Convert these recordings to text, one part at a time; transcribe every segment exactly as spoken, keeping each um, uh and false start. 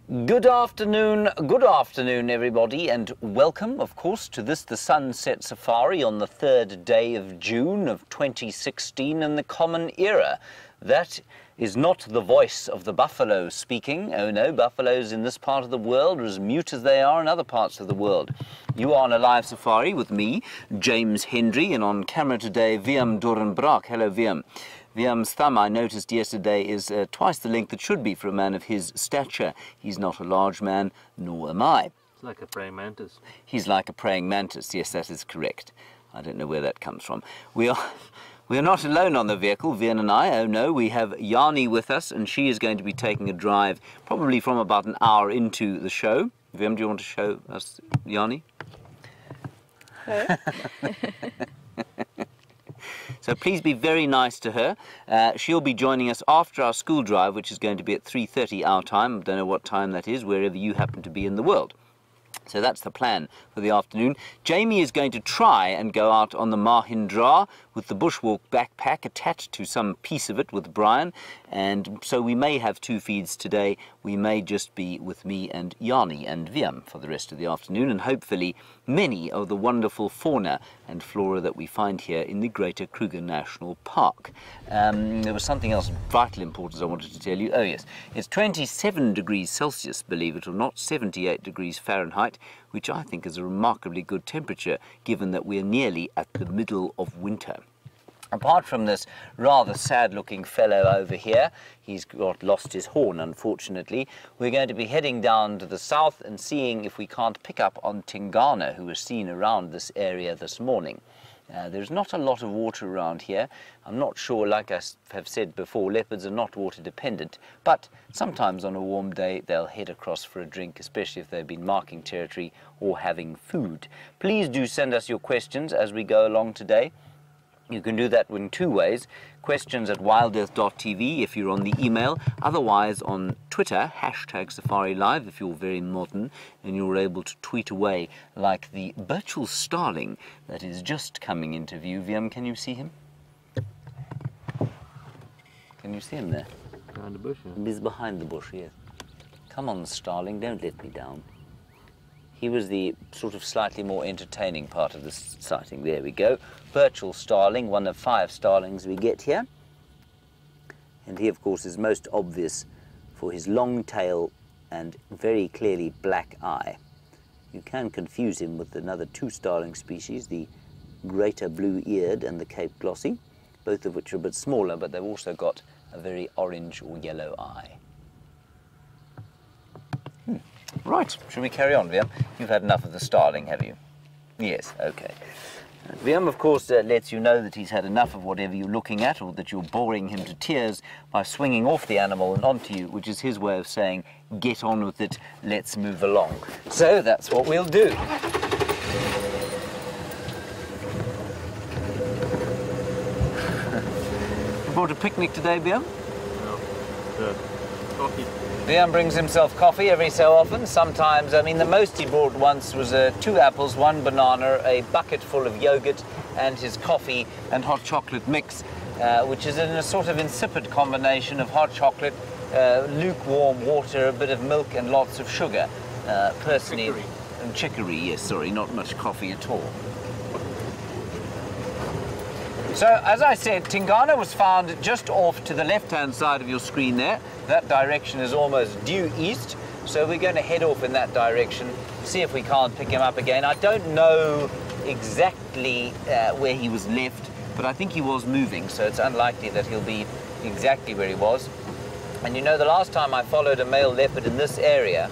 Good afternoon, good afternoon everybody, and welcome of course to this the Sunset Safari on the third day of June of twenty sixteen in the Common Era. That is not the voice of the buffalo speaking. Oh no, buffaloes in this part of the world are as mute as they are in other parts of the world. You are on a live safari with me, James Hendry, and on camera today, Wiam Dorenbrak. Hello Wiam. Wiam's thumb, I noticed yesterday, is uh, twice the length it should be for a man of his stature. He's not a large man, nor am I. It's like a praying mantis. He's like a praying mantis, yes, that is correct. I don't know where that comes from. We are, we are not alone on the vehicle, Vian and I. Oh no, we have Yanni with us, and she is going to be taking a drive probably from about an hour into the show. Viam, do you want to show us Yanni? Hello. So please be very nice to her. Uh, she'll be joining us after our school drive, which is going to be at three thirty our time. I don't know what time that is, wherever you happen to be in the world. So that's the plan for the afternoon. Jamie is going to try and go out on the Mahindra with the bushwalk backpack attached to some piece of it with Brian. And so we may have two feeds today. We may just be with me and Yanni and Wiam for the rest of the afternoon, and hopefully many of the wonderful fauna and flora that we find here in the Greater Kruger National Park. Um, there was something else of vital importance I wanted to tell you. Oh yes, it's twenty-seven degrees Celsius, believe it or not, seventy-eight degrees Fahrenheit, which I think is a remarkably good temperature given that we're nearly at the middle of winter. Apart from this rather sad-looking fellow over here, he's got lost his horn, unfortunately, we're going to be heading down to the south and seeing if we can't pick up on Tingana, who was seen around this area this morning. Uh, there's not a lot of water around here. I'm not sure, like I have said before, leopards are not water dependent, but sometimes on a warm day they'll head across for a drink, especially if they've been marking territory or having food. Please do send us your questions as we go along today. You can do that in two ways. Questions at wild earth dot t v if you're on the email. Otherwise on Twitter, hashtag Safari Live if you're very modern and you're able to tweet away like the Birchall starling that is just coming into view. Wiam, can you see him? Can you see him there? Behind the bush, yeah. He's behind the bush, yes. Come on, starling, don't let me down. He was the sort of slightly more entertaining part of this sighting. There we go. Birchall starling, one of five starlings we get here. And he, of course, is most obvious for his long tail and very clearly black eye. You can confuse him with another two starling species, the greater blue-eared and the Cape glossy, both of which are a bit smaller, but they've also got a very orange or yellow eye. Hmm. Right, shall we carry on, Wiam? You've had enough of the starling, have you? Yes, okay. Wiam, of course, uh, lets you know that he's had enough of whatever you're looking at, or that you're boring him to tears by swinging off the animal and onto you, which is his way of saying, get on with it, let's move along. So that's what we'll do. You brought a picnic today, Wiam? No, the coffee. Wiam brings himself coffee every so often. Sometimes, I mean, the most he brought once was uh, two apples, one banana, a bucket full of yogurt, and his coffee and hot chocolate mix, uh, which is in a sort of insipid combination of hot chocolate, uh, lukewarm water, a bit of milk, and lots of sugar. Uh, personally, chicory. And chicory, yes, sorry, not much coffee at all. So, as I said, Tingana was found just off to the left-hand side of your screen there. That direction is almost due east, so we're going to head off in that direction, see if we can't pick him up again. I don't know exactly uh, where he was left, but I think he was moving, so it's unlikely that he'll be exactly where he was. And you know, the last time I followed a male leopard in this area,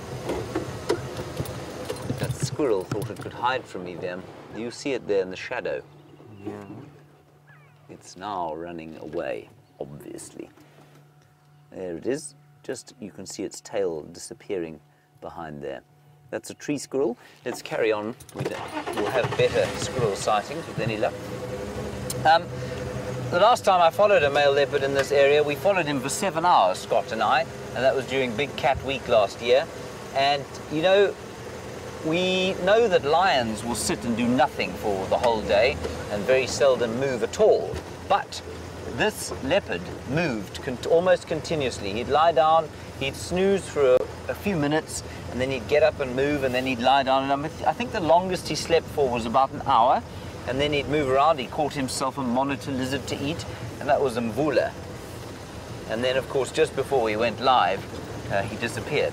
that squirrel thought it could hide from me there. You see it there in the shadow. Yeah. It's now running away, obviously. There it is. Just, you can see its tail disappearing behind there. That's a tree squirrel. Let's carry on. We'll have better squirrel sightings with any luck. Um, the last time I followed a male leopard in this area, we followed him for seven hours, Scott and I, and that was during Big Cat Week last year. And, you know, we know that lions will sit and do nothing for the whole day and very seldom move at all. But this leopard moved con almost continuously. He'd lie down, he'd snooze for a a few minutes, and then he'd get up and move, and then he'd lie down. And I'm, I think the longest he slept for was about an hour, and then he'd move around. He caught himself a monitor lizard to eat, and that was a mvula. And then, of course, just before we went live, uh, he disappeared.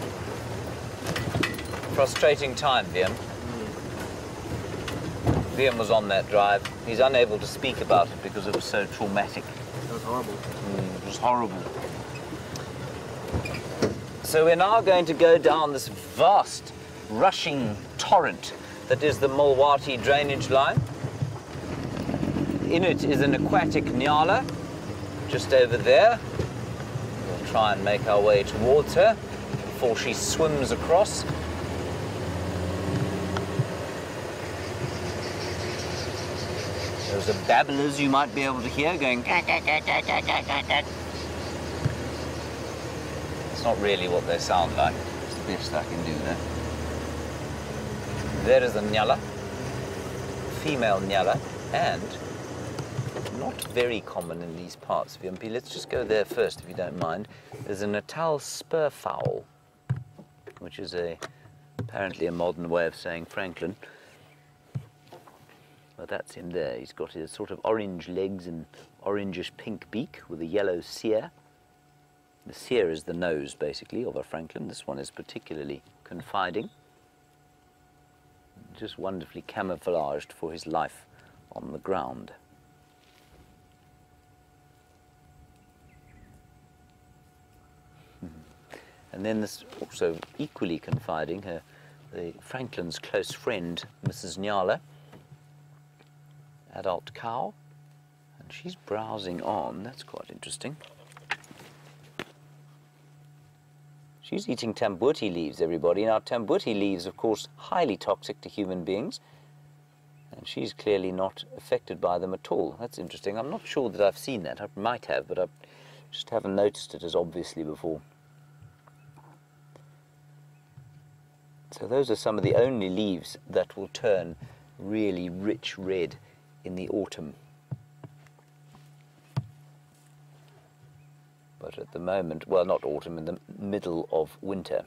Frustrating time, Liam. Liam was on that drive. He's unable to speak about it because it was so traumatic. It was horrible. Mm, it was horrible. So we're now going to go down this vast, rushing torrent that is the Mulwati drainage line. In it is an aquatic nyala, just over there. We'll try and make our way towards her before she swims across. Those are babblers you might be able to hear going. It's not really what they sound like. It's the best I can do there. There is a nyala, female nyala, and not very common in these parts of Yumpi. Let's just go there first, if you don't mind. There's a Natal spurfowl, which is a apparently a modern way of saying Franklin. Well, that's him there. He's got his sort of orange legs and orangish pink beak with a yellow cere. The cere is the nose, basically, of a Franklin. This one is particularly confiding. Just wonderfully camouflaged for his life on the ground. And then this also equally confiding, her, the Franklin's close friend, Missus Nyala, adult cow, and she's browsing on. That's quite interesting. She's eating tambuti leaves, everybody. Now, tambuti leaves, of course, highly toxic to human beings, and she's clearly not affected by them at all. That's interesting. I'm not sure that I've seen that. I might have, but I just haven't noticed it as obviously before. So those are some of the only leaves that will turn really rich red in the autumn. But at the moment, well, not autumn, in the middle of winter.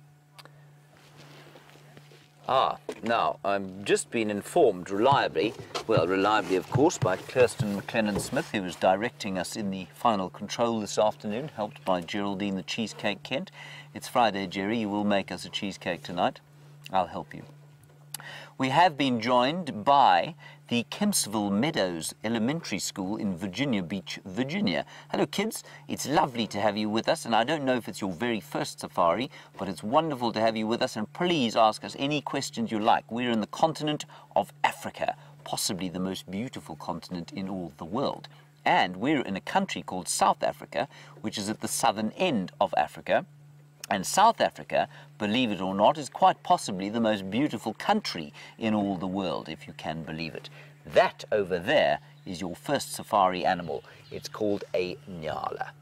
Ah, now, I've just been informed reliably, well, reliably, of course, by Kirsten McLennan-Smith, who was directing us in the final control this afternoon, helped by Geraldine the Cheesecake Kent. It's Friday, Jerry. You will make us a cheesecake tonight. I'll help you. We have been joined by the Kempsville Meadows Elementary School in Virginia Beach, Virginia. Hello, kids. It's lovely to have you with us, and I don't know if it's your very first safari, but it's wonderful to have you with us, and please ask us any questions you like. We're in the continent of Africa, possibly the most beautiful continent in all the world. And we're in a country called South Africa, which is at the southern end of Africa. And South Africa, believe it or not, is quite possibly the most beautiful country in all the world, if you can believe it. That over there is your first safari animal. It's called a nyala.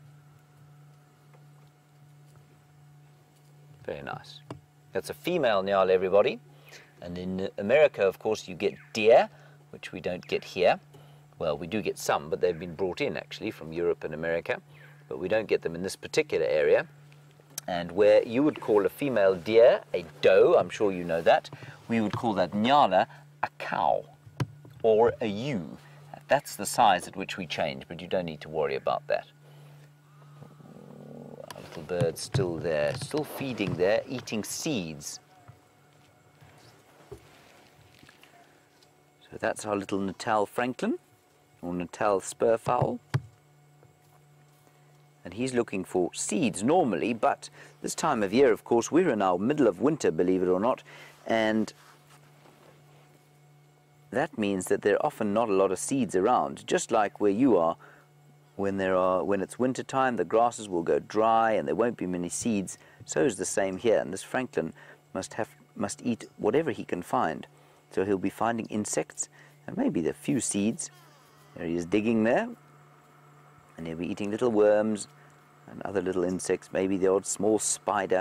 Very nice. That's a female nyala, everybody. And in America, of course, you get deer, which we don't get here. Well, we do get some, but they've been brought in, actually, from Europe and America. But we don't get them in this particular area. And where you would call a female deer a doe, I'm sure you know that, we would call that nyala a cow or a ewe. That's the size at which we change, but you don't need to worry about that. Ooh, our little bird's still there, still feeding there, eating seeds. So that's our little Natal Franklin, or Natal spurfowl. And he's looking for seeds normally, but this time of year, of course, we're in our middle of winter, believe it or not, and that means that there are often not a lot of seeds around. Just like where you are, when there are when it's winter time, the grasses will go dry and there won't be many seeds. So is the same here, and this Franklin must have must eat whatever he can find. So he'll be finding insects and maybe a few seeds. There he is digging there, and he'll be eating little worms and other little insects, maybe the odd small spider.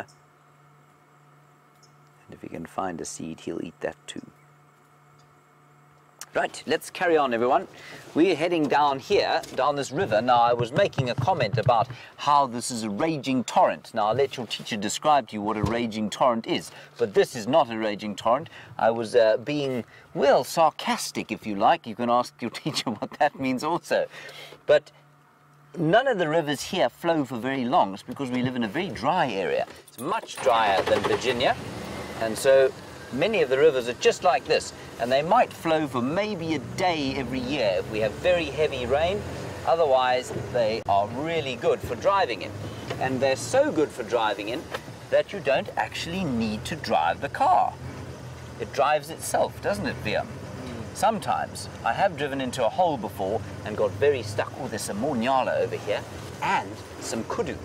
And if he can find a seed, he'll eat that too. Right, let's carry on, everyone. We're heading down here, down this river. Now, I was making a comment about how this is a raging torrent. Now, I'll let your teacher describe to you what a raging torrent is. But this is not a raging torrent. I was uh, being, well, sarcastic, if you like. You can ask your teacher what that means also. But none of the rivers here flow for very long. It's because we live in a very dry area. It's much drier than Virginia. And so many of the rivers are just like this. And they might flow for maybe a day every year if we have very heavy rain. Otherwise, they are really good for driving in. And they're so good for driving in that you don't actually need to drive the car. It drives itself, doesn't it, Viam? Sometimes I have driven into a hole before and got very stuck. Oh, there's some more nyala over here and some kudu.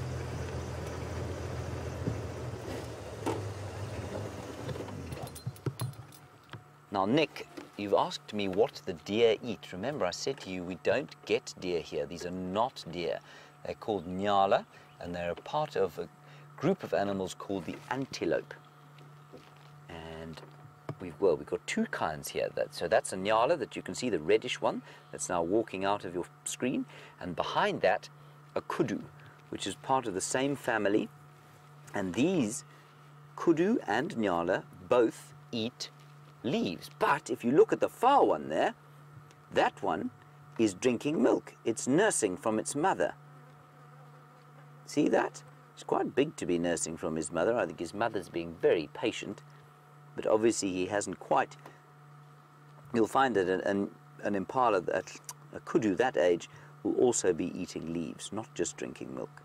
Now, Nick, you've asked me what the deer eat. Remember, I said to you, we don't get deer here. These are not deer. They're called nyala, and they're a part of a group of animals called the antelope. And we've, well, we've got two kinds here. That, so that's a nyala that you can see, the reddish one, that's now walking out of your screen. And behind that, a kudu, which is part of the same family. And these kudu and nyala both eat leaves. But if you look at the far one there, that one is drinking milk. It's nursing from its mother. See that? It's quite big to be nursing from his mother. I think his mother's being very patient, but obviously he hasn't quite. You'll find that an, an, an impala, that, a kudu that age, will also be eating leaves, not just drinking milk.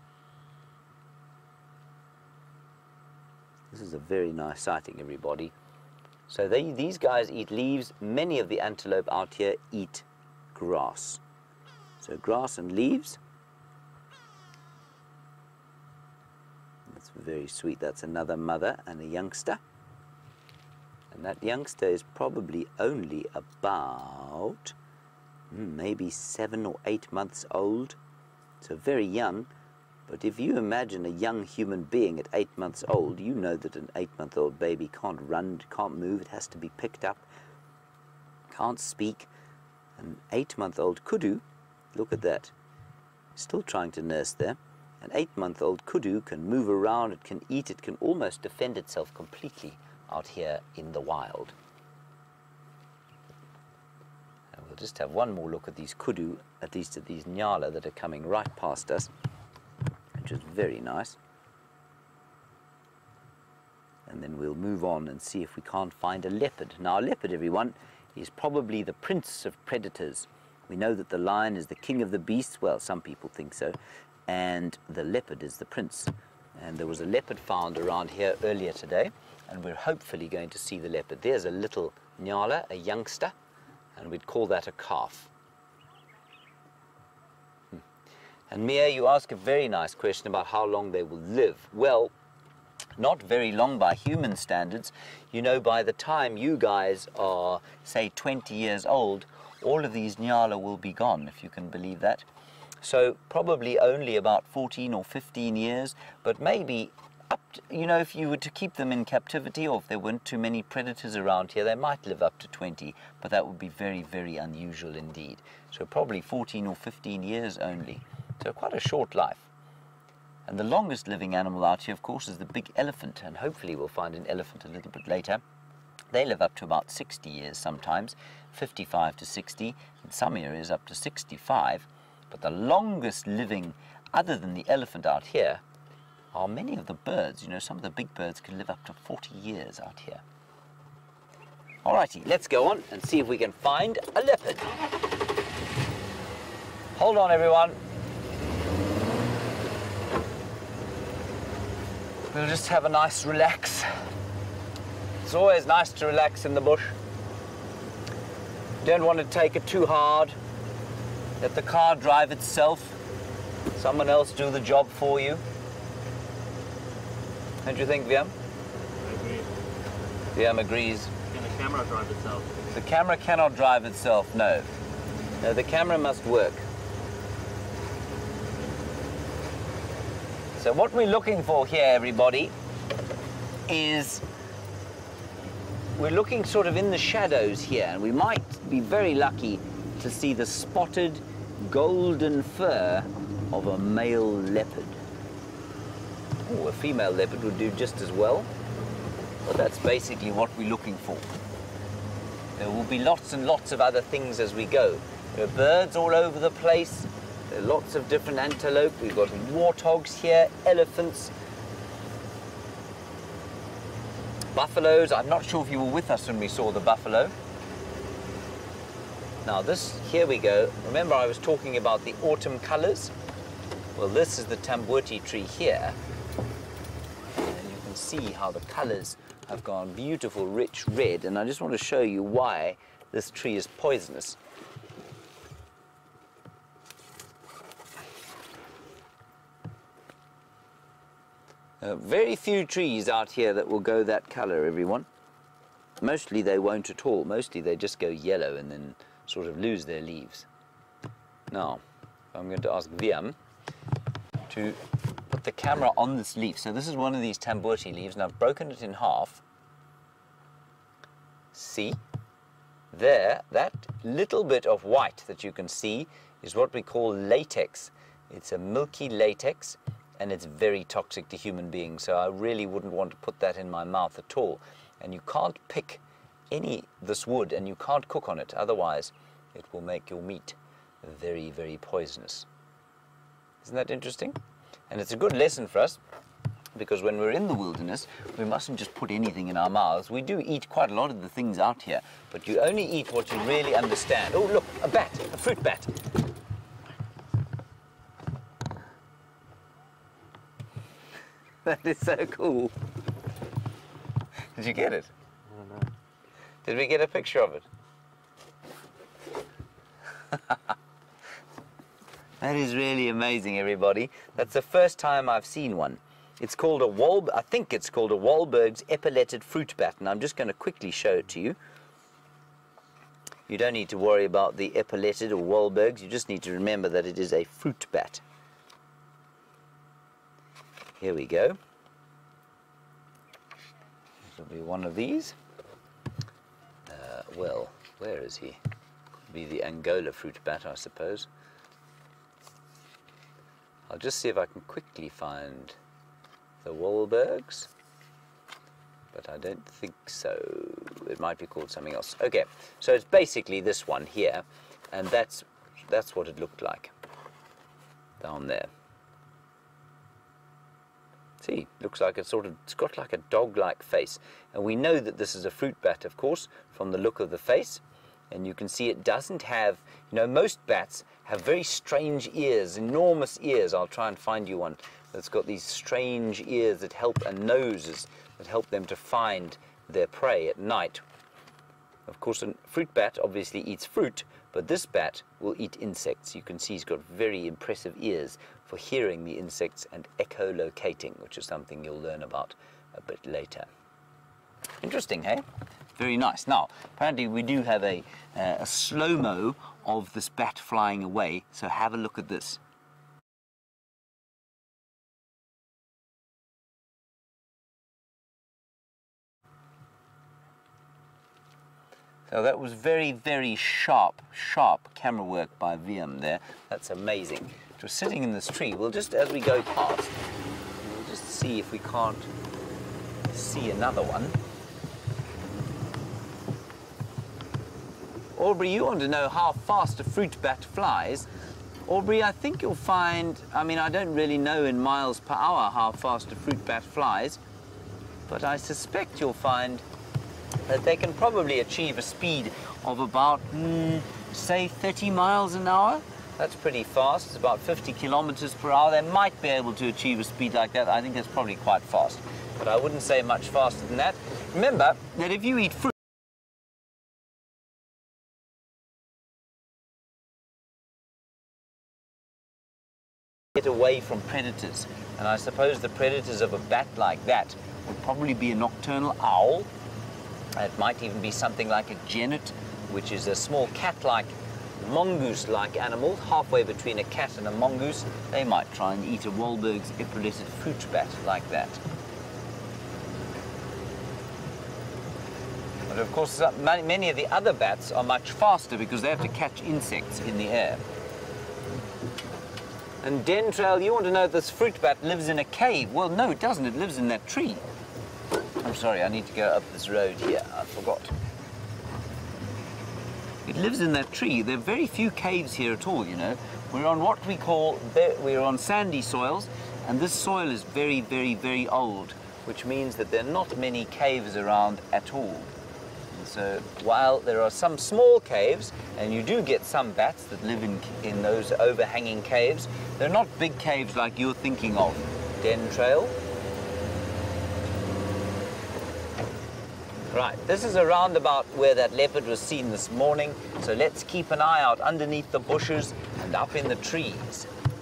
This is a very nice sighting, everybody. So they, these guys eat leaves. Many of the antelope out here eat grass. So grass and leaves. That's very sweet. That's another mother and a youngster. And that youngster is probably only about maybe seven or eight months old. So very young. But if you imagine a young human being at eight months old, you know that an eight-month-old baby can't run, can't move, it has to be picked up, can't speak. An eight-month-old kudu, look at that, still trying to nurse there. An eight-month-old kudu can move around, it can eat, it can almost defend itself completely out here in the wild. And we'll just have one more look at these kudu, at least at these nyala that are coming right past us. Which is very nice. And then we'll move on and see if we can't find a leopard. Now, a leopard, everyone, is probably the prince of predators. We know that the lion is the king of the beasts. Well, some people think so. And the leopard is the prince. And there was a leopard found around here earlier today, and we're hopefully going to see the leopard. There's a little nyala, a youngster, and we'd call that a calf. And Mia, you ask a very nice question about how long they will live. Well, not very long by human standards. You know, by the time you guys are, say, twenty years old, all of these nyala will be gone, if you can believe that. So probably only about fourteen or fifteen years, but maybe up to, you know, if you were to keep them in captivity, or if there weren't too many predators around here, they might live up to twenty, but that would be very, very unusual indeed. So probably fourteen or fifteen years only. So quite a short life. And the longest living animal out here, of course, is the big elephant, and hopefully we'll find an elephant a little bit later. They live up to about sixty years sometimes, fifty-five to sixty, in some areas up to sixty-five. But the longest living, other than the elephant out here, are many of the birds. You know, some of the big birds can live up to forty years out here. Alrighty, let's go on and see if we can find a leopard. Hold on, everyone. We'll just have a nice relax. It's always nice to relax in the bush. Don't want to take it too hard. Let the car drive itself. Someone else do the job for you. Don't you think, Viam? I agree. Viam agrees. Can the camera drive itself? The camera cannot drive itself, no. No, the camera must work. So what we're looking for here, everybody, is we're looking sort of in the shadows here, and we might be very lucky to see the spotted golden fur of a male leopard. Oh, a female leopard would do just as well, but that's basically what we're looking for. There will be lots and lots of other things as we go. There are birds all over the place. There are lots of different antelope. We've got warthogs here, elephants, buffaloes. I'm not sure if you were with us when we saw the buffalo. Now this, here we go. Remember I was talking about the autumn colors? Well, this is the tambuti tree here. And you can see how the colors have gone beautiful, rich red. And I just want to show you why this tree is poisonous. Uh, very few trees out here that will go that color, everyone. Mostly they won't at all. Mostly they just go yellow and then sort of lose their leaves. Now, I'm going to ask Viam to put the camera on this leaf. So this is one of these tambuti leaves, and I've broken it in half. See? There, that little bit of white that you can see is what we call latex. It's a milky latex, and it's very toxic to human beings, so I really wouldn't want to put that in my mouth at all. And you can't pick any this wood, and you can't cook on it, otherwise it will make your meat very, very poisonous. Isn't that interesting? And it's a good lesson for us, because when we're in the wilderness, we mustn't just put anything in our mouths. We do eat quite a lot of the things out here, but you only eat what you really understand. Oh, look, a bat, a fruit bat. That is so cool. Did you get it? I don't know. Did we get a picture of it? That is really amazing, everybody. That's the first time I've seen one. It's called a Wal. I think it's called a Wahlberg's epauletted fruit bat, and I'm just going to quickly show it to you. You don't need to worry about the epauletted or Wahlberg's. You just need to remember that it is a fruit bat. Here we go. This will be one of these. Uh, well, where is he? Could be the Angola fruit bat, I suppose. I'll just see if I can quickly find the Wahlberg's, but I don't think so. It might be called something else. Okay, so it's basically this one here, and that's that's what it looked like down there. See, looks like it's sort of, it's got like a dog-like face. And we know that this is a fruit bat, of course, from the look of the face. And you can see it doesn't have, you know, most bats have very strange ears, enormous ears. I'll try and find you one that's got these strange ears that help, and noses that help them to find their prey at night. Of course, a fruit bat obviously eats fruit, but this bat will eat insects. You can see he's got very impressive ears for hearing the insects and echolocating, which is something you'll learn about a bit later. Interesting, hey? Very nice. Now, apparently we do have a, uh, a slow-mo of this bat flying away, so have a look at this. So that was very, very sharp, sharp camera work by Viam there. That's amazing. It was sitting in this tree. We'll just, as we go past, we'll just see if we can't see another one. Aubrey, you want to know how fast a fruit bat flies. Aubrey, I think you'll find, I mean, I don't really know in miles per hour how fast a fruit bat flies, but I suspect you'll find that they can probably achieve a speed of about, mm, say, thirty miles an hour. That's pretty fast. It's about fifty kilometers per hour. They might be able to achieve a speed like that. I think that's probably quite fast, but I wouldn't say much faster than that. Remember that if you eat fruit, get away from predators, and I suppose the predators of a bat like that would probably be a nocturnal owl. It might even be something like a genet, which is a small cat-like, mongoose-like animal, halfway between a cat and a mongoose. They might try and eat a Wahlberg's epauletted fruit bat like that. But But of course, some- ma- many of the other bats are much faster because they have to catch insects in the air. And Dentrail, you want to know if this fruit bat lives in a cave? Well, no, it doesn't. It lives in that tree. I'm sorry, I need to go up this road here. I forgot. It lives in that tree. There are very few caves here at all, you know. We're on what we call, we're on sandy soils, and this soil is very, very, very old, which means that there are not many caves around at all. And so while there are some small caves, and you do get some bats that live in, in those overhanging caves, they're not big caves like you're thinking of. Dentrail. Right, this is a roundabout where that leopard was seen this morning, so let's keep an eye out underneath the bushes and up in the trees.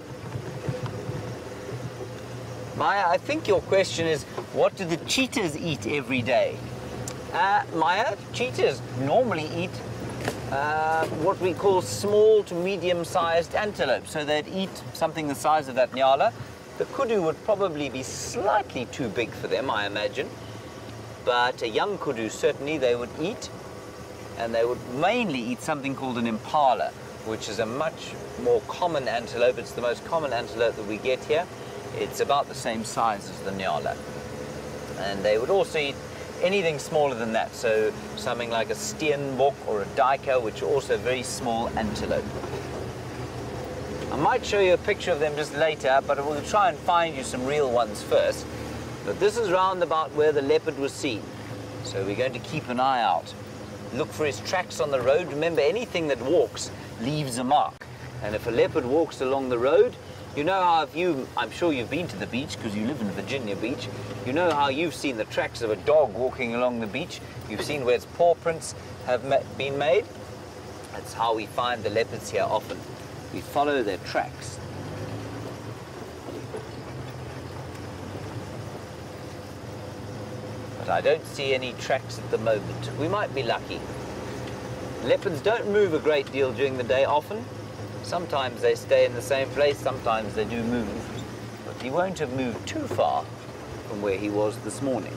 Maya, I think your question is, what do the cheetahs eat every day? Uh, Maya, cheetahs normally eat uh, what we call small to medium-sized antelope, so they'd eat something the size of that nyala. The kudu would probably be slightly too big for them, I imagine. But a young kudu, certainly they would eat, and they would mainly eat something called an impala, which is a much more common antelope. It's the most common antelope that we get here. It's about the same size as the nyala. And they would also eat anything smaller than that, so something like a steenbok or a duiker, which are also very small antelope. I might show you a picture of them just later, but we'll try and find you some real ones first. But this is round about where the leopard was seen. So we're going to keep an eye out. Look for his tracks on the road. Remember, anything that walks leaves a mark. And if a leopard walks along the road, you know how if you, I'm sure you've been to the beach because you live in Virginia Beach, you know how you've seen the tracks of a dog walking along the beach. You've seen where its paw prints have been made. That's how we find the leopards here often. We follow their tracks. I don't see any tracks at the moment. We might be lucky. Leopards don't move a great deal during the day often. Sometimes they stay in the same place, sometimes they do move. But he won't have moved too far from where he was this morning.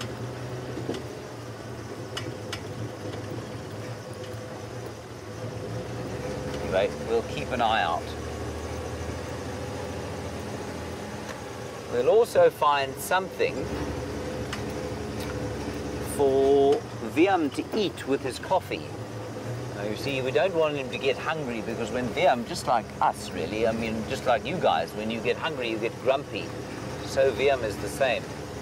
Anyway, we'll keep an eye out. We'll also find something for Viam to eat with his coffee. Now, you see, we don't want him to get hungry because when Viam, just like us really, I mean, just like you guys, when you get hungry, you get grumpy. So Viam is the same.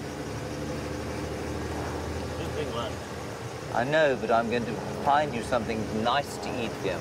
Just bring lunch. I know, but I'm going to find you something nice to eat, Viam.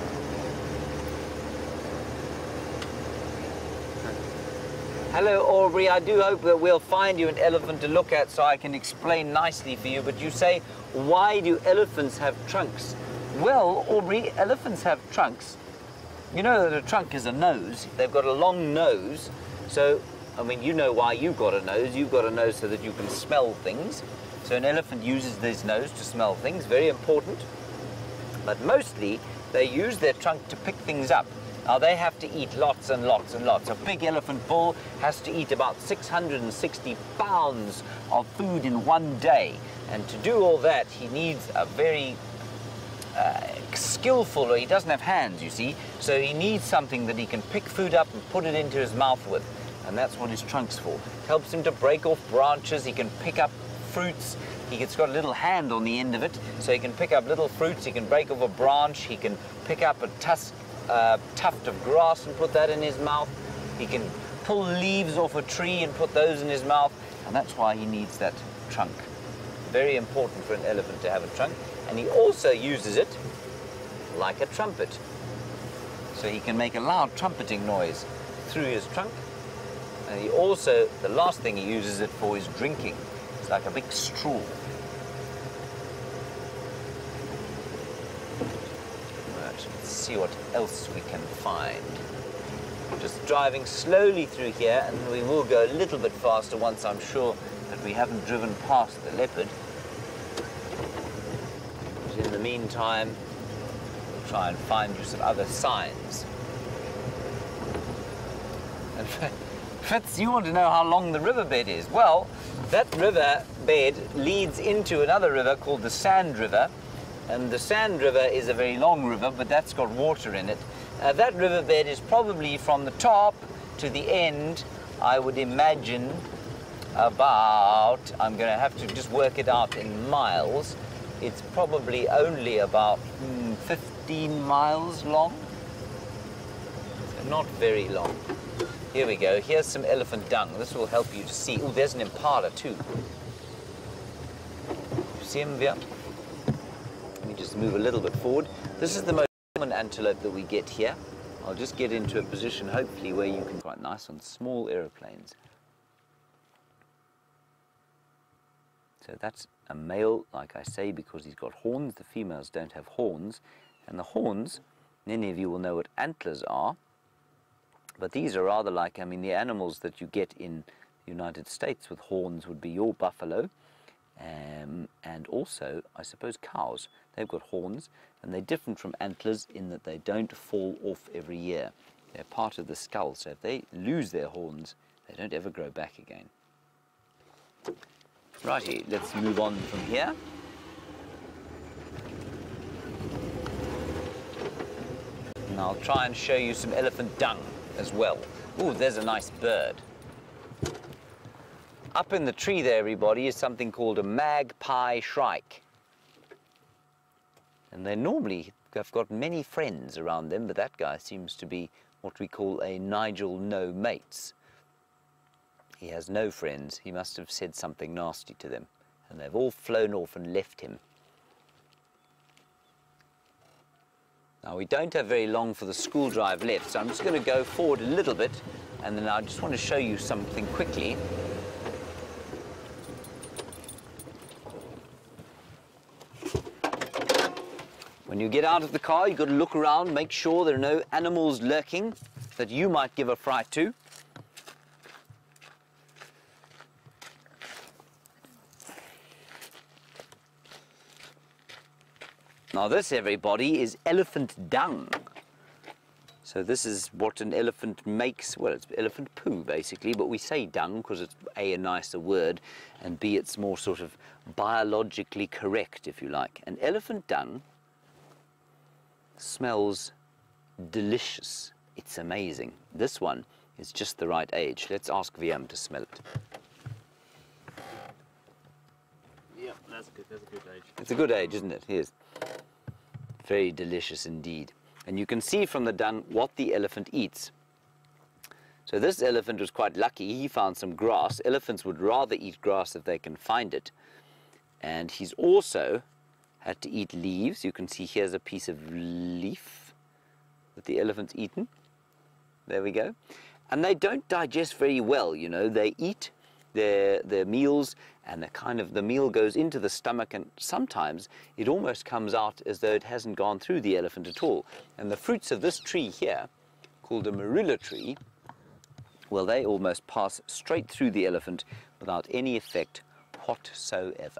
Hello, Aubrey. I do hope that we'll find you an elephant to look at so I can explain nicely for you. But you say, why do elephants have trunks? Well, Aubrey, elephants have trunks. You know that a trunk is a nose. They've got a long nose. So, I mean, you know why you've got a nose. You've got a nose so that you can smell things. So an elephant uses this nose to smell things. Very important. But mostly, they use their trunk to pick things up. Now, they have to eat lots and lots and lots. A big elephant bull has to eat about six hundred sixty pounds of food in one day. And to do all that, he needs a very uh, skillful, or he doesn't have hands, you see. So he needs something that he can pick food up and put it into his mouth with. And that's what his trunk's for. Helps him to break off branches. He can pick up fruits. He's got a little hand on the end of it, so he can pick up little fruits. He can break off a branch. He can pick up a tusk. Uh, tuft of grass and put that in his mouth. He can pull leaves off a tree and put those in his mouth, and that's why he needs that trunk. Very important for an elephant to have a trunk, and he also uses it like a trumpet. So he can make a loud trumpeting noise through his trunk, and he also, the last thing he uses it for is drinking. It's like a big straw. Let's see what else we can find. Just driving slowly through here, and we will go a little bit faster once I'm sure that we haven't driven past the leopard. But in the meantime, we'll try and find you some other signs. And Fitz, you want to know how long the riverbed is? Well, that river bed leads into another river called the Sand River. And the Sand River is a very long river, but that's got water in it. Uh, that riverbed is probably from the top to the end, I would imagine, about, I'm going to have to just work it out in miles. It's probably only about mm, fifteen miles long. So not very long. Here we go. Here's some elephant dung. This will help you to see. Oh, there's an impala too. You see him there? Let me just move a little bit forward. This is the most common antelope that we get here. I'll just get into a position, hopefully, where you can quite nice on small aeroplanes. So that's a male, like I say, because he's got horns. The females don't have horns. And the horns, many of you will know what antlers are. But these are rather like, I mean, the animals that you get in the United States with horns would be your buffalo. Um, and also, I suppose, cows. They've got horns, and they're different from antlers in that they don't fall off every year. They're part of the skull, so if they lose their horns, they don't ever grow back again. Righty, let's move on from here. And I'll try and show you some elephant dung as well. Ooh, there's a nice bird. Up in the tree there, everybody, is something called a magpie shrike. And they normally have got many friends around them, but that guy seems to be what we call a Nigel no mates. He has no friends. He must have said something nasty to them, and they've all flown off and left him. Now, we don't have very long for the school drive left, so I'm just going to go forward a little bit, and then I just want to show you something quickly. When you get out of the car, you've got to look around, make sure there are no animals lurking that you might give a fright to. Now this, everybody, is elephant dung. So this is what an elephant makes. Well, it's elephant poo, basically, but we say dung because it's A, a nicer word, and B, it's more sort of biologically correct, if you like. And elephant dung smells delicious. It's amazing. This one is just the right age. Let's ask Viam to smell it. Yeah, that's good. That's a good age. It's a good age, isn't it? Here's very delicious indeed. And you can see from the dung what the elephant eats. So this elephant was quite lucky. He found some grass. Elephants would rather eat grass if they can find it. And he's also had to eat leaves. You can see here's a piece of leaf that the elephant's eaten. There we go. And they don't digest very well, you know. They eat their, their meals, and the kind of the meal goes into the stomach, and sometimes it almost comes out as though it hasn't gone through the elephant at all. And the fruits of this tree here, called a marula tree, well, they almost pass straight through the elephant without any effect whatsoever.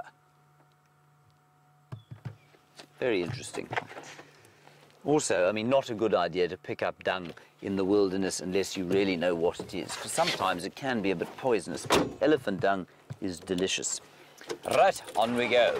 Very interesting. Also, I mean, not a good idea to pick up dung in the wilderness unless you really know what it is, because sometimes it can be a bit poisonous, but elephant dung is delicious. Right, on we go.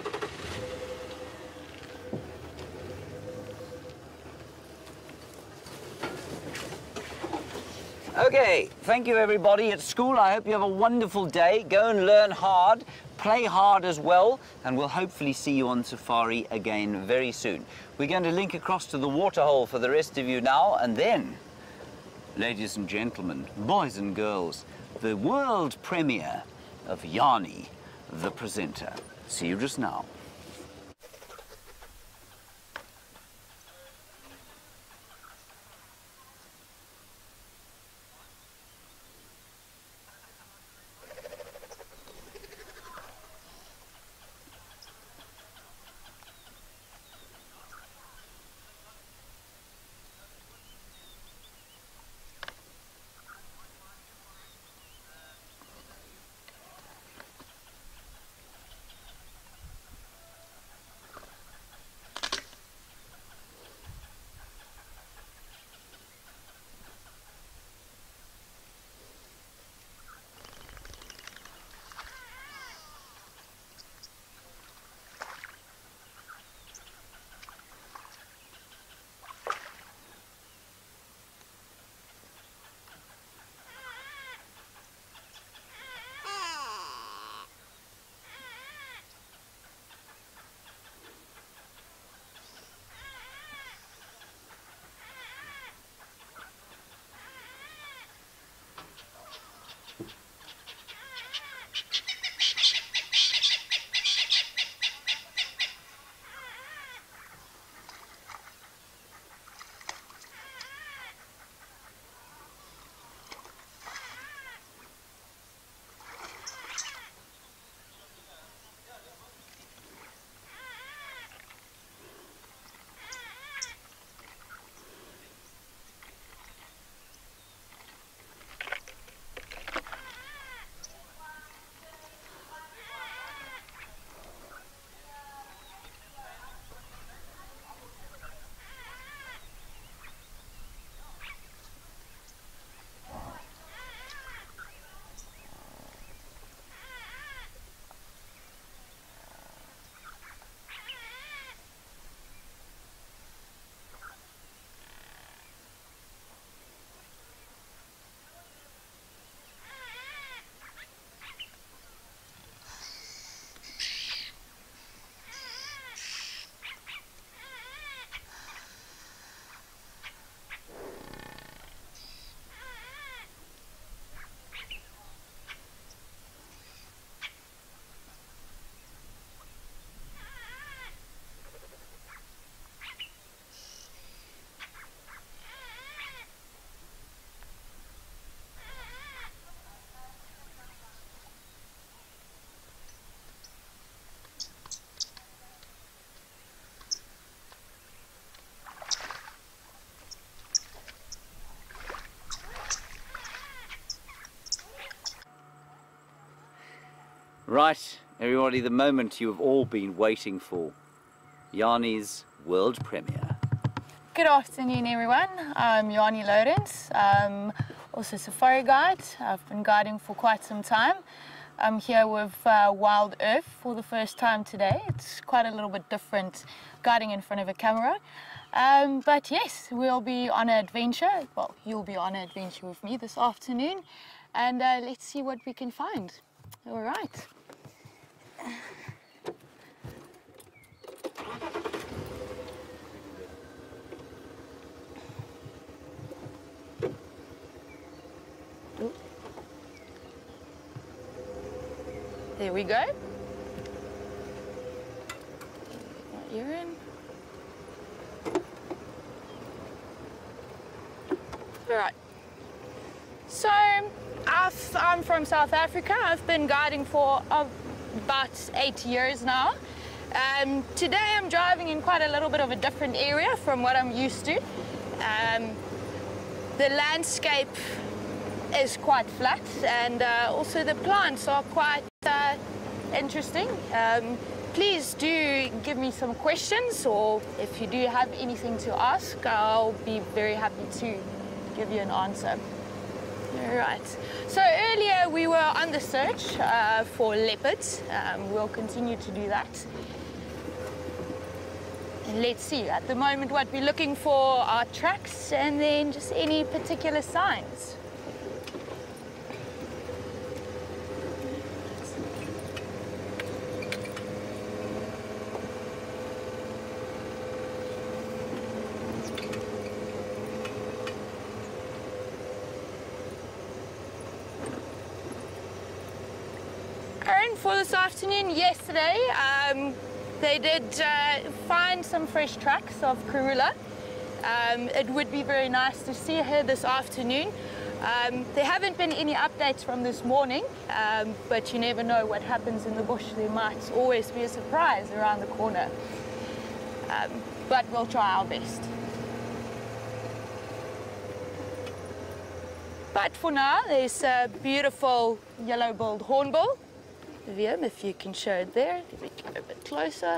Okay, thank you everybody at school. I hope you have a wonderful day. Go and learn hard, play hard as well, and we'll hopefully see you on safari again very soon. We're going to link across to the waterhole for the rest of you now, and then, ladies and gentlemen, boys and girls, the world premiere of Yanni, the presenter. See you just now. Right, everybody, the moment you have all been waiting for. Yanni's world premiere. Good afternoon, everyone. I'm Yanni Lorenz. I'm also a safari guide. I've been guiding for quite some time. I'm here with uh, Wild Earth for the first time today. It's quite a little bit different guiding in front of a camera. Um, but yes, we'll be on an adventure. Well, you'll be on an adventure with me this afternoon. And uh, let's see what we can find. All right. There we go. You're in. All right. So, I've, I'm from South Africa. I've been guiding for uh, about eight years now. Um, today I'm driving in quite a little bit of a different area from what I'm used to. Um, the landscape is quite flat, and uh, also the plants are quite uh, interesting. Um, please do give me some questions, or if you do have anything to ask, I'll be very happy to give you an answer. All right. So earlier we were on the search uh, for leopards. Um, we'll continue to do that. And let's see, at the moment what we're looking for are tracks and then just any particular signs. For this afternoon, yesterday, um, they did uh, find some fresh tracks of Karula. Um, it would be very nice to see her this afternoon. Um, there haven't been any updates from this morning, um, but you never know what happens in the bush. There might always be a surprise around the corner. Um, but we'll try our best. But for now, there's a beautiful yellow-billed hornbill. Vivian, if you can show it there. Let me go a bit closer.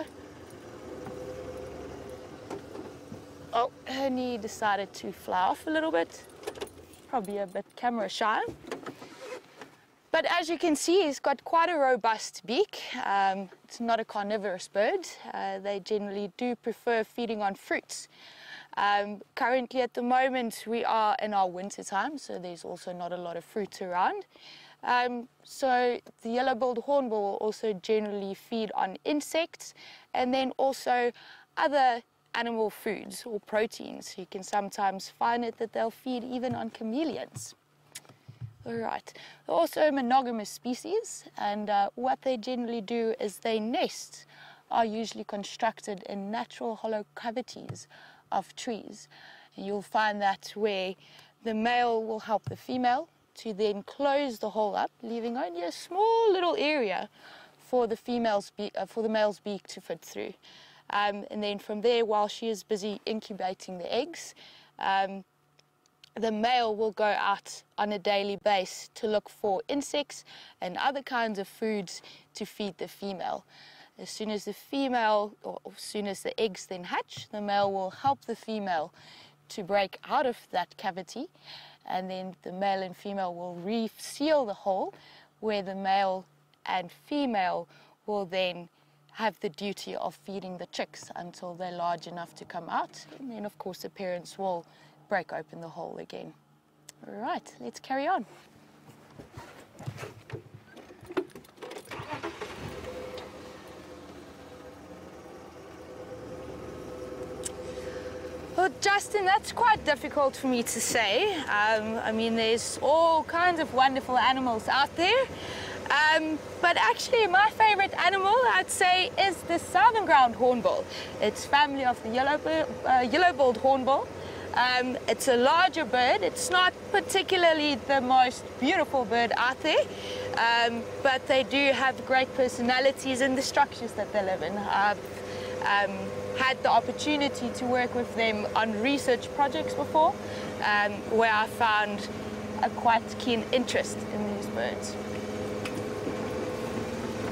Oh, her knee decided to fly off a little bit. Probably a bit camera shy. But as you can see, he's got quite a robust beak. Um, it's not a carnivorous bird. Uh, they generally do prefer feeding on fruits. Um, currently at the moment, we are in our winter time, so there's also not a lot of fruit around. Um, so the yellow-billed hornbill will also generally feed on insects and then also other animal foods or proteins. You can sometimes find it that they'll feed even on chameleons. All right. They're also a monogamous species, and uh, what they generally do is they nest are usually constructed in natural hollow cavities of trees. And you'll find that where the male will help the female to then close the hole up, leaving only a small little area for the female's be uh, for the male's beak to fit through. Um, and then from there, while she is busy incubating the eggs, um, the male will go out on a daily basis to look for insects and other kinds of foods to feed the female. As soon as the female, or as soon as the eggs then hatch, the male will help the female to break out of that cavity, and then the male and female will reseal the hole, where the male and female will then have the duty of feeding the chicks until they're large enough to come out. And then, of course, the parents will break open the hole again. All right, let's carry on. Well, Justin, that's quite difficult for me to say. Um, I mean, there's all kinds of wonderful animals out there. Um, but actually, my favorite animal, I'd say, is the southern ground hornbill. It's family of the yellow, uh, yellow-billed hornbill. Um, it's a larger bird. It's not particularly the most beautiful bird out there, um, but they do have great personalities in the structures that they live in. I've um, had the opportunity to work with them on research projects before, um, where I found a quite keen interest in these birds.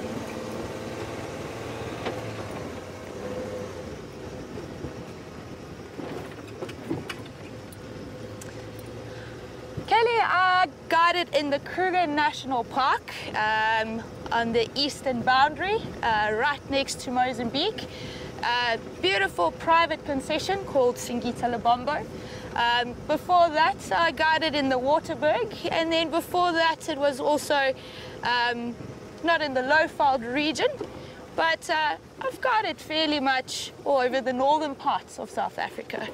in the Kruger National Park um, on the eastern boundary, uh, right next to Mozambique. A beautiful private concession called Singita Lebombo. Um, before that, I guided in the Waterberg, and then before that, it was also um, not in the Lowveld region, but uh, I've guided fairly much all over the northern parts of South Africa.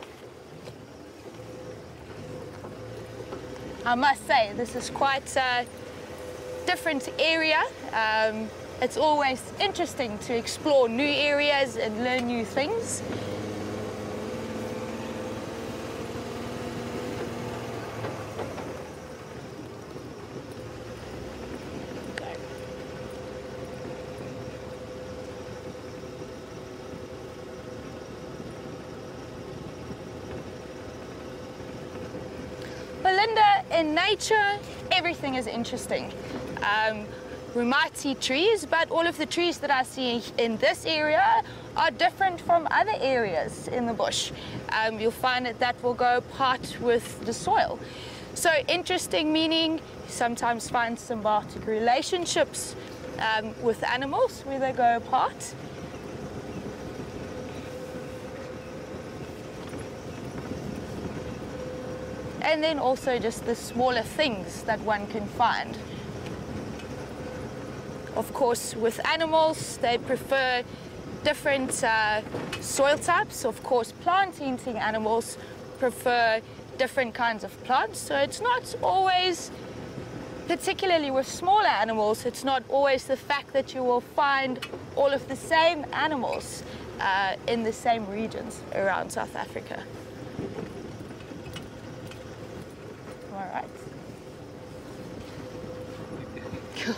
I must say, this is quite a different area. Um, it's always interesting to explore new areas and learn new things. Belinda, in nature, everything is interesting. Um, we might see trees, but all of the trees that I see in this area are different from other areas in the bush. Um, you'll find that that will go apart with the soil. So interesting meaning you sometimes find symbiotic relationships um, with animals where they go apart. And then also just the smaller things that one can find. Of course, with animals, they prefer different uh, soil types. Of course, plant-eating animals prefer different kinds of plants. So it's not always, particularly with smaller animals, it's not always the fact that you will find all of the same animals uh, in the same regions around South Africa. All right. Cool.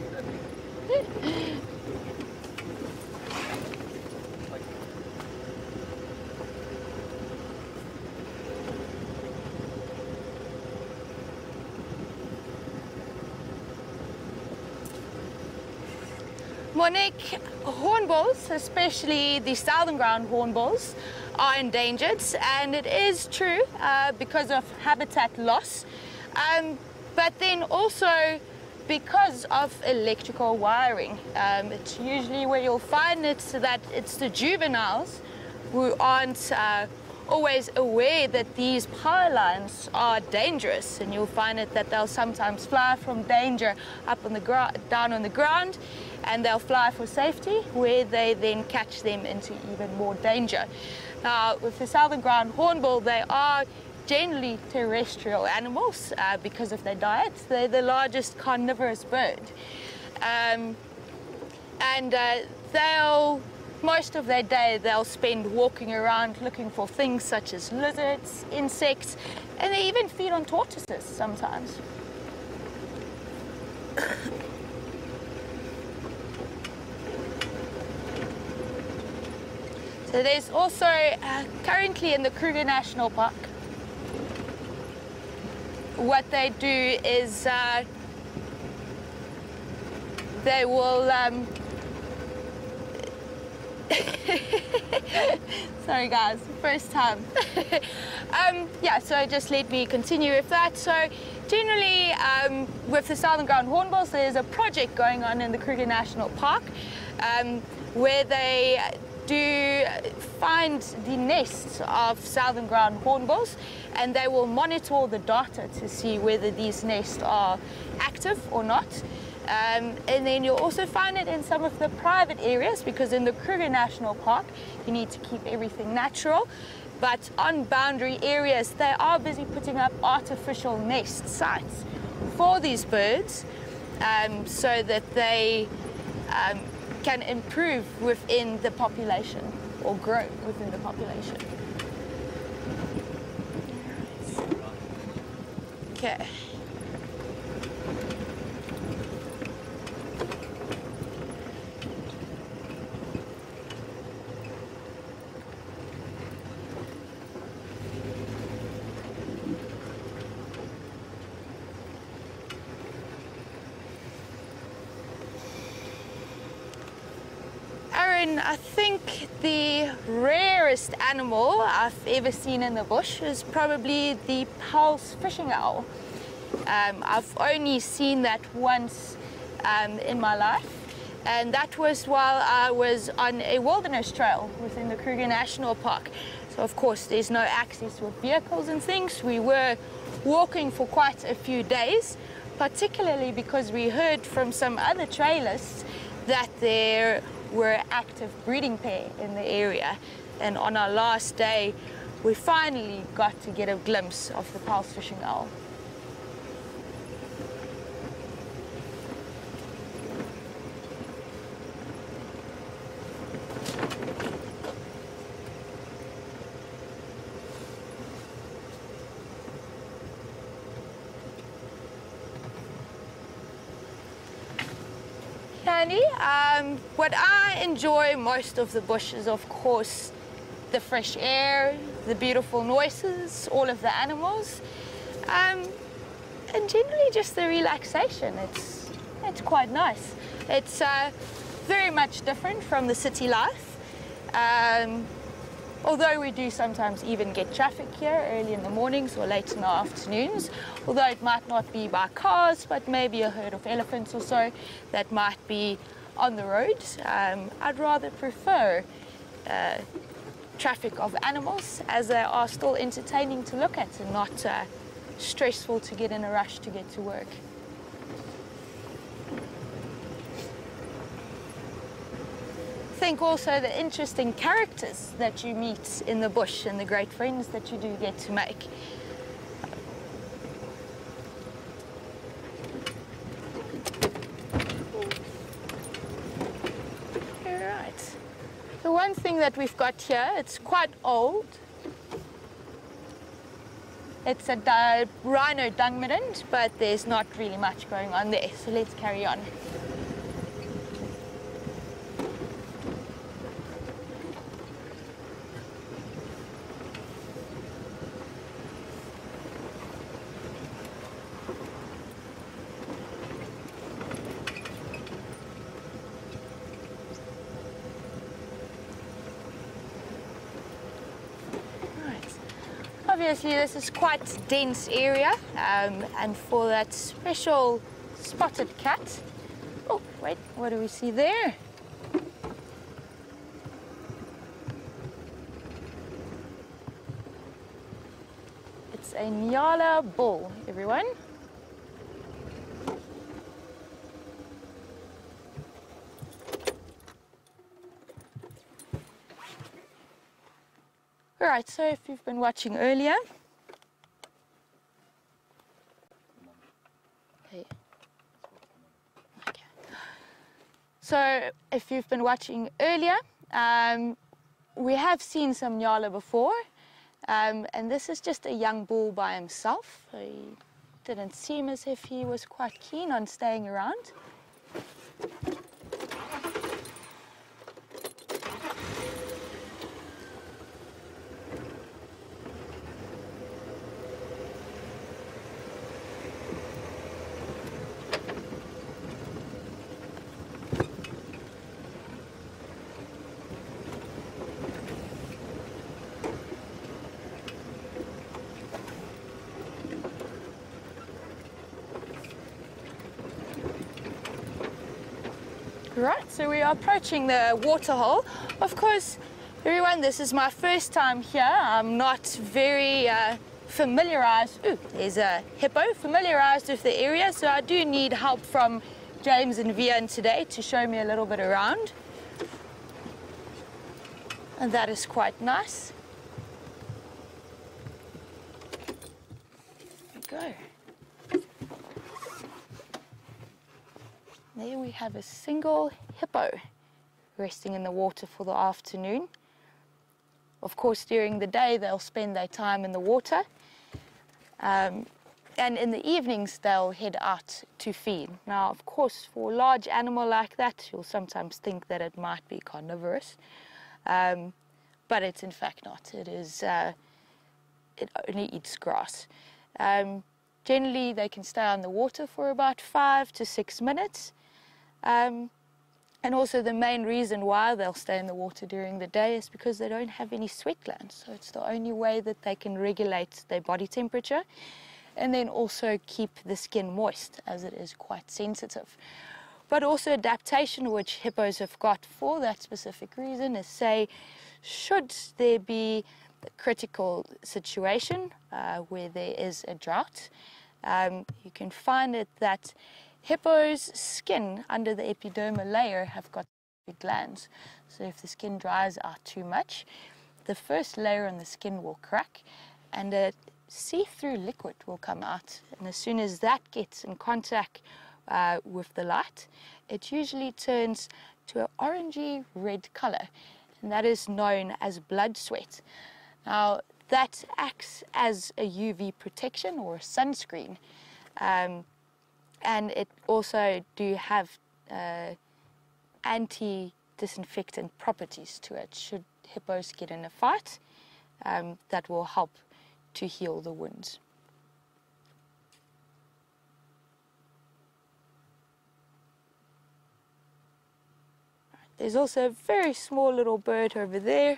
Monique, hornbills, especially the southern ground hornbills, are endangered, and it is true uh, because of habitat loss, um, but then also because of electrical wiring. Um, it's usually where you'll find it so that it's the juveniles who aren't uh, always aware that these power lines are dangerous, and you'll find it that they'll sometimes fly from danger up on the ground, down on the ground, and they'll fly for safety, where they then catch them into even more danger. Now, with the southern ground hornbill, they are generally terrestrial animals uh, because of their diet. They're the largest carnivorous bird. Um, and uh, they'll, most of their day, they'll spend walking around looking for things such as lizards, insects, and they even feed on tortoises sometimes. So there's also, uh, currently in the Kruger National Park, what they do is uh, they will, um, sorry guys, first time. um, yeah, so just let me continue with that. So generally um, with the southern ground hornbills, there's a project going on in the Kruger National Park um, where they do find the nests of southern ground hornbills, and they will monitor the data to see whether these nests are active or not. Um, and then you'll also find it in some of the private areas, because in the Kruger National Park you need to keep everything natural. But on boundary areas, they are busy putting up artificial nest sites for these birds um, so that they um, can improve within the population or grow within the population. Okay. I think the rarest animal I've ever seen in the bush is probably the Powell's fishing owl. Um, I've only seen that once um, in my life, and that was while I was on a wilderness trail within the Kruger National Park. So of course there's no access with vehicles and things. We were walking for quite a few days, particularly because we heard from some other trailers that there were active breeding pair in the area. And on our last day, we finally got to get a glimpse of the pulse fishing owl. Um, what I enjoy most of the bush is, of course, the fresh air, the beautiful noises, all of the animals, um, and generally just the relaxation. It's, it's quite nice. It's uh, very much different from the city life. Um, Although we do sometimes even get traffic here early in the mornings or late in the afternoons, although it might not be by cars, but maybe a herd of elephants or so that might be on the road. Um, I'd rather prefer uh, traffic of animals, as they are still entertaining to look at and not uh, stressful to get in a rush to get to work. I think also the interesting characters that you meet in the bush and the great friends that you do get to make. All right. The one thing that we've got here, it's quite old. It's a rhino dung midden, but there's not really much going on there, so let's carry on. Obviously this is quite a dense area, um, and for that special spotted cat, oh wait, what do we see there? It's a Nyala bull, everyone. Alright, so if you've been watching earlier, okay. Okay. So if you've been watching earlier, um, we have seen some Nyala before, um, and this is just a young bull by himself. He didn't seem as if he was quite keen on staying around. Right, so we are approaching the waterhole. Of course, everyone, this is my first time here. I'm not very uh, familiarized. Ooh, there's a hippo, familiarized with the area, so I do need help from James and Vian today to show me a little bit around. And that is quite nice. There we go. There we have a single hippo resting in the water for the afternoon. Of course, during the day, they'll spend their time in the water. Um, and in the evenings, they'll head out to feed. Now, of course, for a large animal like that, you'll sometimes think that it might be carnivorous. Um, but it's in fact not. It is, uh, it only eats grass. Um, generally, they can stay on the water for about five to six minutes. Um, and also the main reason why they'll stay in the water during the day is because they don't have any sweat glands. So it's the only way that they can regulate their body temperature. and then also keep the skin moist as it is quite sensitive. But also adaptation, which hippos have got for that specific reason, is say, should there be a critical situation uh, where there is a drought, um, you can find it that hippos' skin under the epidermal layer have got big glands. So if the skin dries out too much, the first layer on the skin will crack and a see-through liquid will come out. And as soon as that gets in contact uh, with the light, it usually turns to an orangey red color, and that is known as blood sweat. Now, that acts as a U V protection or a sunscreen, um, and it also do have uh, anti-disinfectant properties to it. Should hippos get in a fight, um, that will help to heal the wounds. There's also a very small little bird over there.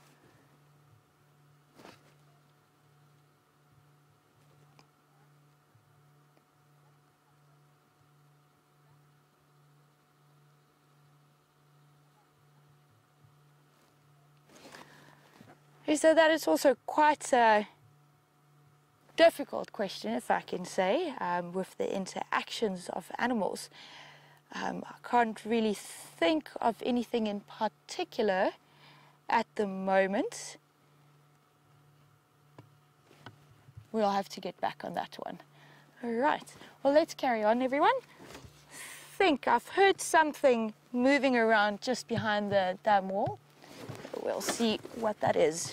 So that is also quite a difficult question, if I can say, um, with the interactions of animals. Um, I can't really think of anything in particular at the moment. We'll have to get back on that one. All right, well, let's carry on, everyone. I think I've heard something moving around just behind the dam wall. We'll see what that is.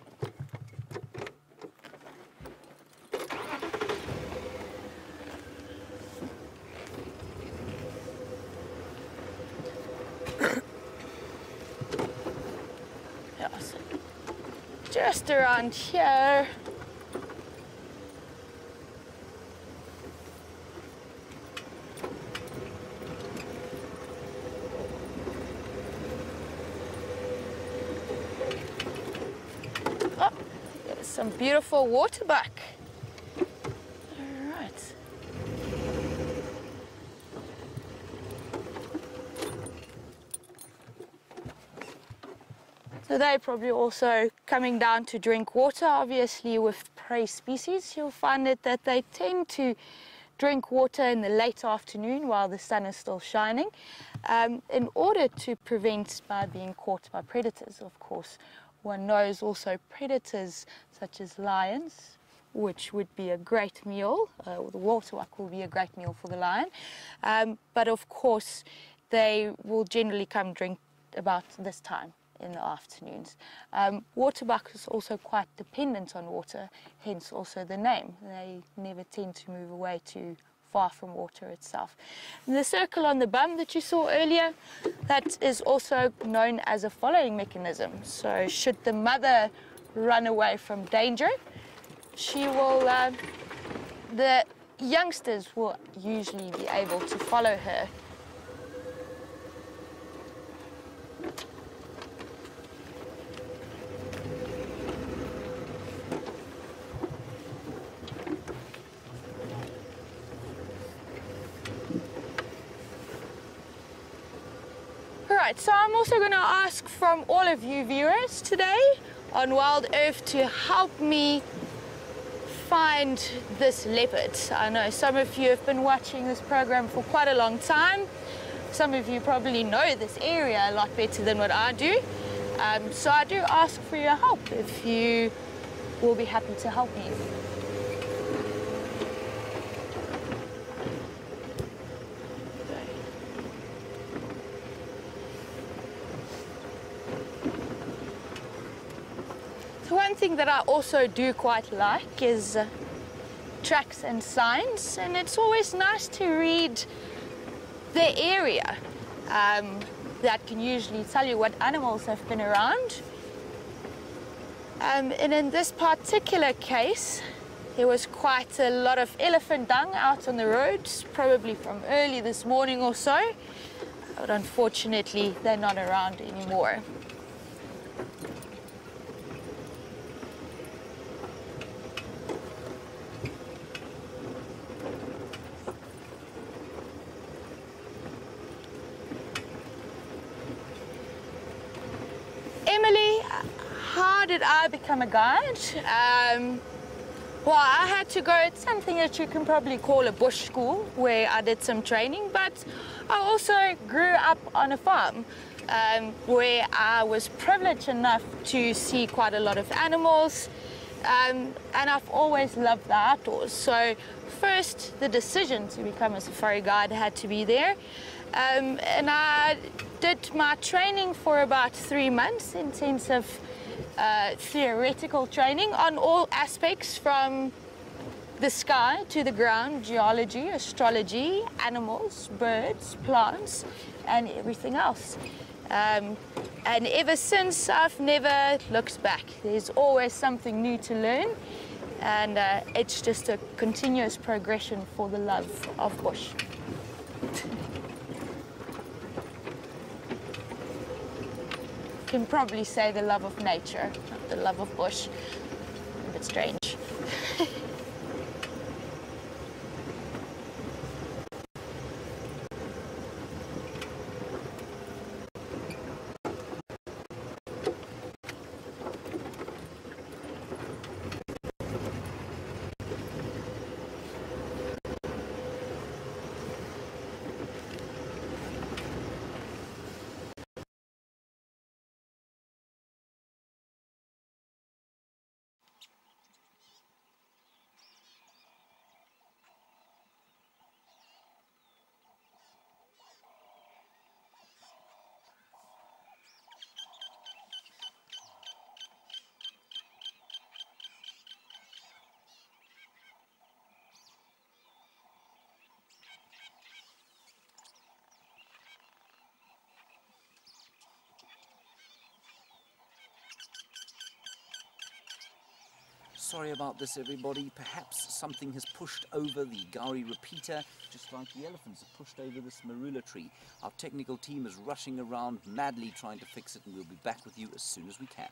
Yes. Just around here. Some beautiful waterbuck. All right. So they're probably also coming down to drink water. Obviously, with prey species, you'll find it that they tend to drink water in the late afternoon while the sun is still shining, um, in order to prevent by being caught by predators, of course. One knows also predators such as lions, which would be a great meal, uh, or the waterbuck will be a great meal for the lion. Um, but of course, they will generally come drink about this time in the afternoons. Um, waterbuck is also quite dependent on water, hence also the name. They never tend to move away too far from water itself. And the circle on the bum that you saw earlier, that is also known as a following mechanism. So should the mother run away from danger, she will, uh, the youngsters will usually be able to follow her. Right, so I'm also going to ask from all of you viewers today on Wild Earth to help me find this leopard. I know some of you have been watching this program for quite a long time. Some of you probably know this area a lot better than what I do. Um, so I do ask for your help if you will be happy to help me. One thing that I also do quite like is uh, tracks and signs, and it's always nice to read the area. Um, that can usually tell you what animals have been around. Um, and in this particular case, there was quite a lot of elephant dung out on the roads, probably from early this morning or so, but unfortunately they're not around anymore. Emily, how did I become a guide? Um, well, I had to go at something that you can probably call a bush school, where I did some training, but I also grew up on a farm um, where I was privileged enough to see quite a lot of animals, um, and I've always loved the outdoors. So first, the decision to become a safari guide had to be there. Um, and I did my training for about three months, intensive uh, theoretical training on all aspects, from the sky to the ground, geology, astrology, animals, birds, plants, and everything else. Um, and ever since, I've never looked back. There's always something new to learn, and uh, it's just a continuous progression for the love of bush. Can probably say the love of nature, not the love of bush. A bit strange. Sorry about this, everybody. Perhaps something has pushed over the Gowrie repeater, just like the elephants have pushed over this marula tree. Our technical team is rushing around madly trying to fix it, and we'll be back with you as soon as we can.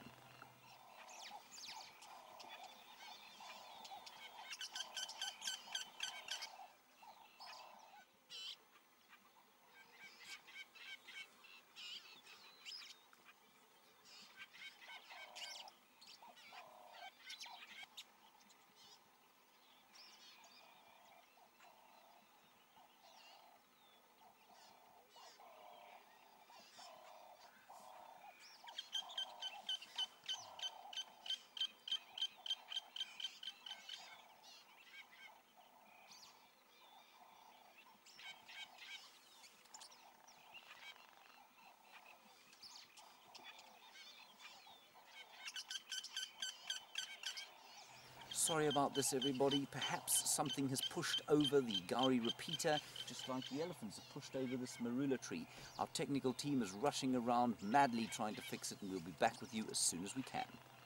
Sorry about this, everybody. Perhaps something has pushed over the Gowrie repeater, just like the elephants have pushed over this marula tree. Our technical team is rushing around madly trying to fix it, and we'll be back with you as soon as we can.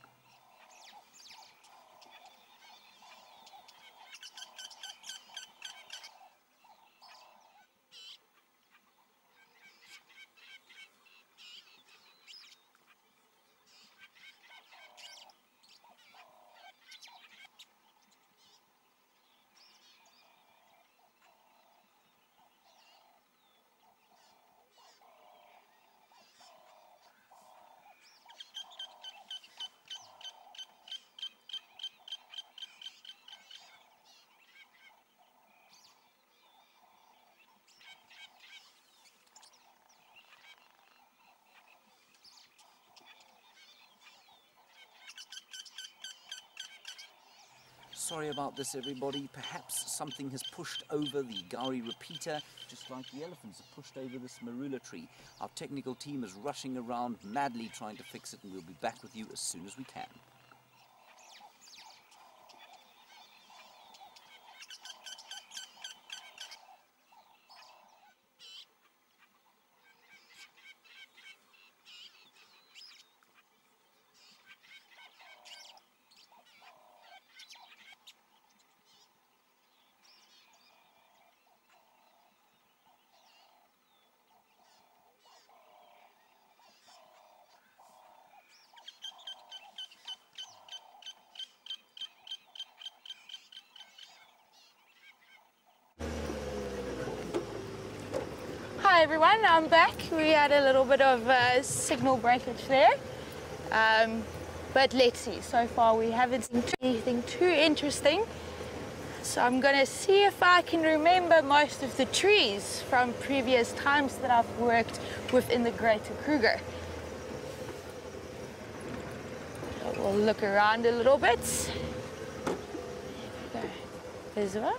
Sorry about this, everybody. Perhaps something has pushed over the Gowrie repeater, just like the elephants have pushed over this marula tree. Our technical team is rushing around madly trying to fix it, and we'll be back with you as soon as we can. Hi everyone, I'm back. We had a little bit of uh, signal breakage there. Um, but let's see, so far we haven't seen anything too interesting. So I'm going to see if I can remember most of the trees from previous times that I've worked within the Greater Kruger. So we'll look around a little bit. There's one.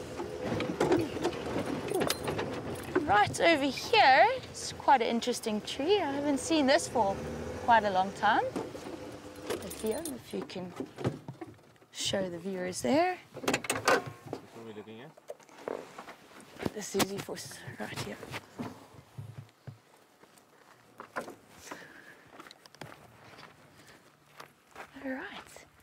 Right over here, it's quite an interesting tree. I haven't seen this for quite a long time. Here, if you can show the viewers there. What are we looking at? The Sisyphus right here. All right.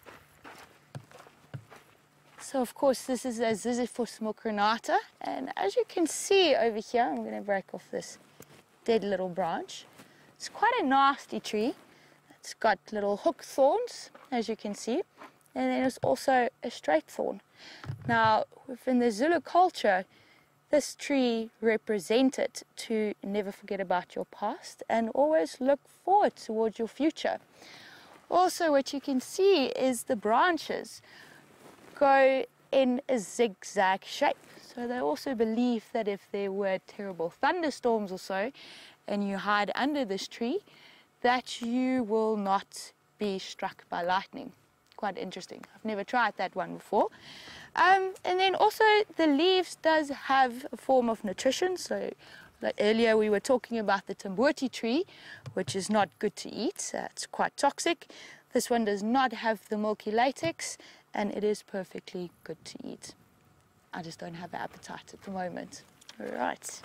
So of course this is a Sisyphus mucronata, and as you can see over here, I'm going to break off this dead little branch. It's quite a nasty tree. It's got little hook thorns, as you can see, and then there's also a straight thorn. Now, within the Zulu culture, this tree represented to never forget about your past and always look forward towards your future. Also, what you can see is the branches go in a zigzag shape. So they also believe that if there were terrible thunderstorms or so, and you hide under this tree, that you will not be struck by lightning. Quite interesting. I've never tried that one before. Um, and then also the leaves does have a form of nutrition. So like earlier we were talking about the tambuti tree, which is not good to eat. Uh, it's quite toxic. This one does not have the milky latex, and it is perfectly good to eat. I just don't have the appetite at the moment. All right.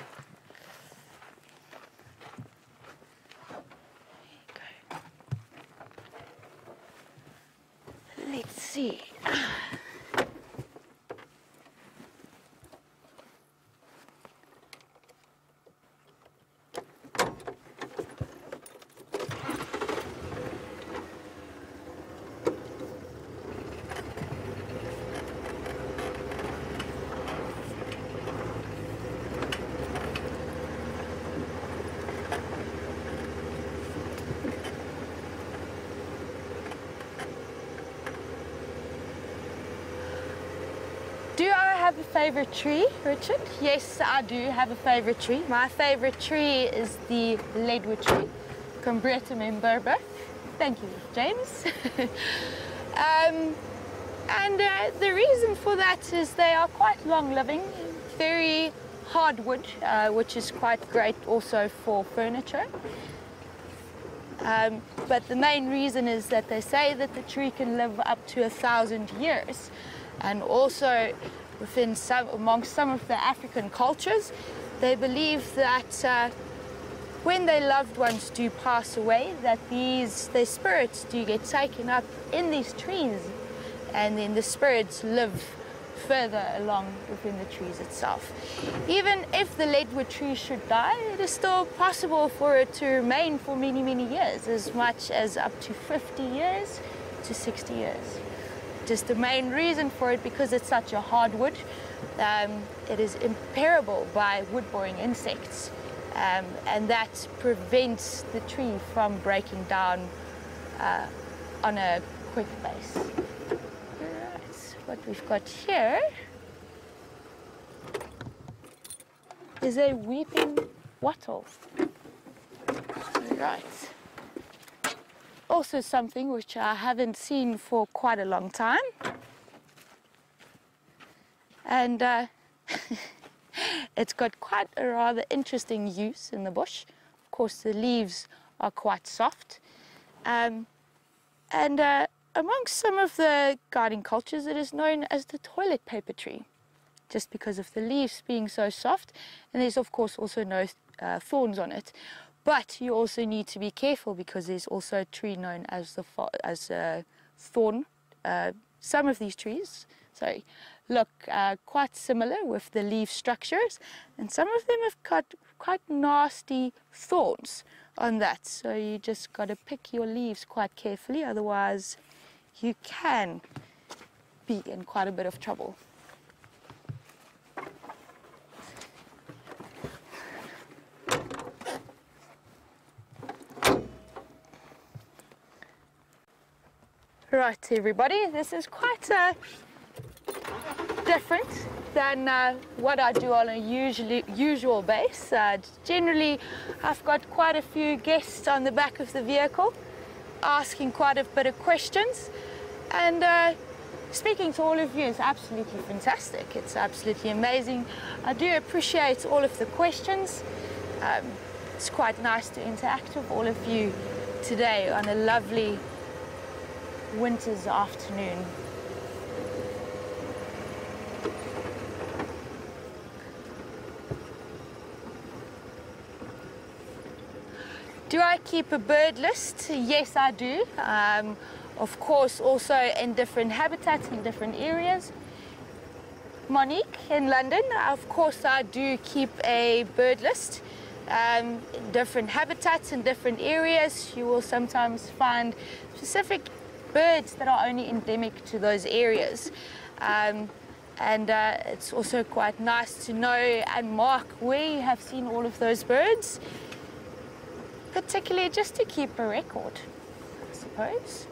Let's see. Do I have a favorite tree, Richard? Yes, I do have a favorite tree. My favorite tree is the leadwood tree, Combretum imberber. Thank you, James. um, and uh, the reason for that is they are quite long-living, very hard wood, uh, which is quite great also for furniture. Um, but the main reason is that they say that the tree can live up to a thousand years. And also within some, amongst some of the African cultures, they believe that uh, when their loved ones do pass away, that these their spirits do get taken up in these trees, and then the spirits live further along within the trees itself. Even if the leadwood tree should die, it is still possible for it to remain for many, many years, as much as up to fifty years to sixty years. Just the main reason for it, because it's such a hard wood, um, it is impermeable by wood-boring insects, um, and that prevents the tree from breaking down uh, on a quick base. Right. What we've got here is a weeping wattle. Right. Also something which I haven't seen for quite a long time. And uh, it's got quite a rather interesting use in the bush. Of course, the leaves are quite soft. Um, and uh, amongst some of the garden cultures, it is known as the toilet paper tree, just because of the leaves being so soft. And there's, of course, also no uh, thorns on it. But you also need to be careful, because there's also a tree known as the as a thorn. Uh, some of these trees, sorry, look uh, quite similar with the leaf structures, and some of them have got quite nasty thorns on that. So you just got to pick your leaves quite carefully, otherwise you can be in quite a bit of trouble. Right, everybody, this is quite uh, different than uh, what I do on a usually usual base. Uh, generally, I've got quite a few guests on the back of the vehicle, asking quite a bit of questions, and uh, speaking to all of you is absolutely fantastic. It's absolutely amazing. I do appreciate all of the questions. Um, it's quite nice to interact with all of you today on a lovely winter's afternoon. Do I keep a bird list? Yes, I do. Um, of course, also in different habitats in different areas. Monique, in London, of course I do keep a bird list. Um, in different habitats in different areas, you will sometimes find specific birds that are only endemic to those areas. Um, and uh, it's also quite nice to know and mark where you have seen all of those birds, particularly just to keep a record, I suppose.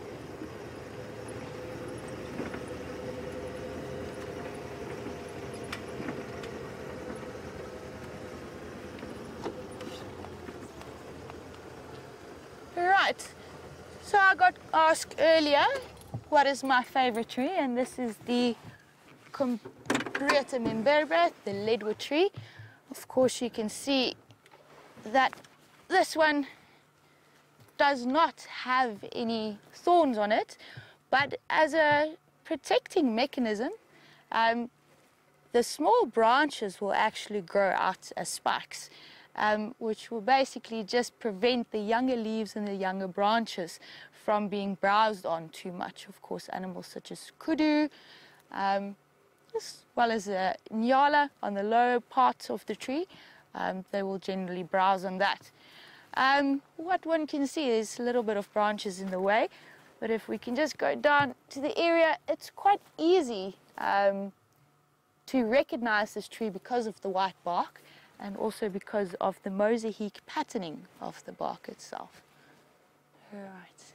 Right, so I got asked earlier what is my favorite tree, and this is the Combreta imberbe, the leadwood tree. Of course, you can see that this one does not have any thorns on it, but as a protecting mechanism, um, the small branches will actually grow out as spikes, um, which will basically just prevent the younger leaves and the younger branches from being browsed on too much. Of course, animals such as kudu, um, as well as a nyala on the lower part of the tree, um, they will generally browse on that. Um, what one can see is a little bit of branches in the way, but if we can just go down to the area, it's quite easy um, to recognize this tree because of the white bark and also because of the mosaic patterning of the bark itself. Right.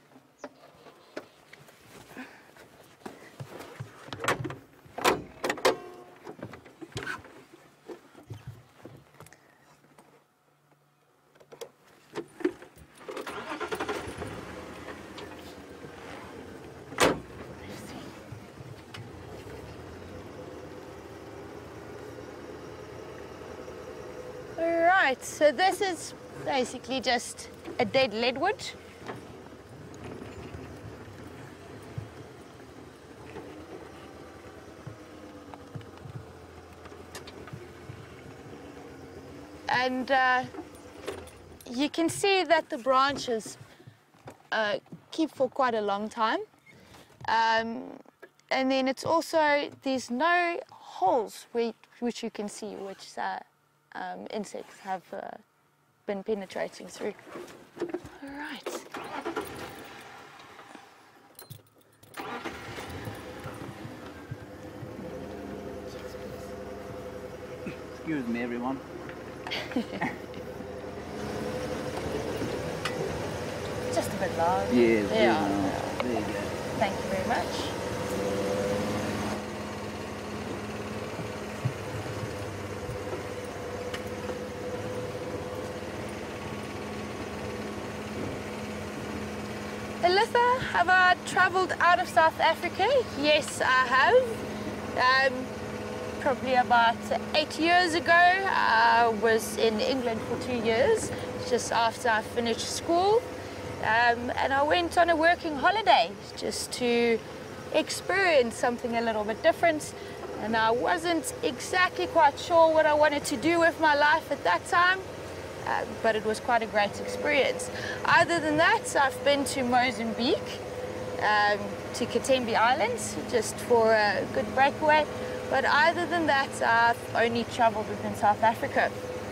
Right, so this is basically just a dead leadwood. And uh, you can see that the branches uh, keep for quite a long time. Um, and then it's also, there's no holes which, which you can see, which uh, Um, insects have uh, been penetrating through. All right. Excuse me, everyone. Just a bit low. Yes, there, yeah, are. there you go. Thank you very much. Elitha, have I travelled out of South Africa? Yes, I have. Um, probably about eight years ago, I was in England for two years, just after I finished school. Um, and I went on a working holiday just to experience something a little bit different. And I wasn't exactly quite sure what I wanted to do with my life at that time. Uh, but it was quite a great experience. Other than that, I've been to Mozambique, um, to Katembe Islands, just for a good breakaway. But other than that, I've only travelled within South Africa,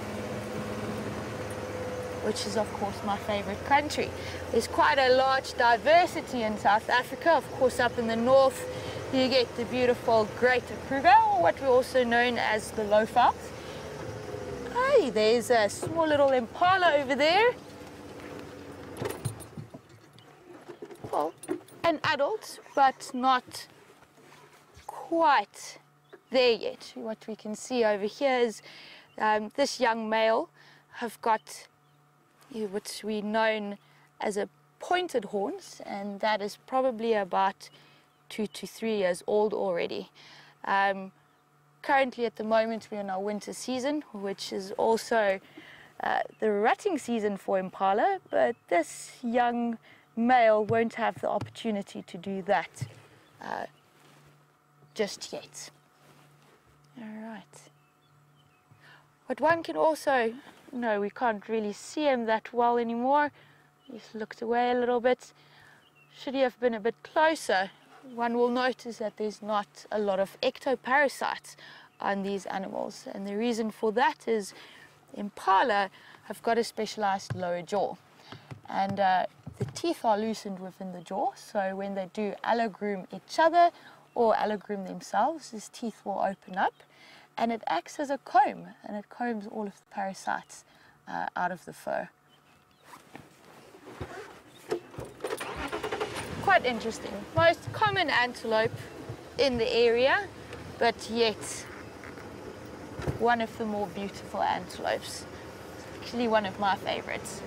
which is, of course, my favourite country. There's quite a large diversity in South Africa. Of course, up in the north, you get the beautiful Greater Kruger, or what we also known as the Lowveld. Hey, there's a small little impala over there. Well, an adult, but not quite there yet. What we can see over here is um, this young male have got what we known as a pointed horns, and that is probably about two to three years old already. Um, currently at the moment we're in our winter season, which is also uh, the rutting season for impala, but this young male won't have the opportunity to do that uh, just yet. All right. But one can also, no, we can't really see him that well anymore. He's looked away a little bit. Should he have been a bit closer, one will notice that there's not a lot of ectoparasites on these animals. And the reason for that is impala have got a specialized lower jaw. And uh, the teeth are loosened within the jaw, so when they do allogroom each other or allogroom themselves, his teeth will open up and it acts as a comb, and it combs all of the parasites uh, out of the fur. Quite interesting. Most common antelope in the area, but yet one of the more beautiful antelopes. Actually one of my favorites.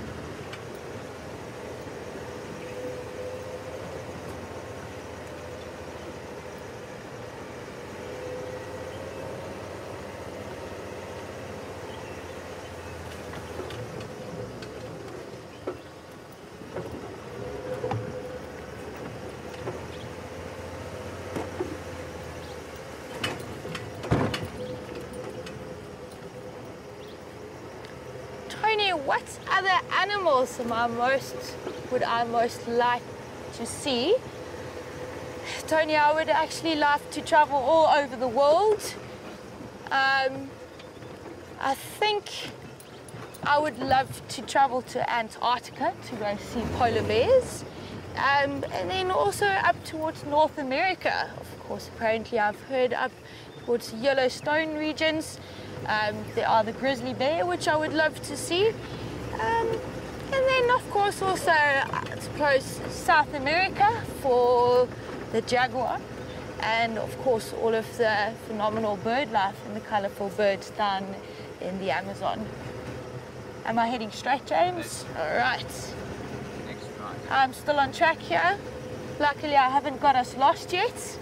What other animals am I most, would I most like to see? Tony, I would actually love to travel all over the world. Um, I think I would love to travel to Antarctica to go see polar bears. Um, and then also up towards North America. Of course, apparently I've heard up towards Yellowstone regions. Um, there are the grizzly bear, which I would love to see. Um, and then, of course, also, I suppose, South America for the jaguar. And, of course, all of the phenomenal bird life and the colorful birds down in the Amazon. Am I heading straight, James? All right. Next right. I'm still on track here. Luckily, I haven't got us lost yet.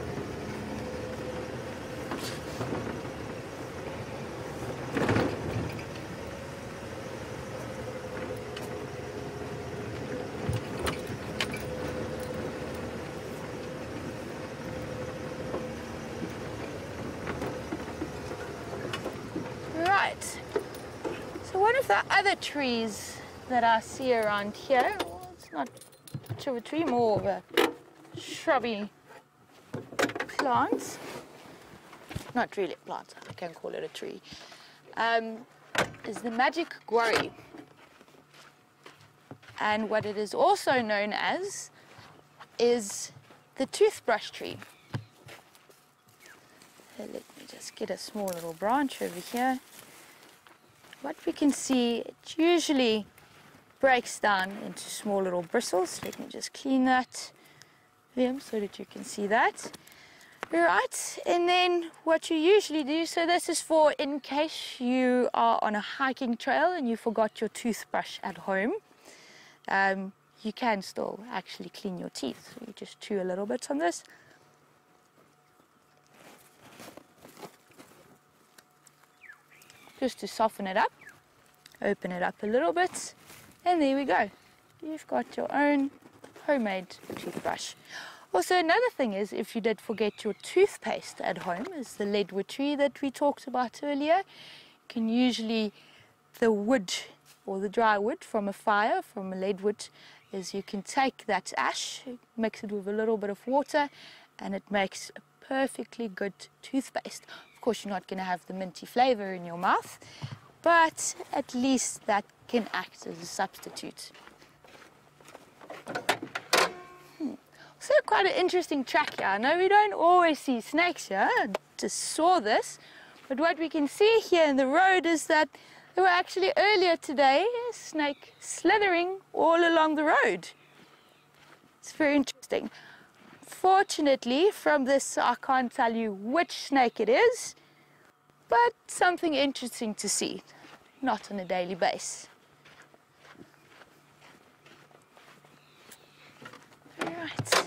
The other trees that I see around here, well, it's not much of a tree, more of a shrubby plant. Not really a plant, I can call it a tree. Um, is the magic guarri. And what it is also known as is the toothbrush tree. So let me just get a small little branch over here. What we can see, it usually breaks down into small little bristles. Let me just clean that, Liam, so that you can see that. Right, and then what you usually do, so this is for in case you are on a hiking trail and you forgot your toothbrush at home. Um, you can still actually clean your teeth. So you just chew a little bit on this. Just to soften it up, open it up a little bit, and there we go. You've got your own homemade toothbrush. Also, another thing is, if you did forget your toothpaste at home, is the leadwood tree that we talked about earlier. You can usually, the wood or the dry wood from a fire, from a leadwood, is you can take that ash, mix it with a little bit of water, and it makes a perfectly good toothpaste. Of course, you're not going to have the minty flavor in your mouth, but at least that can act as a substitute. Hmm. So quite an interesting track here. I know we don't always see snakes here. I just saw this, but what we can see here in the road is that there were actually earlier today a snake slithering all along the road. It's very interesting. Fortunately, from this I can't tell you which snake it is, but something interesting to see, not on a daily basis. All right.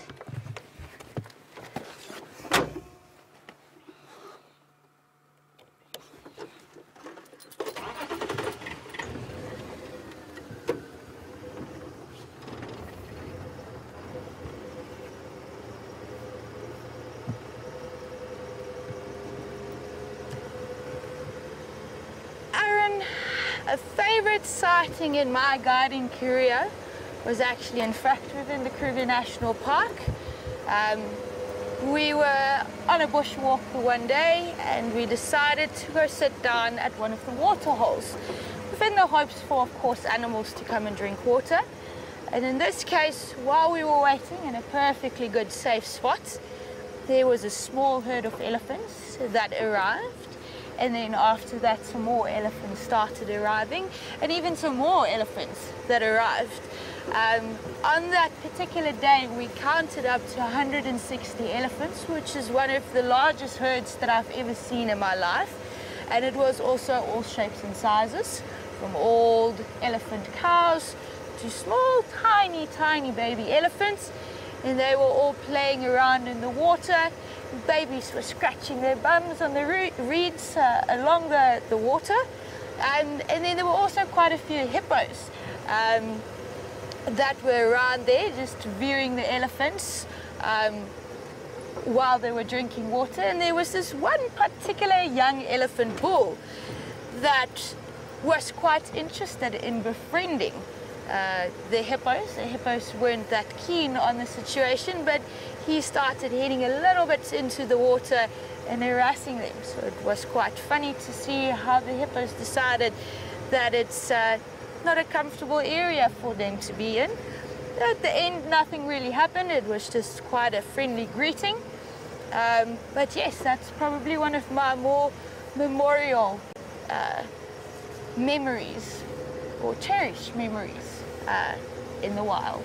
A favorite sighting in my guiding career was actually, in fact, within the Kruger National Park. Um, we were on a bushwalk the one day and we decided to go sit down at one of the water holes, within the hopes for, of course, animals to come and drink water. And in this case, while we were waiting in a perfectly good safe spot, there was a small herd of elephants that arrived. And then after that, some more elephants started arriving, and even some more elephants that arrived. Um, on that particular day, we counted up to one hundred sixty elephants, which is one of the largest herds that I've ever seen in my life. And it was also all shapes and sizes, from old elephant cows to small, tiny, tiny baby elephants. And they were all playing around in the water. Babies were scratching their bums on the re reeds uh, along the, the water. And, and then there were also quite a few hippos um, that were around there just viewing the elephants um, while they were drinking water. And there was this one particular young elephant bull that was quite interested in befriending uh, the hippos. The hippos weren't that keen on the situation, but he started heading a little bit into the water and harassing them. So it was quite funny to see how the hippos decided that it's uh, not a comfortable area for them to be in. At the end, nothing really happened. It was just quite a friendly greeting. Um, but yes, that's probably one of my more memorial uh, memories, or cherished memories uh, in the wild.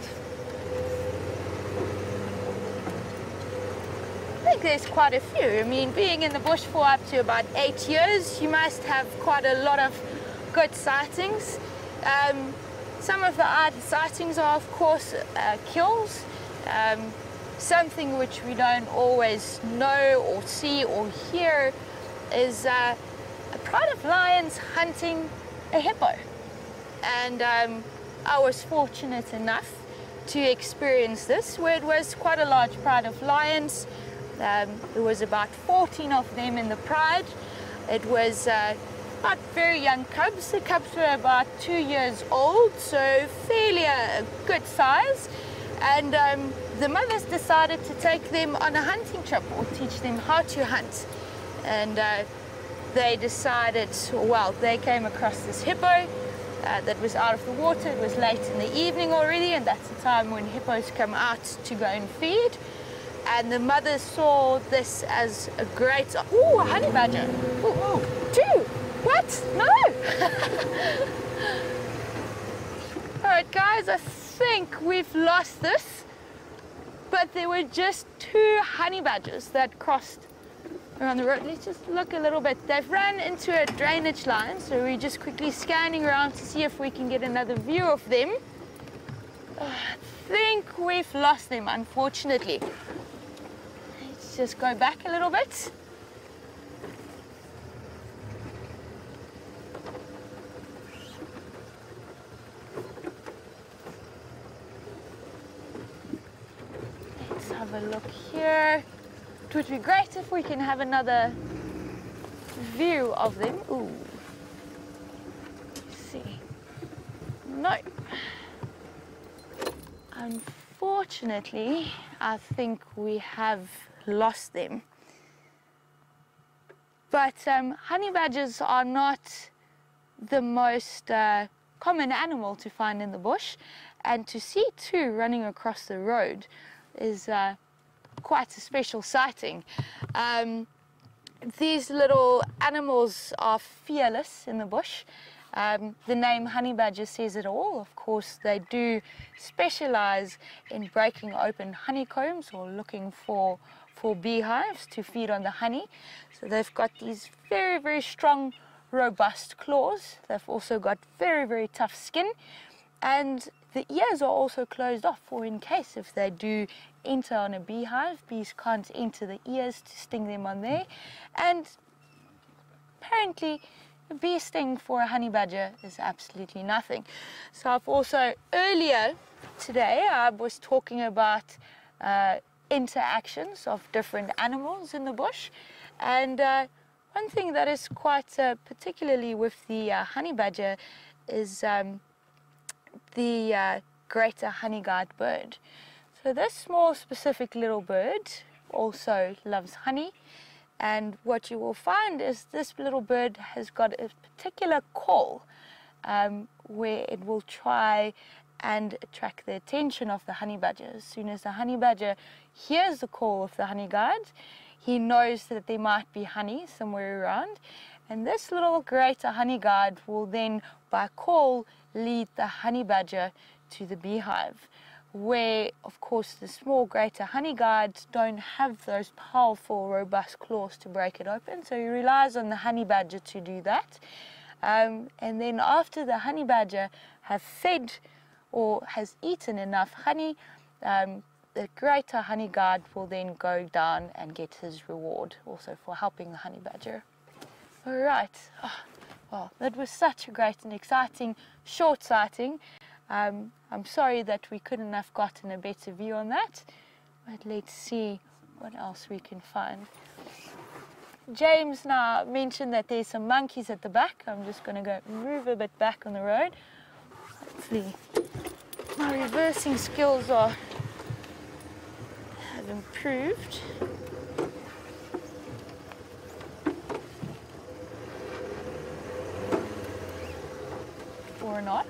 I think there's quite a few. I mean, being in the bush for up to about eight years, you must have quite a lot of good sightings. Um, some of the odd sightings are, of course, uh, kills. Um, something which we don't always know or see or hear is uh, a pride of lions hunting a hippo. And um, I was fortunate enough to experience this, where it was quite a large pride of lions. Um, there was about fourteen of them in the pride. It was uh, not very young cubs. The cubs were about two years old, so fairly a, a good size. And um, the mothers decided to take them on a hunting trip, or teach them how to hunt. And uh, they decided, well, they came across this hippo uh, that was out of the water. It was late in the evening already, and that's the time when hippos come out to go and feed. And the mothers saw this as a great... Ooh, a honey badger. Ooh, ooh. Two. What? No. All right, guys, I think we've lost this. But there were just two honey badgers that crossed around the road. Let's just look a little bit. They've run into a drainage line, so we're just quickly scanning around to see if we can get another view of them. I think we've lost them, unfortunately. Let's just go back a little bit. Let's have a look here. It would be great if we can have another view of them. Ooh. Let's see. No. Unfortunately, I think we have lost them. But um, honey badgers are not the most uh, common animal to find in the bush, and to see two running across the road is uh, quite a special sighting. Um, these little animals are fearless in the bush. Um, the name honey badger says it all. Of course, they do specialize in breaking open honeycombs or looking for, for beehives to feed on the honey. So they've got these very, very strong, robust claws. They've also got very, very tough skin. And the ears are also closed off for in case if they do enter on a beehive, bees can't enter the ears to sting them on there. And apparently, a bee sting for a honey badger is absolutely nothing. So I've also, earlier today, I was talking about uh, interactions of different animals in the bush. And uh, one thing that is quite uh, particularly with the uh, honey badger is um, the uh, greater honey-guide bird. So this small specific little bird also loves honey. And what you will find is this little bird has got a particular call um, where it will try and attract the attention of the honey badger. As soon as the honey badger hears the call of the honey guide, he knows that there might be honey somewhere around. And this little greater honey guide will then, by call, lead the honey badger to the beehive, where, of course, the small greater honey guides don't have those powerful, robust claws to break it open. So he relies on the honey badger to do that. Um, and then after the honey badger have fed or has eaten enough honey, um, the greater honey guide will then go down and get his reward also for helping the honey badger. All right. Oh, well, that was such a great and exciting short sighting. Um, I'm sorry that we couldn't have gotten a better view on that, but let's see what else we can find. James now mentioned that there's some monkeys at the back. I'm just going to go move a bit back on the road. Hopefully my reversing skills are have improved. Or not.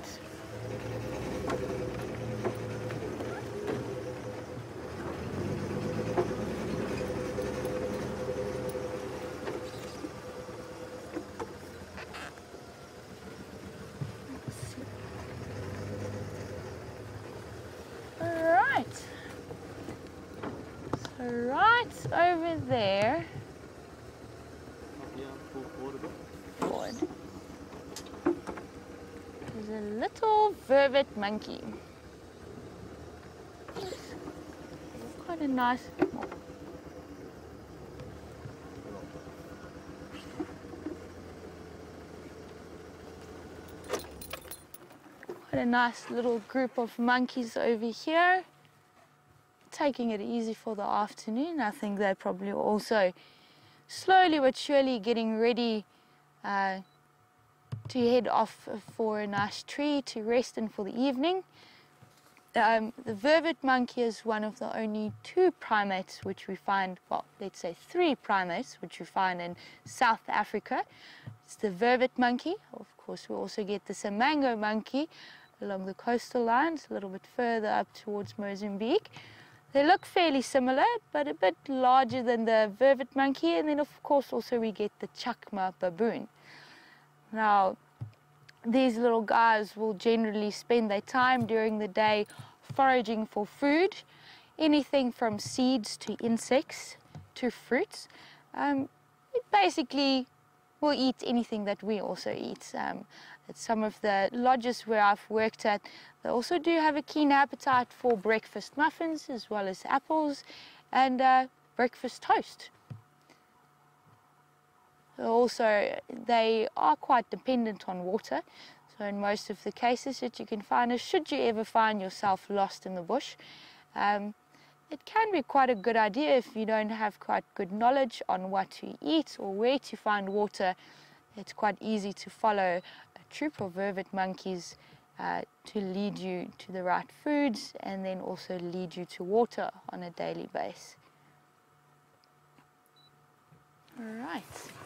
Over there, forward, there's a little vervet monkey. Quite a nice. Quite a nice little group of monkeys over here. Taking it easy for the afternoon. I think they're probably also slowly but surely getting ready uh, to head off for a nice tree to rest in for the evening. Um, the vervet monkey is one of the only two primates which we find, well, let's say three primates which we find in South Africa. It's the vervet monkey. Of course, we also get the samango monkey along the coastal lines, a little bit further up towards Mozambique. They look fairly similar, but a bit larger than the vervet monkey. And then, of course, also we get the chakma baboon. Now, these little guys will generally spend their time during the day foraging for food, anything from seeds to insects to fruits. Um, it basically will eat anything that we also eat. Um, at some of the lodges where I've worked at, they also do have a keen appetite for breakfast muffins as well as apples and uh, breakfast toast. Also, they are quite dependent on water. So in most of the cases that you can find is, should you ever find yourself lost in the bush, um, it can be quite a good idea if you don't have quite good knowledge on what to eat or where to find water. It's quite easy to follow a troop of vervet monkeys uh, to lead you to the right foods and then also lead you to water on a daily basis. All right.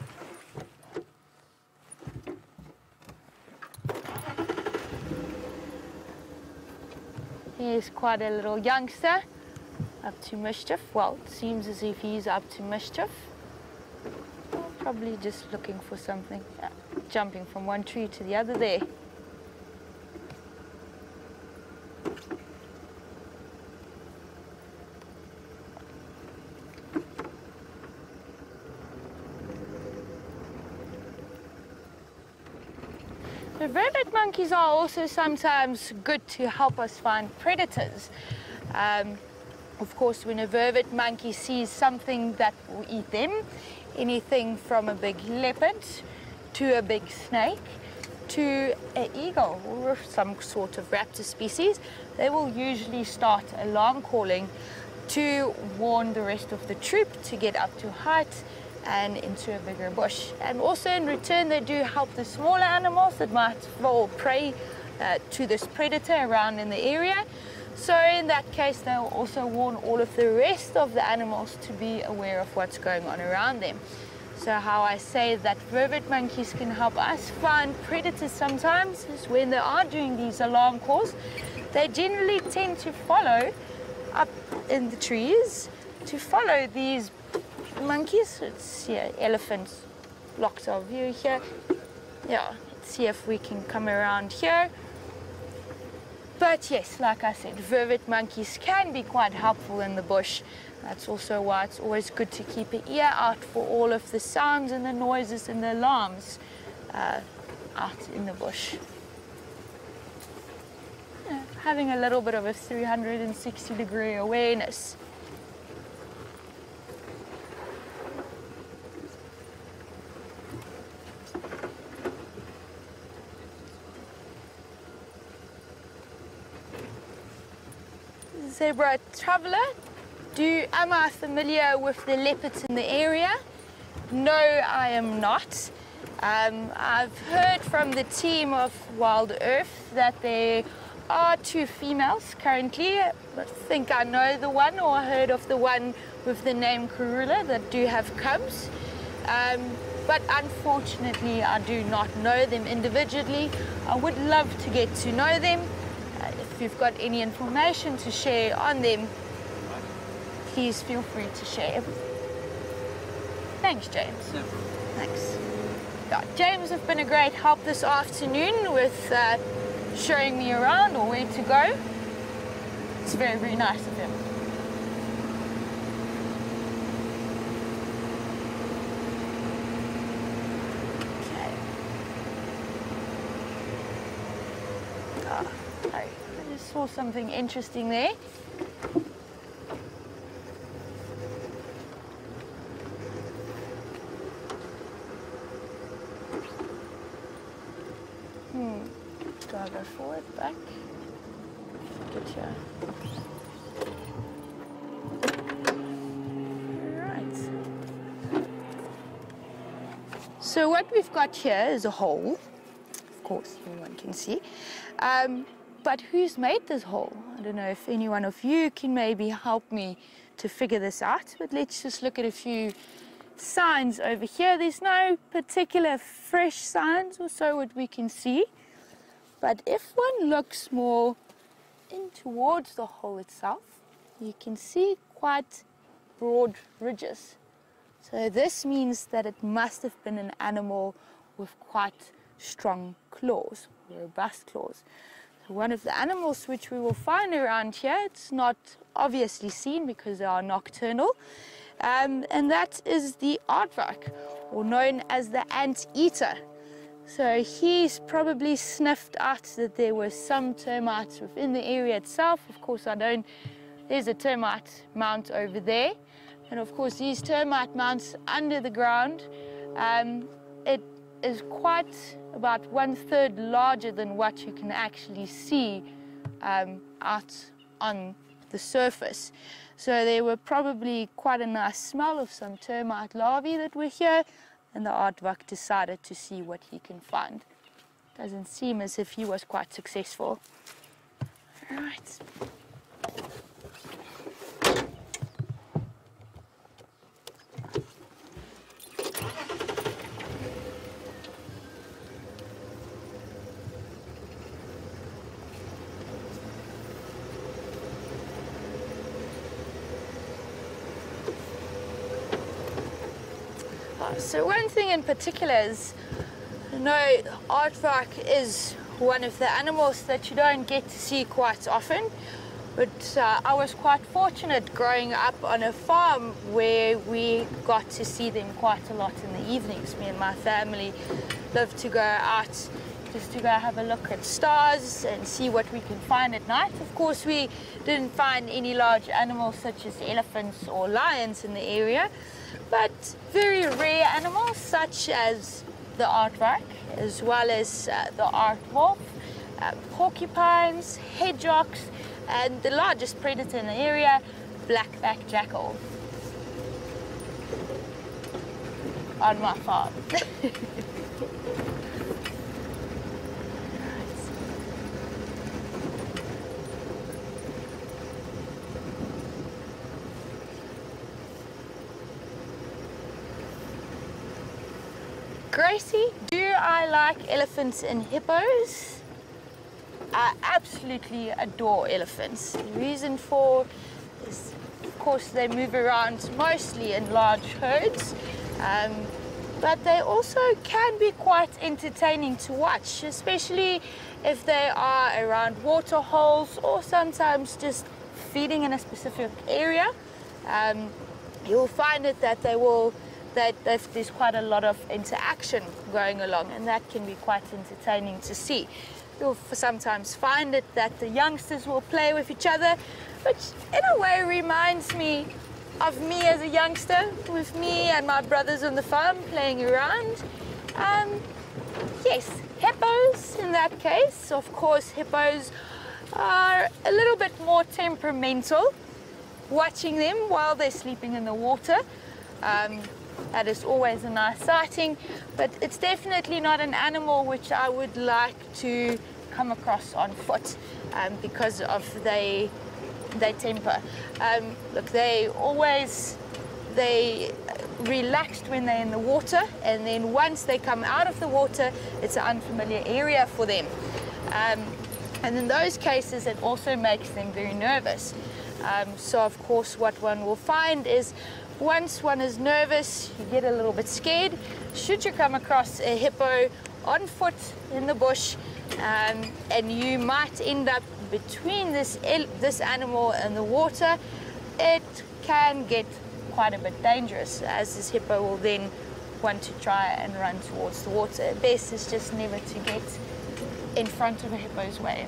Here's quite a little youngster up to mischief. Well, it seems as if he's up to mischief. Probably just looking for something. Yeah, jumping from one tree to the other there. The vervet monkeys are also sometimes good to help us find predators. Um, of course, when a vervet monkey sees something that will eat them, anything from a big leopard to a big snake to an eagle or some sort of raptor species, they will usually start alarm calling to warn the rest of the troop to get up to height and into a bigger bush. And also in return, they do help the smaller animals that might fall prey uh, to this predator around in the area. So in that case, they'll also warn all of the rest of the animals to be aware of what's going on around them. So how I say that vervet monkeys can help us find predators sometimes is when they are doing these alarm calls, they generally tend to follow up in the trees to follow these monkeys. Let's see, elephants blocks our view here. Yeah, let's see if we can come around here. But yes, like I said, vervet monkeys can be quite helpful in the bush. That's also why it's always good to keep an ear out for all of the sounds and the noises and the alarms uh, out in the bush. Yeah, having a little bit of a three hundred sixty degree awareness. Zebra traveler, do am I familiar with the leopards in the area? No, I am not. Um, I've heard from the team of Wild Earth that there are two females currently. I think I know the one, or heard of the one with the name Karula that do have cubs. Um, but unfortunately, I do not know them individually. I would love to get to know them. If you've got any information to share on them, please feel free to share. Thanks, James. No problem. Thanks. Yeah, James has been a great help this afternoon with uh, showing me around or where to go. It's very, very nice of him. Okay. Ah, sorry. I just saw something interesting there. Hmm. Do I go forward, back? Good here. Right. So what we've got here is a hole. Of course, everyone can see. Um, but who's made this hole? I don't know if any one of you can maybe help me to figure this out, but let's just look at a few signs over here. There's no particular fresh signs or so what we can see. But if one looks more in towards the hole itself, you can see quite broad ridges. So this means that it must have been an animal with quite strong claws, robust claws. So one of the animals which we will find around here, it's not obviously seen because they are nocturnal, um, and that is the aardvark, or known as the anteater. So he's probably sniffed out that there were some termites within the area itself. Of course, I don't, there's a termite mount over there. And of course, these termite mounts under the ground, um, it is quite about one third larger than what you can actually see um, out on the surface. So there were probably quite a nice smell of some termite larvae that were here, and the aardvark decided to see what he can find. Doesn't seem as if he was quite successful. All right. So one thing in particular is know aardvark is one of the animals that you don't get to see quite often, but uh, I was quite fortunate growing up on a farm where we got to see them quite a lot in the evenings. Me and my family loved to go out just to go have a look at stars and see what we can find at night. Of course, we didn't find any large animals such as elephants or lions in the area, but very rare animals such as the aardvark, as well as uh, the aardwolf, uh, porcupines, hedgehogs, and the largest predator in the area, blackback jackal, on my farm. Gracie, do I like elephants and hippos? I absolutely adore elephants. The reason for is, of course, they move around mostly in large herds, um, but they also can be quite entertaining to watch, especially if they are around water holes or sometimes just feeding in a specific area. Um, you'll find it that they will that there's quite a lot of interaction going along, and that can be quite entertaining to see. You'll sometimes find it that the youngsters will play with each other, which in a way reminds me of me as a youngster, with me and my brothers on the farm playing around. Um, yes, hippos in that case. Of course, hippos are a little bit more temperamental. Watching them while they're sleeping in the water, um, that is always a nice sighting, but it's definitely not an animal which I would like to come across on foot, um, because of they they temper. Um, look, they always they relaxed when they're in the water, and then once they come out of the water, it's an unfamiliar area for them. Um, and in those cases, it also makes them very nervous. Um, so of course, what one will find is, once one is nervous, you get a little bit scared. Should you come across a hippo on foot in the bush, um, and you might end up between this, this animal and the water, it can get quite a bit dangerous, as this hippo will then want to try and run towards the water. Best is just never to get in front of a hippo's way.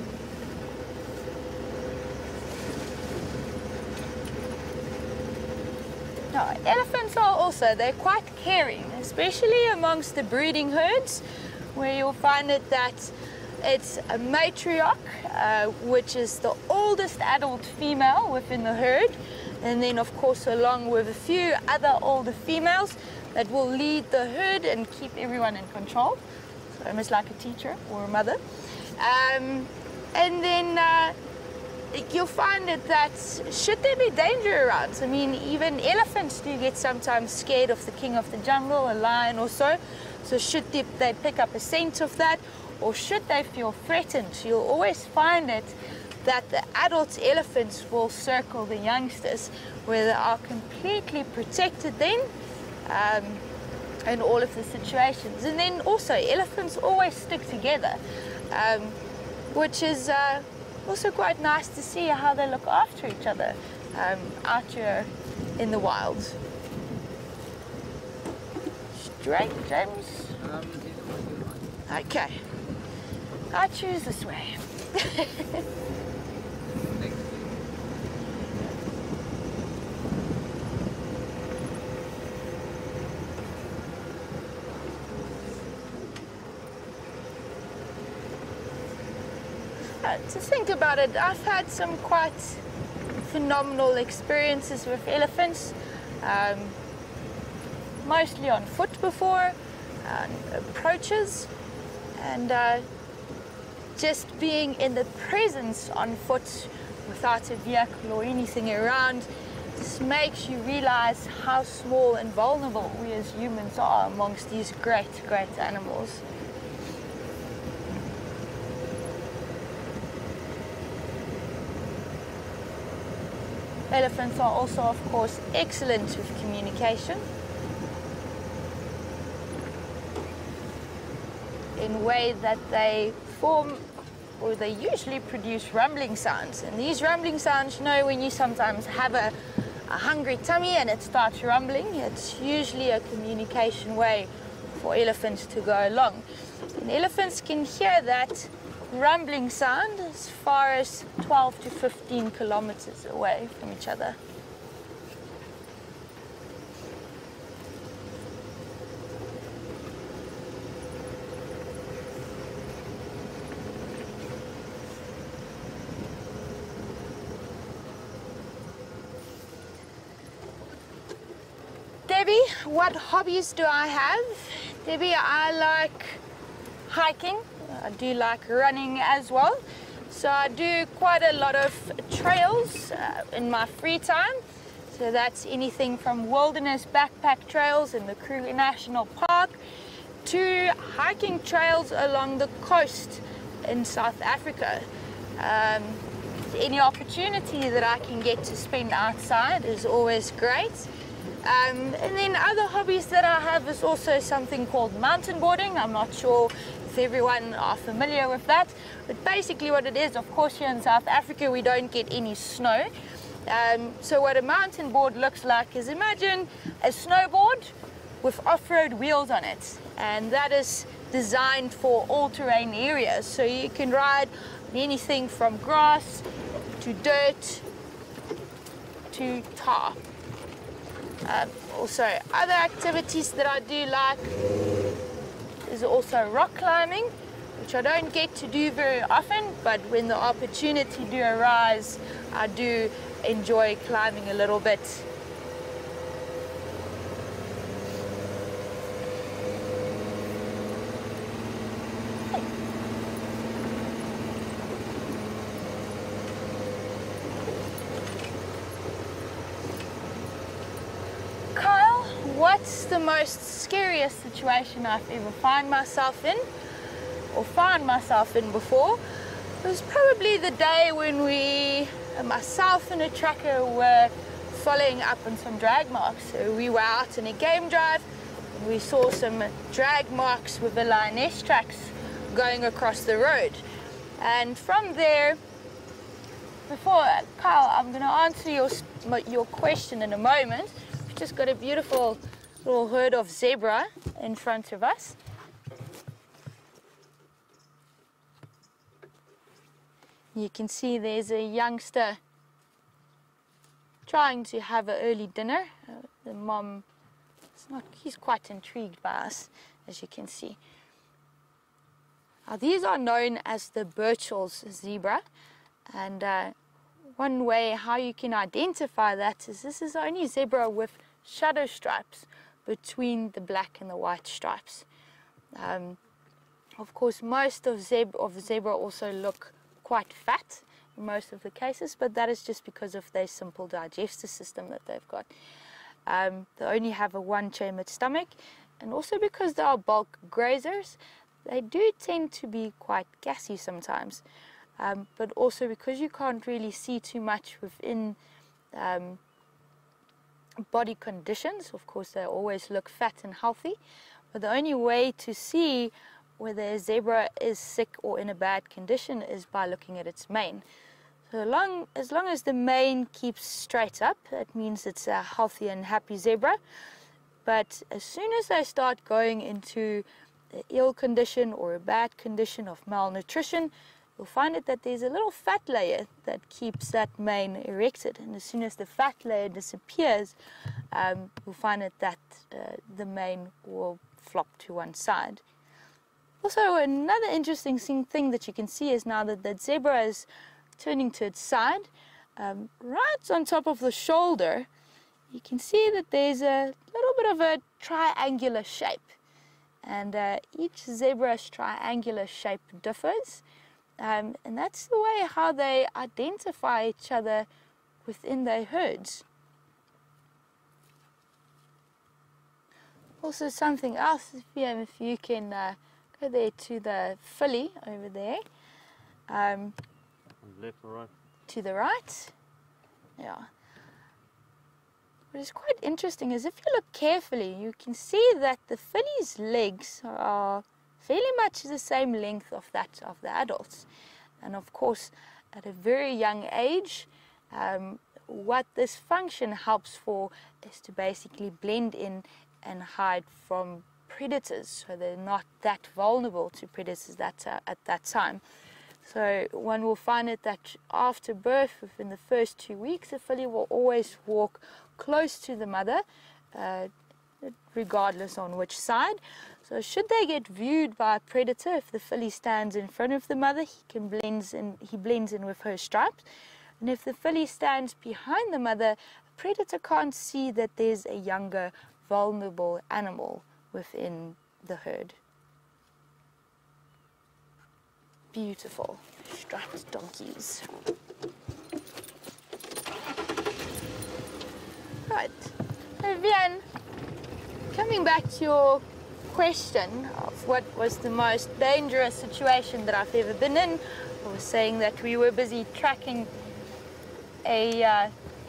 No, elephants are also, they're quite caring, especially amongst the breeding herds, where you'll find it that it's a matriarch, uh, which is the oldest adult female within the herd, and then of course along with a few other older females that will lead the herd and keep everyone in control, so almost like a teacher or a mother. Um, and then uh, you'll find it that should there be danger around, I mean, even elephants do get sometimes scared of the king of the jungle, a lion or so. So should they, they pick up a scent of that, or should they feel threatened, you'll always find it that the adult elephants will circle the youngsters, where they are completely protected then um, in all of the situations. And then also elephants always stick together, um, which is uh, also quite nice to see how they look after each other um, out here in the wild. Straight, James? Um, Okay. I choose this way. Uh, to think about it, I've had some quite phenomenal experiences with elephants, um, mostly on foot before, uh, approaches, and uh, just being in the presence on foot without a vehicle or anything around just makes you realize how small and vulnerable we as humans are amongst these great, great animals. Elephants are also, of course, excellent with communication. in way that they form, or they usually produce rumbling sounds. And these rumbling sounds, you know, when you sometimes have a, a hungry tummy and it starts rumbling, it's usually a communication way for elephants to go along. And elephants can hear that rumbling sound as far as twelve to fifteen kilometers away from each other. Debbie, what hobbies do I have? Debbie, I like hiking. I do like running as well. So I do quite a lot of trails uh, in my free time. So that's anything from wilderness backpack trails in the Kruger National Park to hiking trails along the coast in South Africa. Um, any opportunity that I can get to spend outside is always great. Um, and then other hobbies that I have is also something called mountain boarding. I'm not sure if everyone are familiar with that, but basically what it is, of course here in South Africa we don't get any snow. Um, so what a mountain board looks like is, imagine a snowboard with off-road wheels on it, and that is designed for all-terrain areas. So you can ride anything from grass to dirt to tar. Um, also, other activities that I do like is also rock climbing, which I don't get to do very often, but when the opportunity do arise, I do enjoy climbing a little bit. What's the most scariest situation I've ever found myself in, or found myself in before? It was probably the day when we, myself and a tracker, were following up on some drag marks. So we were out in a game drive, and we saw some drag marks with the lioness tracks going across the road. And from there, before, Kyle, I'm going to answer your, your question in a moment. We've just got a beautiful little herd of zebra in front of us. You can see there's a youngster trying to have an early dinner. Uh, the mom, it's not, he's quite intrigued by us, as you can see. Now, these are known as the Burchell's zebra, and uh, one way how you can identify that is this is the only zebra with shadow stripes between the black and the white stripes. Um, of course, most of zebra, of zebra also look quite fat in most of the cases, but that is just because of their simple digestive system that they've got. Um, they only have a one-chambered stomach, and also because they are bulk grazers, they do tend to be quite gassy sometimes. Um, but also because you can't really see too much within um, body conditions. Of course, they always look fat and healthy, but the only way to see whether a zebra is sick or in a bad condition is by looking at its mane. So long, as long as the mane keeps straight up, that means it's a healthy and happy zebra. But as soon as they start going into an ill condition or a bad condition of malnutrition, you'll find it that there's a little fat layer that keeps that mane erected, and as soon as the fat layer disappears, um, you'll find it that uh, the mane will flop to one side. Also, another interesting thing that you can see is now that the zebra is turning to its side, um, right on top of the shoulder, you can see that there's a little bit of a triangular shape, and uh, each zebra's triangular shape differs. Um, and that's the way how they identify each other within their herds. Also, something else, if you, if you can uh, go there to the filly over there. Um, left or right? To the right. Yeah. What is quite interesting is if you look carefully, you can see that the filly's legs are fairly much the same length of that of the adults. And of course, at a very young age, um, what this function helps for is to basically blend in and hide from predators, so they're not that vulnerable to predators that, uh, at that time. So one will find it that after birth, within the first two weeks, the filly will always walk close to the mother, uh, regardless on which side. So should they get viewed by a predator, if the filly stands in front of the mother, he can blends in, he blends in with her stripes. And if the filly stands behind the mother, a predator can't see that there's a younger, vulnerable animal within the herd. Beautiful striped donkeys. Right, so Vian, coming back to your question of what was the most dangerous situation that I've ever been in, I was saying that we were busy tracking a uh,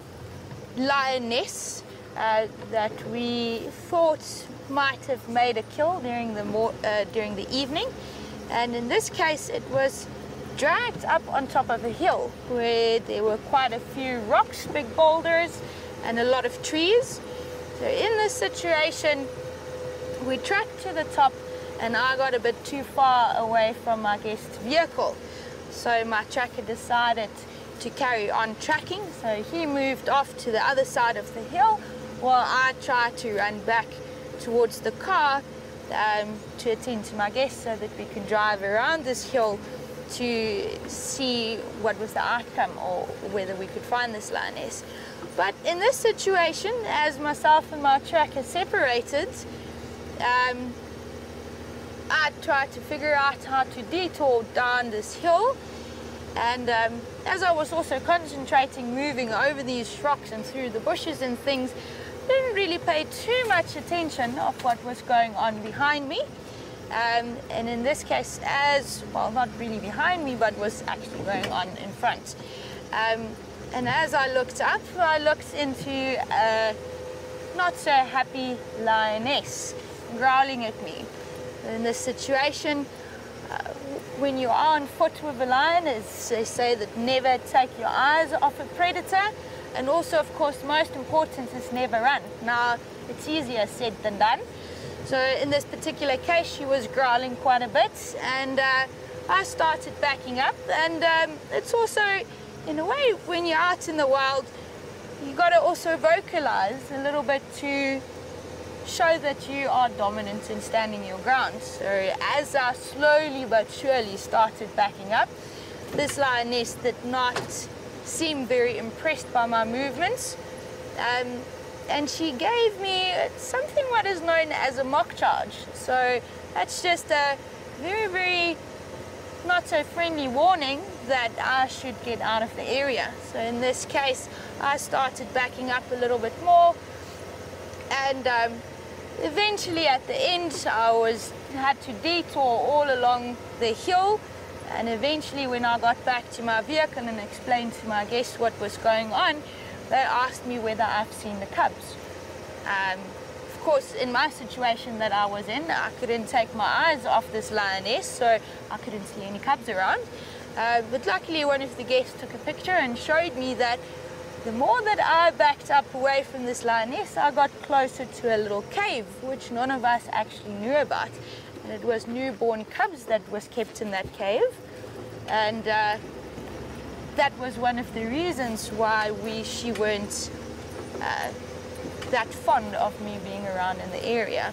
lioness uh, that we thought might have made a kill during the mor uh, during the evening, and in this case it was dragged up on top of a hill where there were quite a few rocks, big boulders, and a lot of trees. So in this situation, we tracked to the top, and I got a bit too far away from my guest's vehicle. So my tracker decided to carry on tracking. So he moved off to the other side of the hill while I tried to run back towards the car um, to attend to my guest so that we can drive around this hill to see what was the outcome or whether we could find this lioness. But in this situation, as myself and my tracker separated, um, I tried to figure out how to detour down this hill, and um, as I was also concentrating moving over these rocks and through the bushes and things, didn't really pay too much attention of what was going on behind me. Um, and in this case, as well, not really behind me, but was actually going on in front. Um, and as I looked up, I looked into a not so happy lioness growling at me. In this situation, uh, when you are on foot with a lion, as they say that never take your eyes off a predator, and also, of course, most important is never run. Now, it's easier said than done. So in this particular case, she was growling quite a bit, and uh, I started backing up. And um, it's also, in a way, when you're out in the wild, you got to also vocalize a little bit to show that you are dominant in standing your ground. So as I slowly but surely started backing up, this lioness did not seem very impressed by my movements. Um, and she gave me something what is known as a mock charge. So that's just a very, very not so friendly warning that I should get out of the area. So in this case, I started backing up a little bit more, and um, eventually at the end, I was had to detour all along the hill. And eventually, when I got back to my vehicle and explained to my guests what was going on, they asked me whether I've seen the cubs. Um, of course, in my situation that I was in, I couldn't take my eyes off this lioness, so I couldn't see any cubs around. Uh, but luckily, one of the guests took a picture and showed me that the more that I backed up away from this lioness, I got closer to a little cave, which none of us actually knew about. And it was newborn cubs that was kept in that cave. And uh, that was one of the reasons why we she weren't uh, that fond of me being around in the area.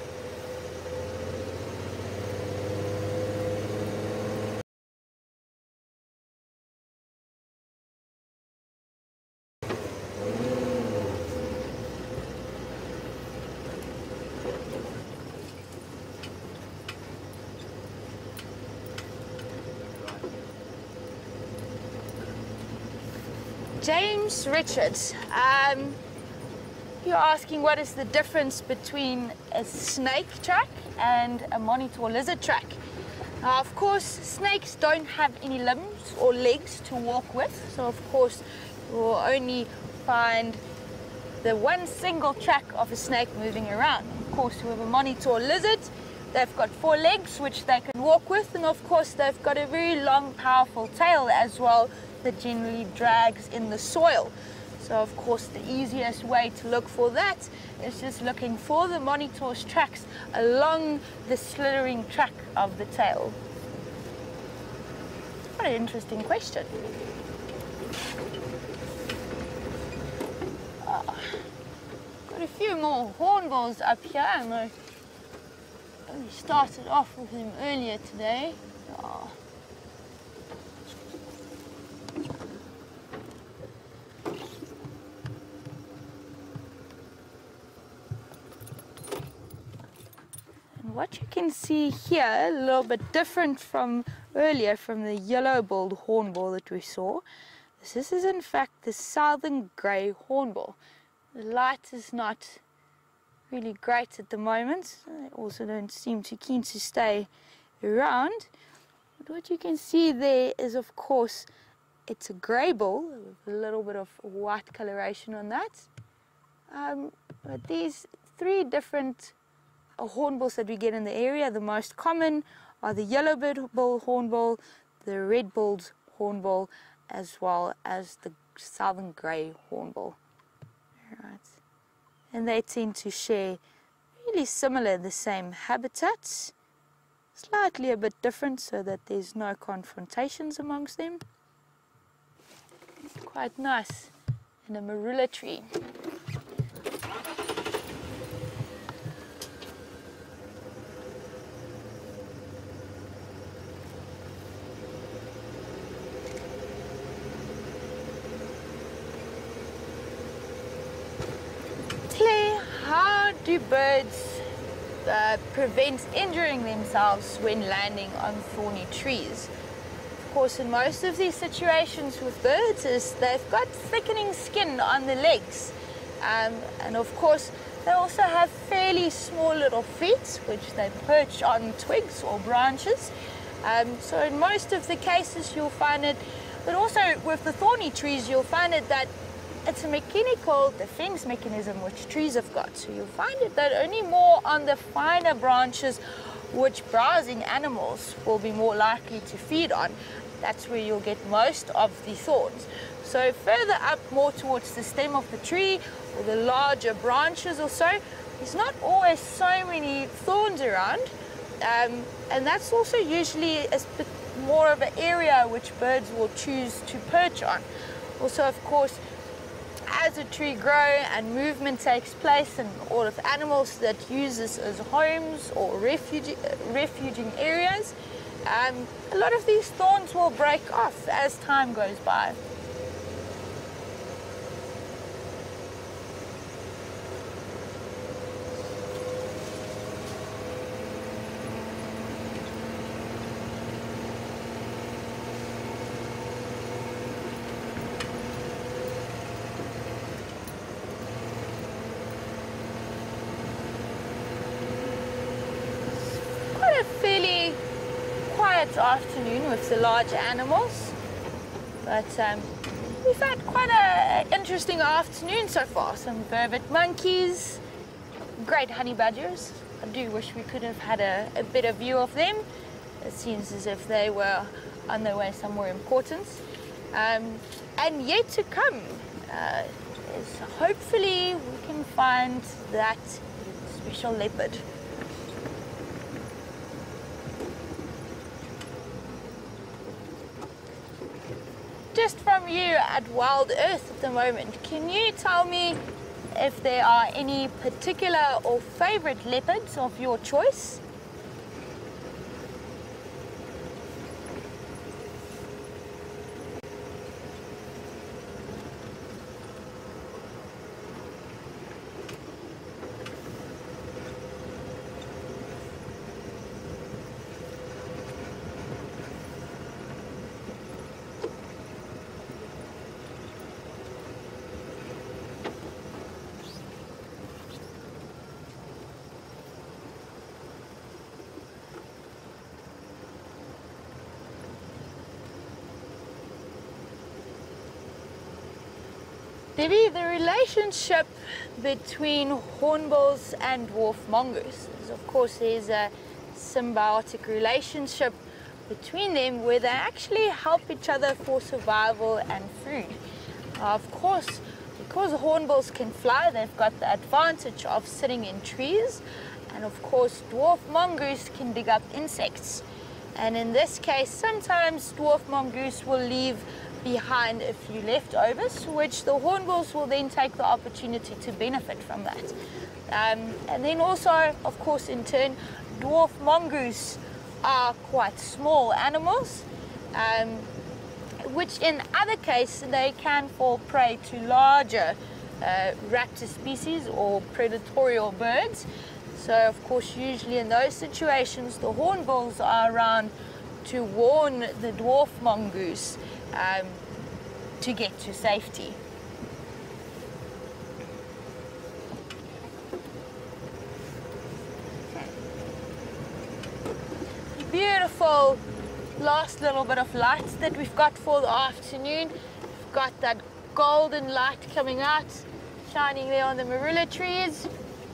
James Richards, um, you're asking what is the difference between a snake track and a monitor lizard track. Now, of course, snakes don't have any limbs or legs to walk with, so of course you will only find the one single track of a snake moving around. Of course, with a monitor lizard, they've got four legs which they can walk with, and of course they've got a very long, powerful tail as well that generally drags in the soil. So of course the easiest way to look for that is just looking for the monitor's tracks along the slithering track of the tail. What an interesting question. Oh, got a few more hornbills up here, and I only started off with them earlier today. Oh. What you can see here, a little bit different from earlier, from the yellow-billed hornbill that we saw, is this is in fact the southern grey hornbill. The light is not really great at the moment. They also don't seem too keen to stay around. But what you can see there is, of course, it's a grey bill with a little bit of white coloration on that. Um, but these three different hornbills that we get in the area, the most common are the yellow-billed hornbill, the red-billed hornbill, as well as the southern grey hornbill. Right. And they tend to share really similar, the same habitats, slightly a bit different so that there's no confrontations amongst them. Quite nice in a marula tree. How do birds uh, prevent injuring themselves when landing on thorny trees? Of course, in most of these situations with birds is they've got thickening skin on the legs, um, and of course they also have fairly small little feet which they perch on twigs or branches. Um, so in most of the cases you'll find it, but also with the thorny trees you'll find it that it's a mechanical defense mechanism which trees have got. So you'll find it that only more on the finer branches which browsing animals will be more likely to feed on. That's where you'll get most of the thorns. So further up, more towards the stem of the tree or the larger branches or so, there's not always so many thorns around. Um, and that's also usually a bit more of an area which birds will choose to perch on. Also, of course, as a tree grows and movement takes place, and all of the animals that use this as homes or refuge, refuging areas, um, a lot of these thorns will break off as time goes by. Fairly quiet afternoon with the larger animals, but um, we've had quite an interesting afternoon so far. Some vervet monkeys, great honey badgers. I do wish we could have had a, a better view of them. It seems as if they were on their way somewhere important. Um, and yet to come uh, is hopefully we can find that special leopard. Just from you at Wild Earth at the moment, can you tell me if there are any particular or favorite leopards of your choice? Debbie, the relationship between hornbills and dwarf mongoose is, of course, there's a symbiotic relationship between them where they actually help each other for survival and food. Uh, of course, because hornbills can fly, they've got the advantage of sitting in trees, and of course dwarf mongoose can dig up insects. And in this case, sometimes dwarf mongoose will leave behind a few leftovers, which the hornbills will then take the opportunity to benefit from that. Um, and then also, of course, in turn, dwarf mongoose are quite small animals, um, which in other cases they can fall prey to larger uh, raptor species or predatorial birds. So of course usually in those situations the hornbills are around to warn the dwarf mongoose um, to get to safety. Beautiful last little bit of light that we've got for the afternoon. We've got that golden light coming out, shining there on the marula trees.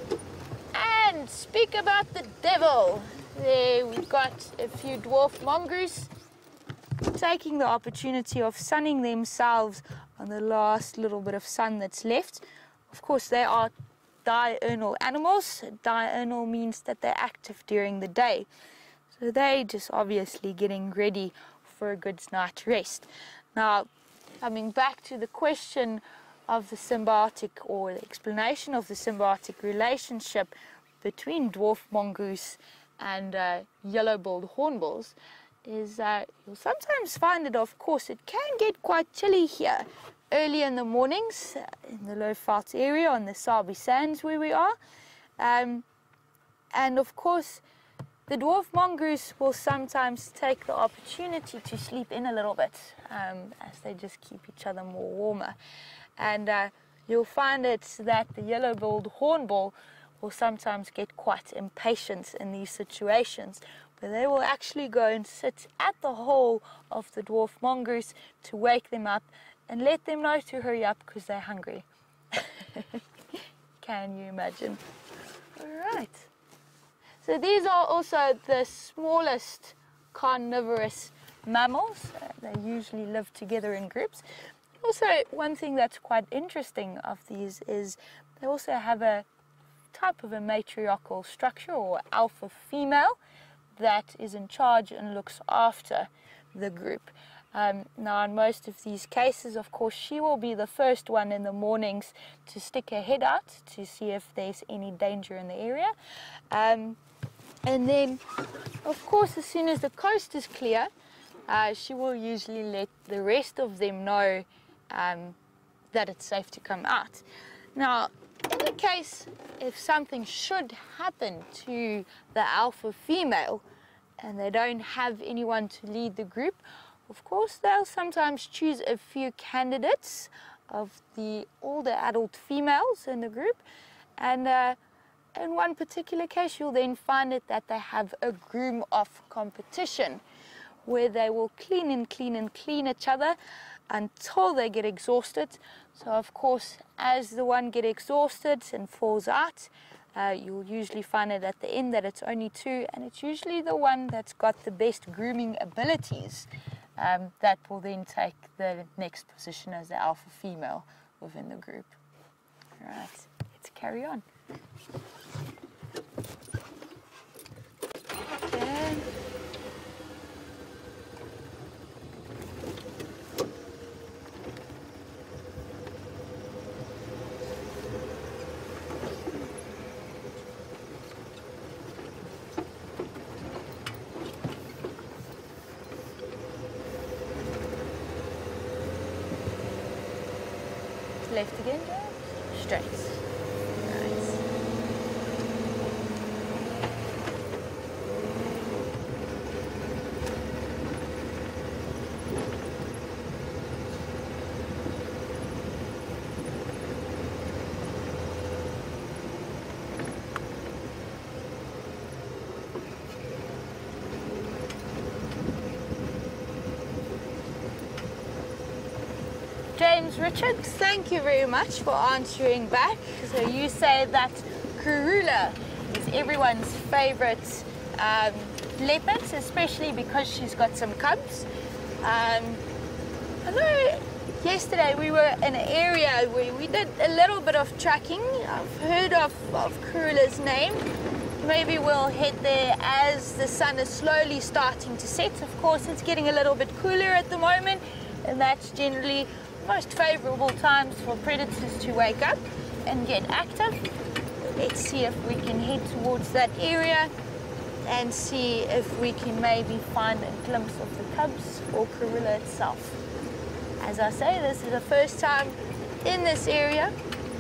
And speak about the devil. There we've got a few dwarf mongoose taking the opportunity of sunning themselves on the last little bit of sun that's left. Of course, they are diurnal animals. Diurnal means that they're active during the day. So they're just obviously getting ready for a good night's rest. Now, coming back to the question of the symbiotic, or the explanation of the symbiotic relationship between dwarf mongoose and uh, yellow-billed hornbills, is uh, you'll sometimes find that, of course, it can get quite chilly here early in the mornings uh, in the low-veld area on the Sabi sands where we are. Um, and, of course, the dwarf mongoose will sometimes take the opportunity to sleep in a little bit um, as they just keep each other more warmer. And uh, you'll find it that the yellow-billed hornbill will sometimes get quite impatient in these situations, but they will actually go and sit at the hole of the dwarf mongoose to wake them up and let them know to hurry up because they're hungry. Can you imagine? All right. So these are also the smallest carnivorous mammals. Uh, they usually live together in groups. Also, one thing that's quite interesting of these is they also have a type of a matriarchal structure, or alpha female, that is in charge and looks after the group. Um, now, in most of these cases, of course, she will be the first one in the mornings to stick her head out to see if there's any danger in the area. Um, and then, of course, as soon as the coast is clear, uh, she will usually let the rest of them know um, that it's safe to come out. Now, in the case if something should happen to the alpha female and they don't have anyone to lead the group, of course they'll sometimes choose a few candidates of the older adult females in the group, and uh, in one particular case you'll then find it that they have a groom off competition where they will clean and clean and clean each other until they get exhausted. So of course, as the one gets exhausted and falls out, uh, you'll usually find it at the end that it's only two, and it's usually the one that's got the best grooming abilities um, that will then take the next position as the alpha female within the group. All right, let's carry on. Okay. Left again, James? Straight. Nice. James Richard, thank you very much for answering back. So you say that Karula is everyone's favorite um, leopards, especially because she's got some cubs. Um, I know yesterday we were in an area where we did a little bit of tracking. I've heard of, of Karula's name. Maybe we'll head there as the sun is slowly starting to set. Of course, it's getting a little bit cooler at the moment, and that's generally most favorable times for predators to wake up and get active. Let's see if we can head towards that area and see if we can maybe find a glimpse of the cubs or Karula itself. As I say, this is the first time in this area.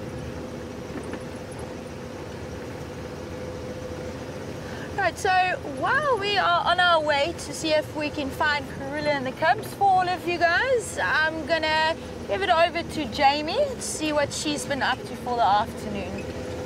Right, so while we are on our way to see if we can find Karula and the cubs for all of you guys, I'm gonna give it over to Jamie to see what she's been up to for the afternoon.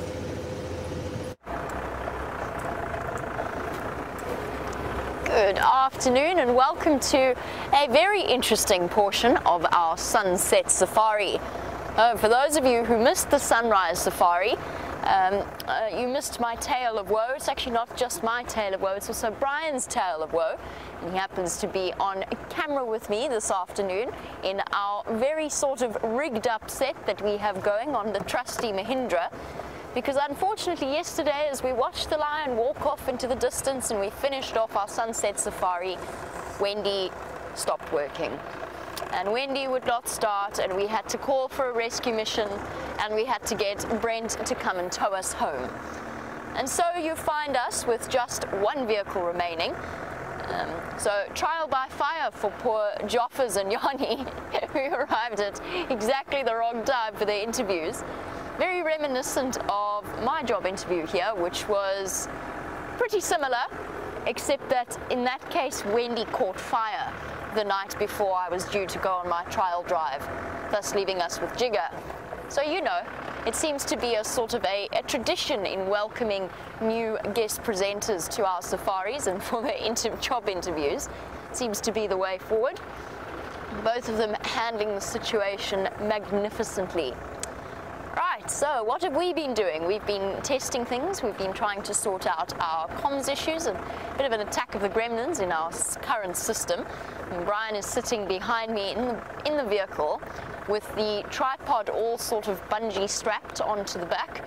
Good afternoon and welcome to a very interesting portion of our sunset safari. Uh, for those of you who missed the sunrise safari, um, uh, you missed my tale of woe. It's actually not just my tale of woe, it's also Brian's tale of woe. And he happens to be on camera with me this afternoon in our very sort of rigged up set that we have going on the trusty Mahindra. Because unfortunately yesterday, as we watched the lion walk off into the distance and we finished off our sunset safari, Wendy stopped working. And Wendy would not start, and we had to call for a rescue mission, and we had to get Brent to come and tow us home. And so you find us with just one vehicle remaining. Um, so trial by fire for poor Joffers and Yanni, who arrived at exactly the wrong time for their interviews. Very reminiscent of my job interview here, which was pretty similar, except that in that case Wendy caught fire the night before I was due to go on my trial drive, thus leaving us with Jigger. So you know, it seems to be a sort of a, a tradition in welcoming new guest presenters to our safaris and for their inter job interviews. It seems to be the way forward. Both of them handling the situation magnificently. Right, so what have we been doing? We've been testing things, we've been trying to sort out our comms issues, and a bit of an attack of the gremlins in our current system. And Brian is sitting behind me in the, in the vehicle with the tripod all sort of bungee strapped onto the back.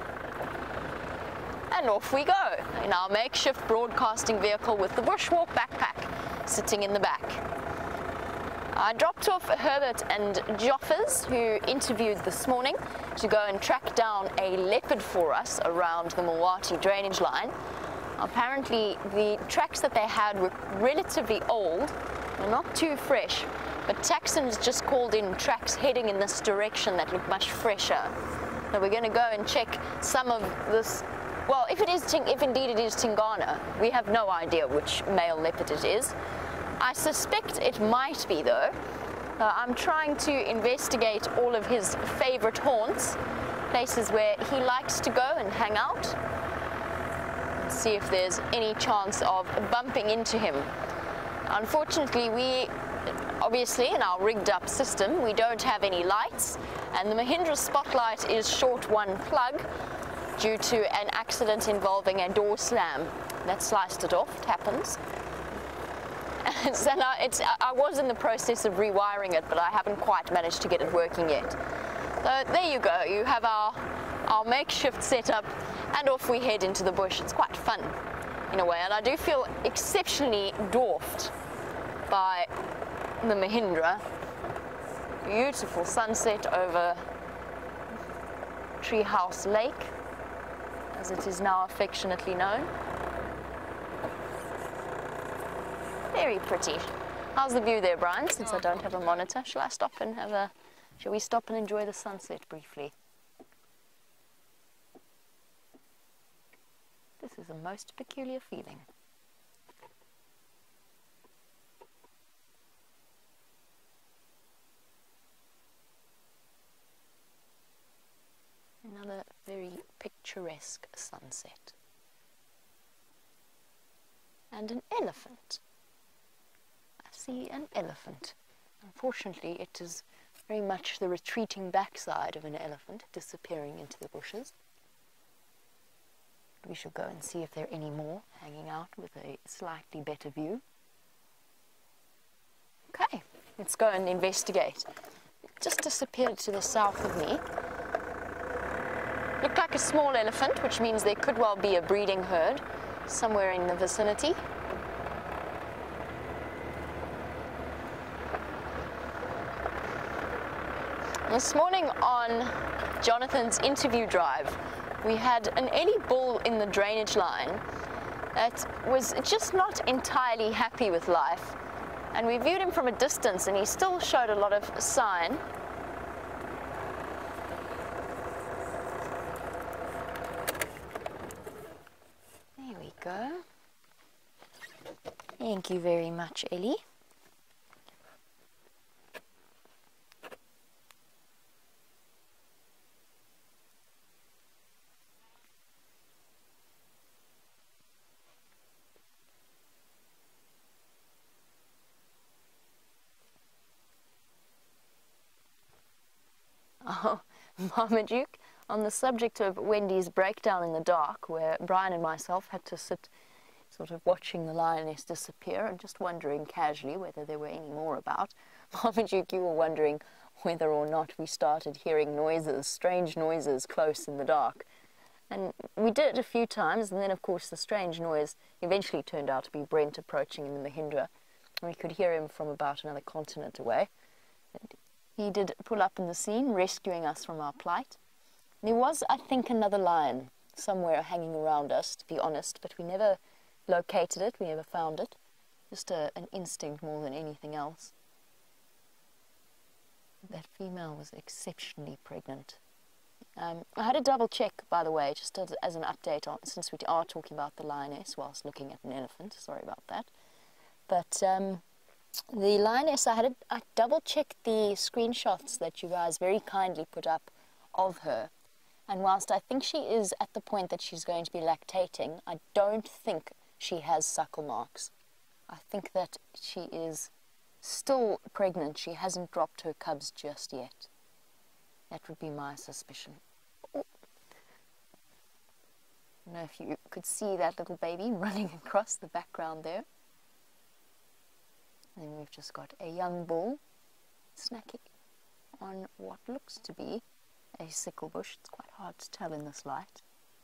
And off we go in our makeshift broadcasting vehicle with the bushwalk backpack sitting in the back. I dropped off Herbert and Joffers, who interviewed this morning, to go and track down a leopard for us around the Mulwati drainage line. Apparently the tracks that they had were relatively old, and not too fresh, but Taxon's just called in tracks heading in this direction that look much fresher. So we're going to go and check some of this. Well, if it is, if indeed it is Tingana, we have no idea which male leopard it is. I suspect it might be though. Uh, I'm trying to investigate all of his favorite haunts, places where he likes to go and hang out, and see if there's any chance of bumping into him. Unfortunately, we, obviously in our rigged up system, we don't have any lights, and the Mahindra spotlight is short one plug due to an accident involving a door slam that sliced it off. It happens. So now it's, I was in the process of rewiring it, but I haven't quite managed to get it working yet. So there you go, you have our, our makeshift setup, and off we head into the bush. It's quite fun in a way, and I do feel exceptionally dwarfed by the Mahindra. Beautiful sunset over Treehouse Lake, as it is now affectionately known. Very pretty. How's the view there, Brian, since I don't have a monitor? Shall I stop and have a, shall we stop and enjoy the sunset briefly? This is a most peculiar feeling. Another very picturesque sunset. And an elephant. See an elephant. Unfortunately, it is very much the retreating backside of an elephant disappearing into the bushes. We shall go and see if there are any more hanging out with a slightly better view. Okay, let's go and investigate. It just disappeared to the south of me. Looked like a small elephant, which means there could well be a breeding herd somewhere in the vicinity. This morning on Jonathan's interview drive, we had an Eddie bull in the drainage line that was just not entirely happy with life. And we viewed him from a distance and he still showed a lot of sign. There we go. Thank you very much, Ellie. Oh, Marmaduke, on the subject of Wendy's breakdown in the dark, where Brian and myself had to sit sort of watching the lioness disappear and just wondering casually whether there were any more about. Marmaduke, you were wondering whether or not we started hearing noises, strange noises close in the dark. And we did it a few times, and then of course the strange noise eventually turned out to be Brent approaching in the Mahindra. And we could hear him from about another continent away. And he did pull up in the scene, rescuing us from our plight. There was, I think, another lion somewhere hanging around us, to be honest, but we never located it, we never found it. Just a, an instinct more than anything else. That female was exceptionally pregnant. Um, I had a double check, by the way, just as, as an update, on, since we are talking about the lioness whilst looking at an elephant. Sorry about that. But um, the lioness, I had a, I double-checked the screenshots that you guys very kindly put up of her. And whilst I think she is at the point that she's going to be lactating, I don't think she has suckle marks. I think that she is still pregnant. She hasn't dropped her cubs just yet. That would be my suspicion. Oh. I don't know if you could see that little baby running across the background there. And then we've just got a young bull snacking on what looks to be a sickle bush. It's quite hard to tell in this light.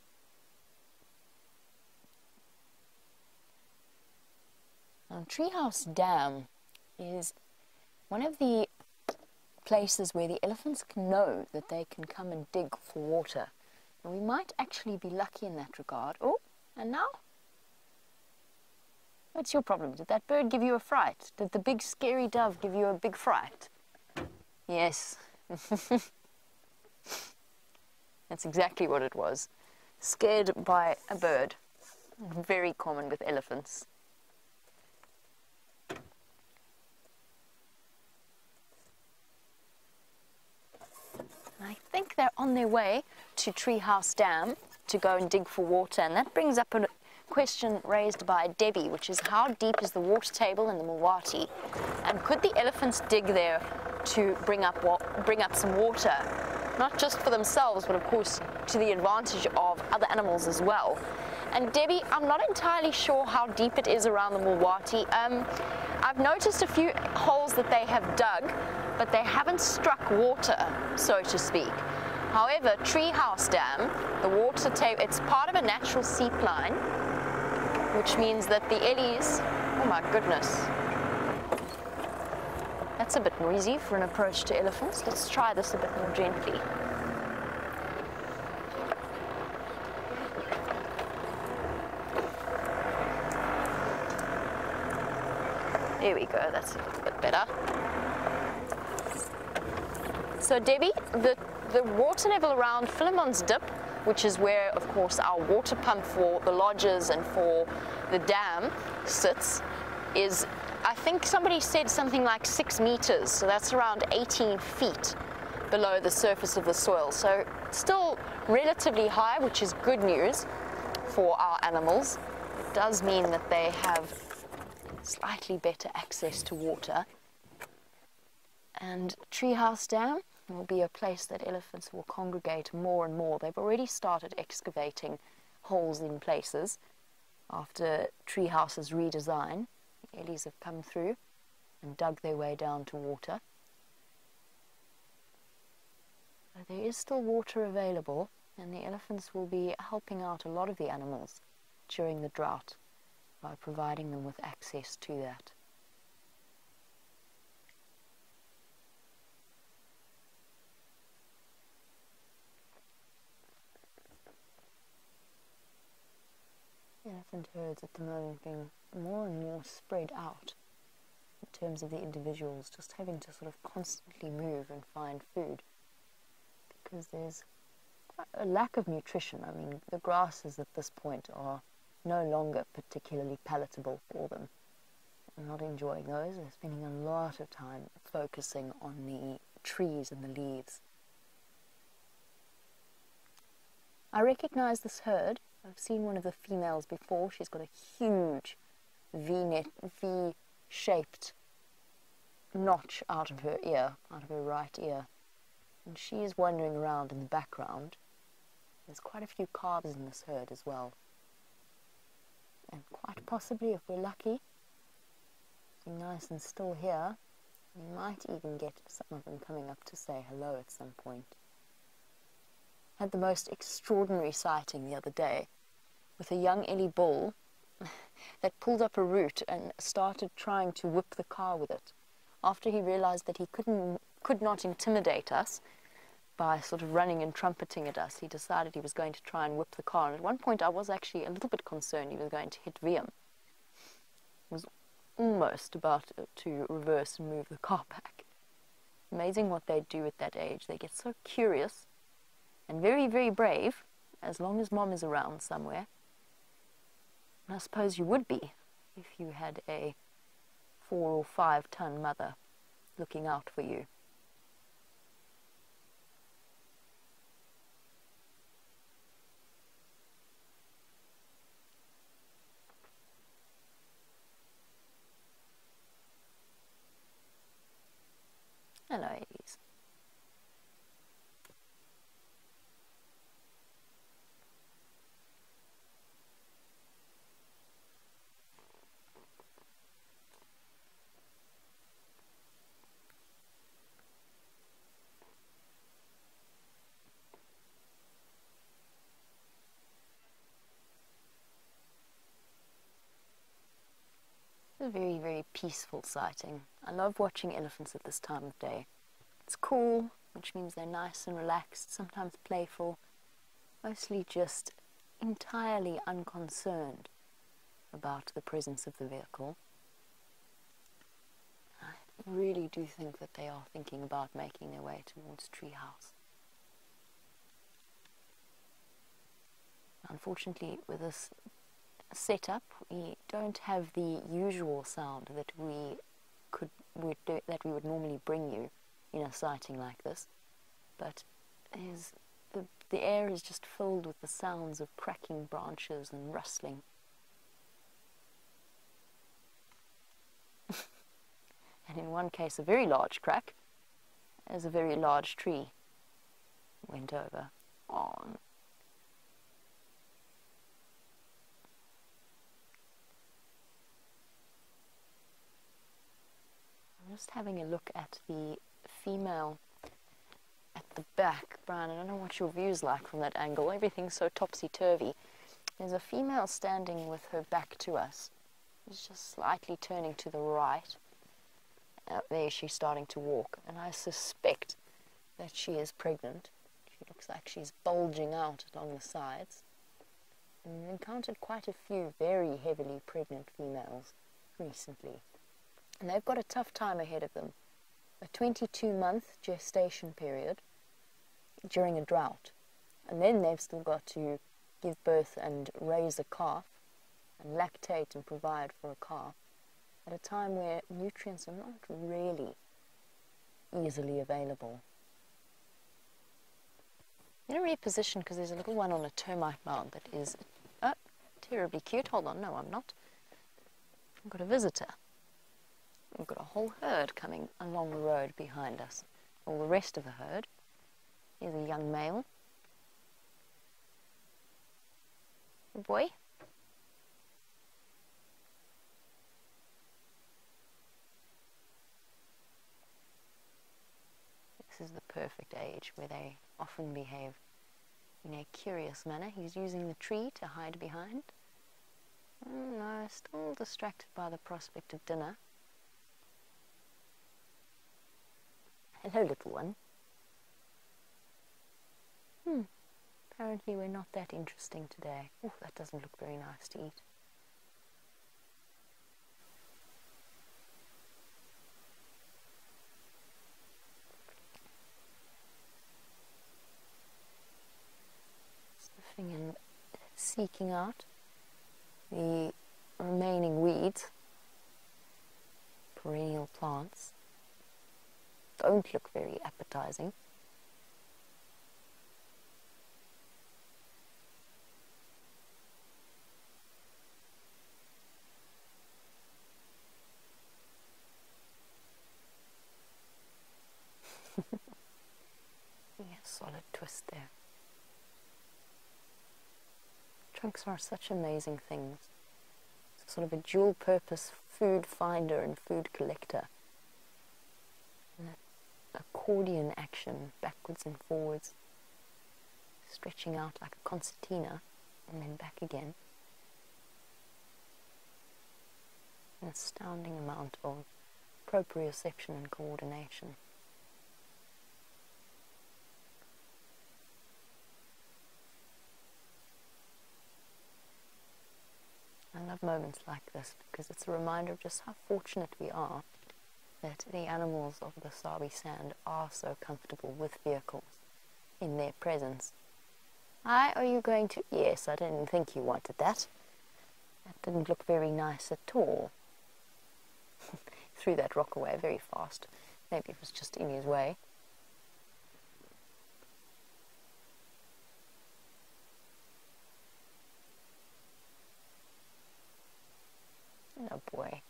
Now, Treehouse Dam is one of the places where the elephants can know that they can come and dig for water. And we might actually be lucky in that regard. Oh, and now? What's your problem? Did that bird give you a fright? Did the big scary dove give you a big fright? Yes. That's exactly what it was. Scared by a bird. Very common with elephants. I think they're on their way to Treehouse Dam to go and dig for water, and that brings up a question raised by Debbie, which is how deep is the water table in the Mulwati, and could the elephants dig there to bring up wa bring up some water, not just for themselves, but of course to the advantage of other animals as well. And Debbie, I'm not entirely sure how deep it is around the Mulwati. Um, I've noticed a few holes that they have dug, but they haven't struck water, so to speak. However, Treehouse Dam, the water table, it's part of a natural seep line, which means that the ellies, oh my goodness, that's a bit noisy for an approach to elephants. Let's try this a bit more gently. There we go, that's a little bit better. So Debbie, the, the water level around Philemon's Dip, which is where, of course, our water pump for the lodges and for the dam sits, is, I think somebody said something like six meters, so that's around eighteen feet below the surface of the soil. So still relatively high, which is good news for our animals. It does mean that they have slightly better access to water. And Treehouse Dam will be a place that elephants will congregate more and more. They've already started excavating holes in places after Treehouse's redesign. The ellies have come through and dug their way down to water. But there is still water available, and the elephants will be helping out a lot of the animals during the drought by providing them with access to that. Elephant herds at the moment being more and more spread out in terms of the individuals, just having to sort of constantly move and find food, because there's a lack of nutrition. I mean, the grasses at this point are no longer particularly palatable for them. I'm not enjoying those. They're spending a lot of time focusing on the trees and the leaves. I recognize this herd. I've seen one of the females before. She's got a huge V-net, V-shaped notch out of her ear, out of her right ear. And she is wandering around in the background. There's quite a few calves in this herd as well. And quite possibly, if we're lucky, being nice and still here, we might even get some of them coming up to say hello at some point. Had the most extraordinary sighting the other day with a young Ellie bull that pulled up a root and started trying to whip the car with it. After he realized that he couldn't, could not intimidate us by sort of running and trumpeting at us, he decided he was going to try and whip the car. And at one point I was actually a little bit concerned he was going to hit Liam. Was almost about to reverse and move the car back. Amazing what they do at that age. They get so curious and very, very brave, as long as mom is around somewhere. And I suppose you would be if you had a four or five ton mother looking out for you. Hello, ladies. It's a very, very peaceful sighting. I love watching elephants at this time of day. It's cool, which means they're nice and relaxed, sometimes playful, mostly just entirely unconcerned about the presence of the vehicle. I really do think that they are thinking about making their way towards Treehouse. Unfortunately, with this setup, we don't have the usual sound that we could would do, that we would normally bring you in a sighting like this, but is the the air is just filled with the sounds of cracking branches and rustling. And in one case, a very large crack, as a very large tree went over. Oh, just having a look at the female at the back. Brian, I don't know what your view's like from that angle. Everything's so topsy-turvy. There's a female standing with her back to us. She's just slightly turning to the right. Uh, there she's starting to walk, and I suspect that she is pregnant. She looks like she's bulging out along the sides. And we've encountered quite a few very heavily pregnant females recently. And they've got a tough time ahead of them. A twenty-two month gestation period during a drought. And then they've still got to give birth and raise a calf and lactate and provide for a calf at a time where nutrients are not really easily available. I'm going to reposition because there's a little one on a termite mound that is oh, terribly cute. Hold on, no, I'm not. I've got a visitor. We've got a whole herd coming along the road behind us. All the rest of the herd. Here's a young male. Good boy. This is the perfect age where they often behave in a curious manner. He's using the tree to hide behind. Oh no, still distracted by the prospect of dinner. Hello, little one. Hmm, apparently we're not that interesting today. Oh, that doesn't look very nice to eat. Sniffing and seeking out the remaining weeds. Perennial plants don't look very appetizing. Yeah, solid twist there. Trunks are such amazing things. It's sort of a dual purpose food finder and food collector. And that accordion action, backwards and forwards, stretching out like a concertina and then back again. An astounding amount of proprioception and coordination. I love moments like this because it's a reminder of just how fortunate we are that the animals of the Sabi sand are so comfortable with vehicles in their presence. Hi, are you going to... Yes, I didn't think you wanted that. That didn't look very nice at all. Threw that rock away very fast. Maybe it was just in his way. Oh boy.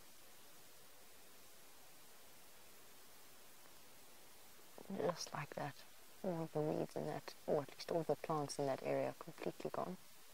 Just like that. All of the weeds in that, or at least all the plants in that area are completely gone.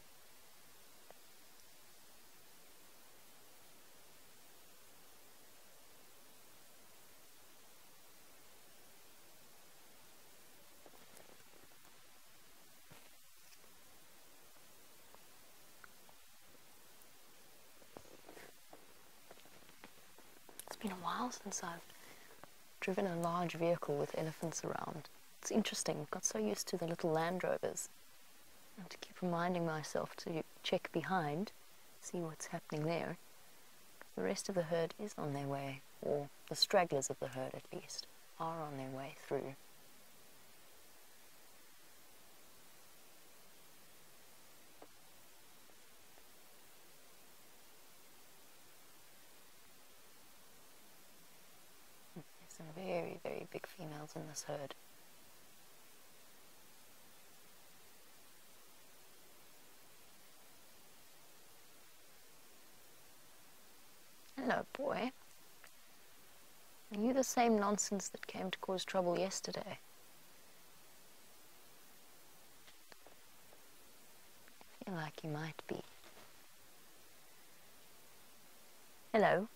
It's been a while since I've driven a large vehicle with elephants around. It's interesting, I've got so used to the little Land Rovers and to keep reminding myself to check behind, see what's happening there. The rest of the herd is on their way, or the stragglers of the herd at least, are on their way through. There's some very, very big females in this herd. Hello, boy. Are you the same nonsense that came to cause trouble yesterday? I feel like you might be. Hello.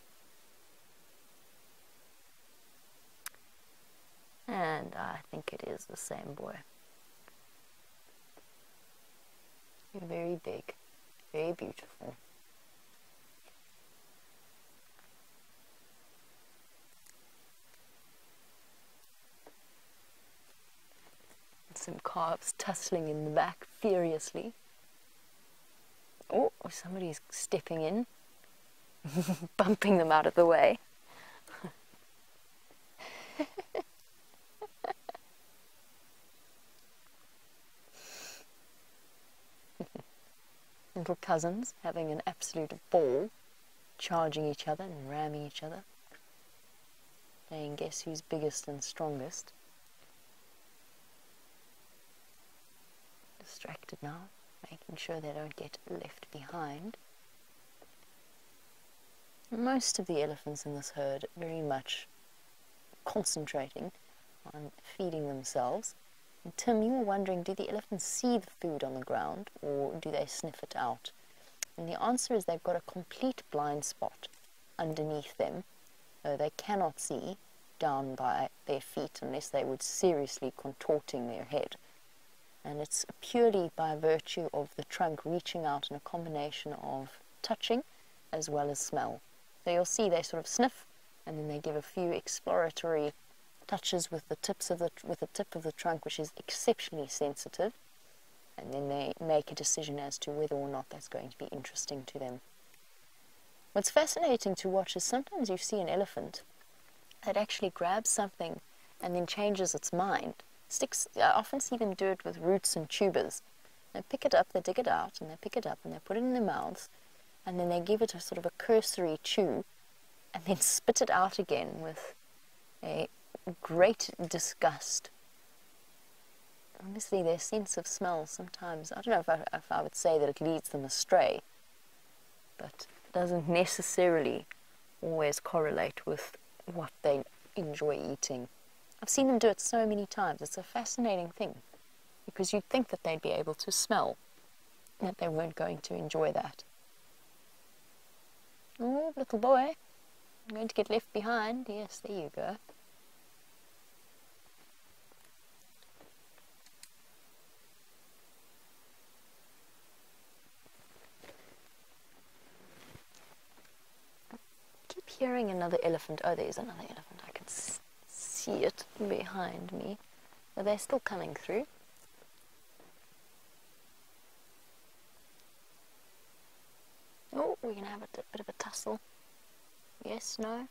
And I think it is the same boy. You're very big, very beautiful. Some calves tussling in the back furiously. Oh, somebody's stepping in, bumping them out of the way. Little cousins having an absolute ball, charging each other and ramming each other, playing guess who's biggest and strongest. Distracted now, making sure they don't get left behind. Most of the elephants in this herd very much concentrating on feeding themselves, And Tim, you were wondering, do the elephants see the food on the ground or do they sniff it out? And the answer is they've got a complete blind spot underneath them. So they cannot see down by their feet unless they would seriously contorting their head. And it's purely by virtue of the trunk reaching out in a combination of touching as well as smell. So you'll see they sort of sniff and then they give a few exploratory touches with the tips of the with the tip of the trunk, which is exceptionally sensitive, and then they make a decision as to whether or not that's going to be interesting to them. What's fascinating to watch is sometimes you see an elephant that actually grabs something and then changes its mind. Sticks, I often see them do it with roots and tubers. They pick it up, they dig it out, and they pick it up and they put it in their mouths, and then they give it a sort of a cursory chew, and then spit it out again with a great disgust. Honestly, their sense of smell sometimes, I don't know if I, if I would say that it leads them astray, but it doesn't necessarily always correlate with what they enjoy eating. I've seen them do it so many times. It's a fascinating thing, because you'd think that they'd be able to smell, that they weren't going to enjoy that. Oh, little boy, I'm going to get left behind. Yes, there you go. Hearing another elephant. Oh, there's another elephant. I can s see it behind me. But they're still coming through. Oh, we're going to have a bit of a tussle. Yes, no.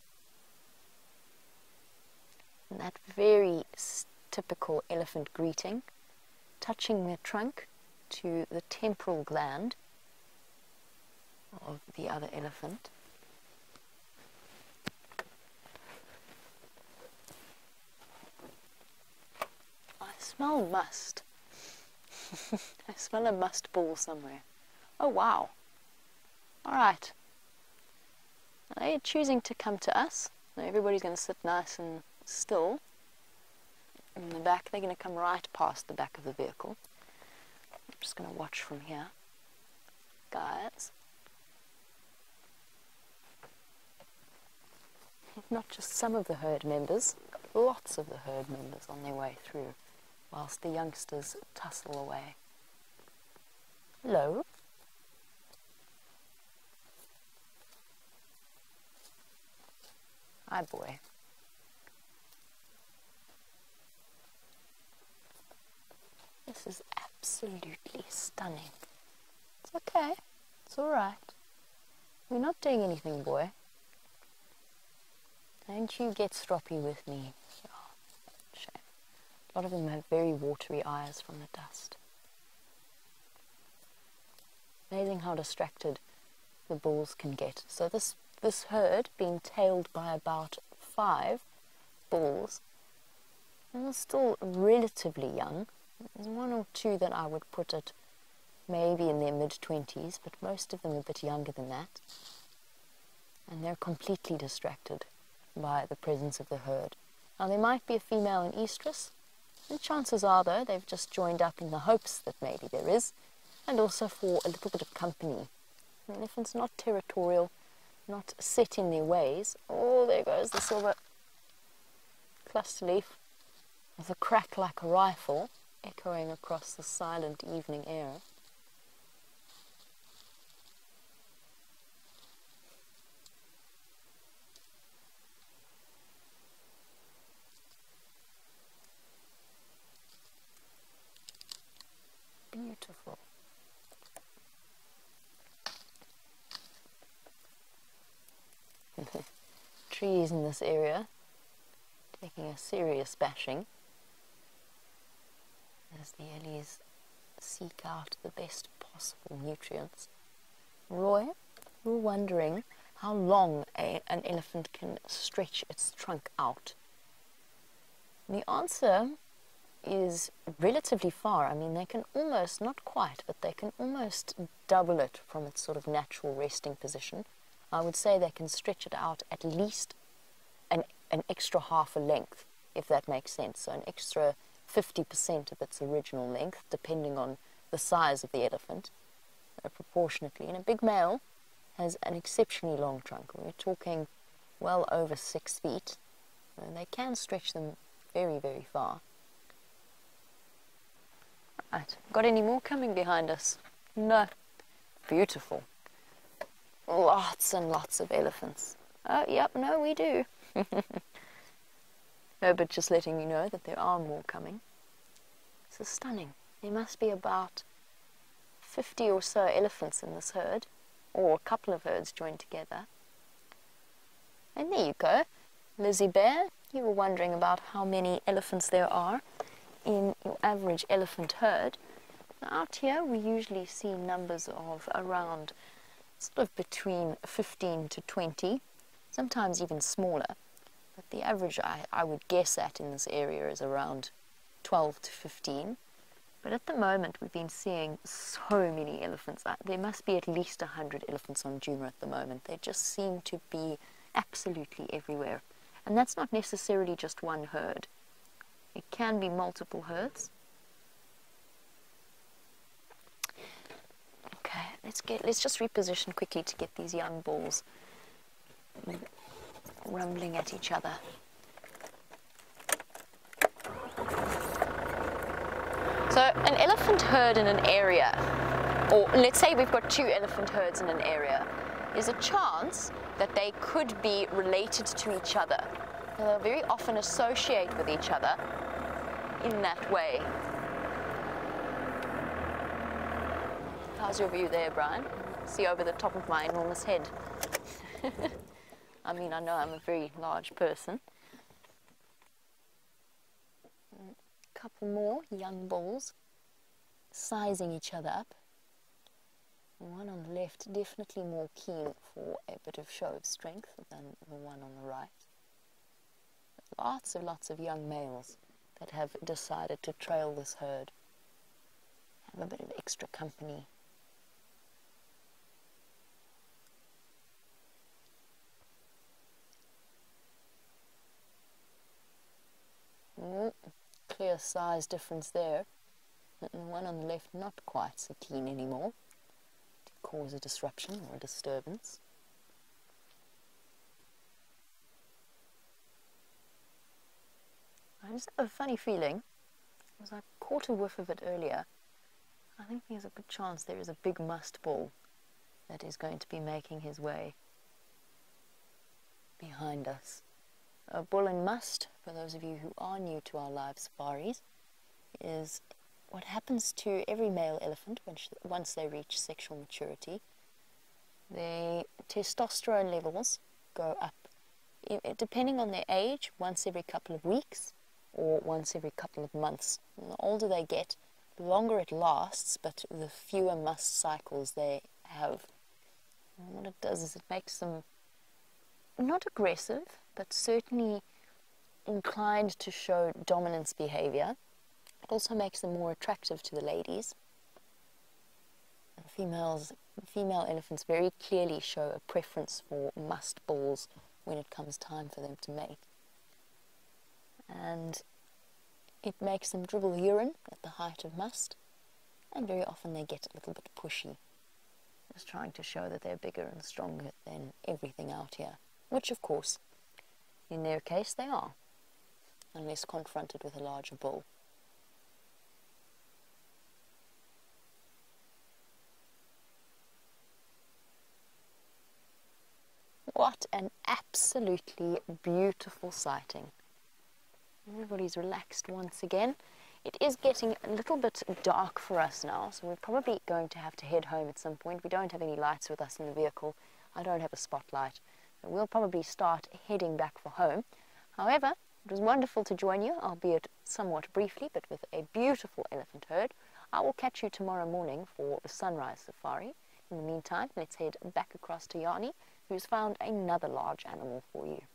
And that very typical elephant greeting, touching their trunk to the temporal gland of the other elephant. I smell must. I smell a must ball somewhere. Oh wow. Alright. They're choosing to come to us. Now everybody's going to sit nice and still. In the back, they're going to come right past the back of the vehicle. I'm just going to watch from here. Guys. Not just some of the herd members, lots of the herd members on their way through, whilst the youngsters tussle away. Hello? Hi, boy. This is absolutely stunning. It's okay. It's all right. We're not doing anything, boy. Don't you get stroppy with me. Oh, shame. A lot of them have very watery eyes from the dust. Amazing how distracted the bulls can get. So this, this herd, being tailed by about five bulls, and they're still relatively young. There's one or two that I would put at maybe in their mid-twenties, but most of them are a bit younger than that. And they're completely distracted by the presence of the herd. Now there might be a female in estrus, and chances are though they've just joined up in the hopes that maybe there is, and also for a little bit of company. The elephant's not territorial, not set in their ways. Oh, there goes the silver cluster leaf with a crack like a rifle echoing across the silent evening air. Beautiful. Trees in this area taking a serious bashing as the ellies seek out the best possible nutrients. Roy, you're wondering how long a, an elephant can stretch its trunk out. The answer is relatively far. I mean, they can almost, not quite, but they can almost double it from its sort of natural resting position. I would say they can stretch it out at least an, an extra half a length, if that makes sense. So an extra fifty percent of its original length, depending on the size of the elephant, uh, proportionately. And a big male has an exceptionally long trunk. We're talking well over six feet. And they can stretch them very, very far. Right, got any more coming behind us? No. Beautiful. Lots and lots of elephants. Oh, yep, no, we do. No, but just letting you know that there are more coming. This is stunning. There must be about fifty or so elephants in this herd, or a couple of herds joined together. And there you go. Lizzie Bear, you were wondering about how many elephants there are in your average elephant herd. Now, out here we usually see numbers of around sort of between fifteen to twenty, sometimes even smaller. But the average I, I would guess at in this area is around twelve to fifteen. But at the moment we've been seeing so many elephants. There must be at least one hundred elephants on Djuma at the moment. They just seem to be absolutely everywhere. And that's not necessarily just one herd. It can be multiple herds. Okay, let's get let's just reposition quickly to get these young bulls rumbling at each other. So an elephant herd in an area, or let's say we've got two elephant herds in an area, there's a chance that they could be related to each other. They'll very often associate with each other in that way. How's your view there, Brian? See over the top of my enormous head. I mean, I know I'm a very large person. A couple more young bulls sizing each other up. The one on the left definitely more keen for a bit of show of strength than the one on the right. Lots and lots of young males that have decided to trail this herd, have a bit of extra company. Mm, clear size difference there. And the one on the left not quite so keen anymore to cause a disruption or a disturbance. I just have a funny feeling, as I caught a whiff of it earlier, I think there's a good chance there is a big musk bull that is going to be making his way behind us. A bull and must, for those of you who are new to our live safaris, is what happens to every male elephant once they reach sexual maturity. Their testosterone levels go up, depending on their age, once every couple of weeks or once every couple of months. And the older they get, the longer it lasts, but the fewer must cycles they have. And what it does is it makes them not aggressive, but certainly inclined to show dominance behavior. It also makes them more attractive to the ladies. And females, female elephants very clearly show a preference for must bulls when it comes time for them to mate. And it makes them dribble urine at the height of must, and very often they get a little bit pushy, just trying to show that they're bigger and stronger than everything out here, which of course, in their case, they are, unless confronted with a larger bull. What an absolutely beautiful sighting. Everybody's relaxed once again. It is getting a little bit dark for us now, so we're probably going to have to head home at some point. We don't have any lights with us in the vehicle. I don't have a spotlight. So we'll probably start heading back for home. However, it was wonderful to join you, albeit somewhat briefly, but with a beautiful elephant herd. I will catch you tomorrow morning for the sunrise safari. In the meantime, let's head back across to Yanni, who's found another large animal for you.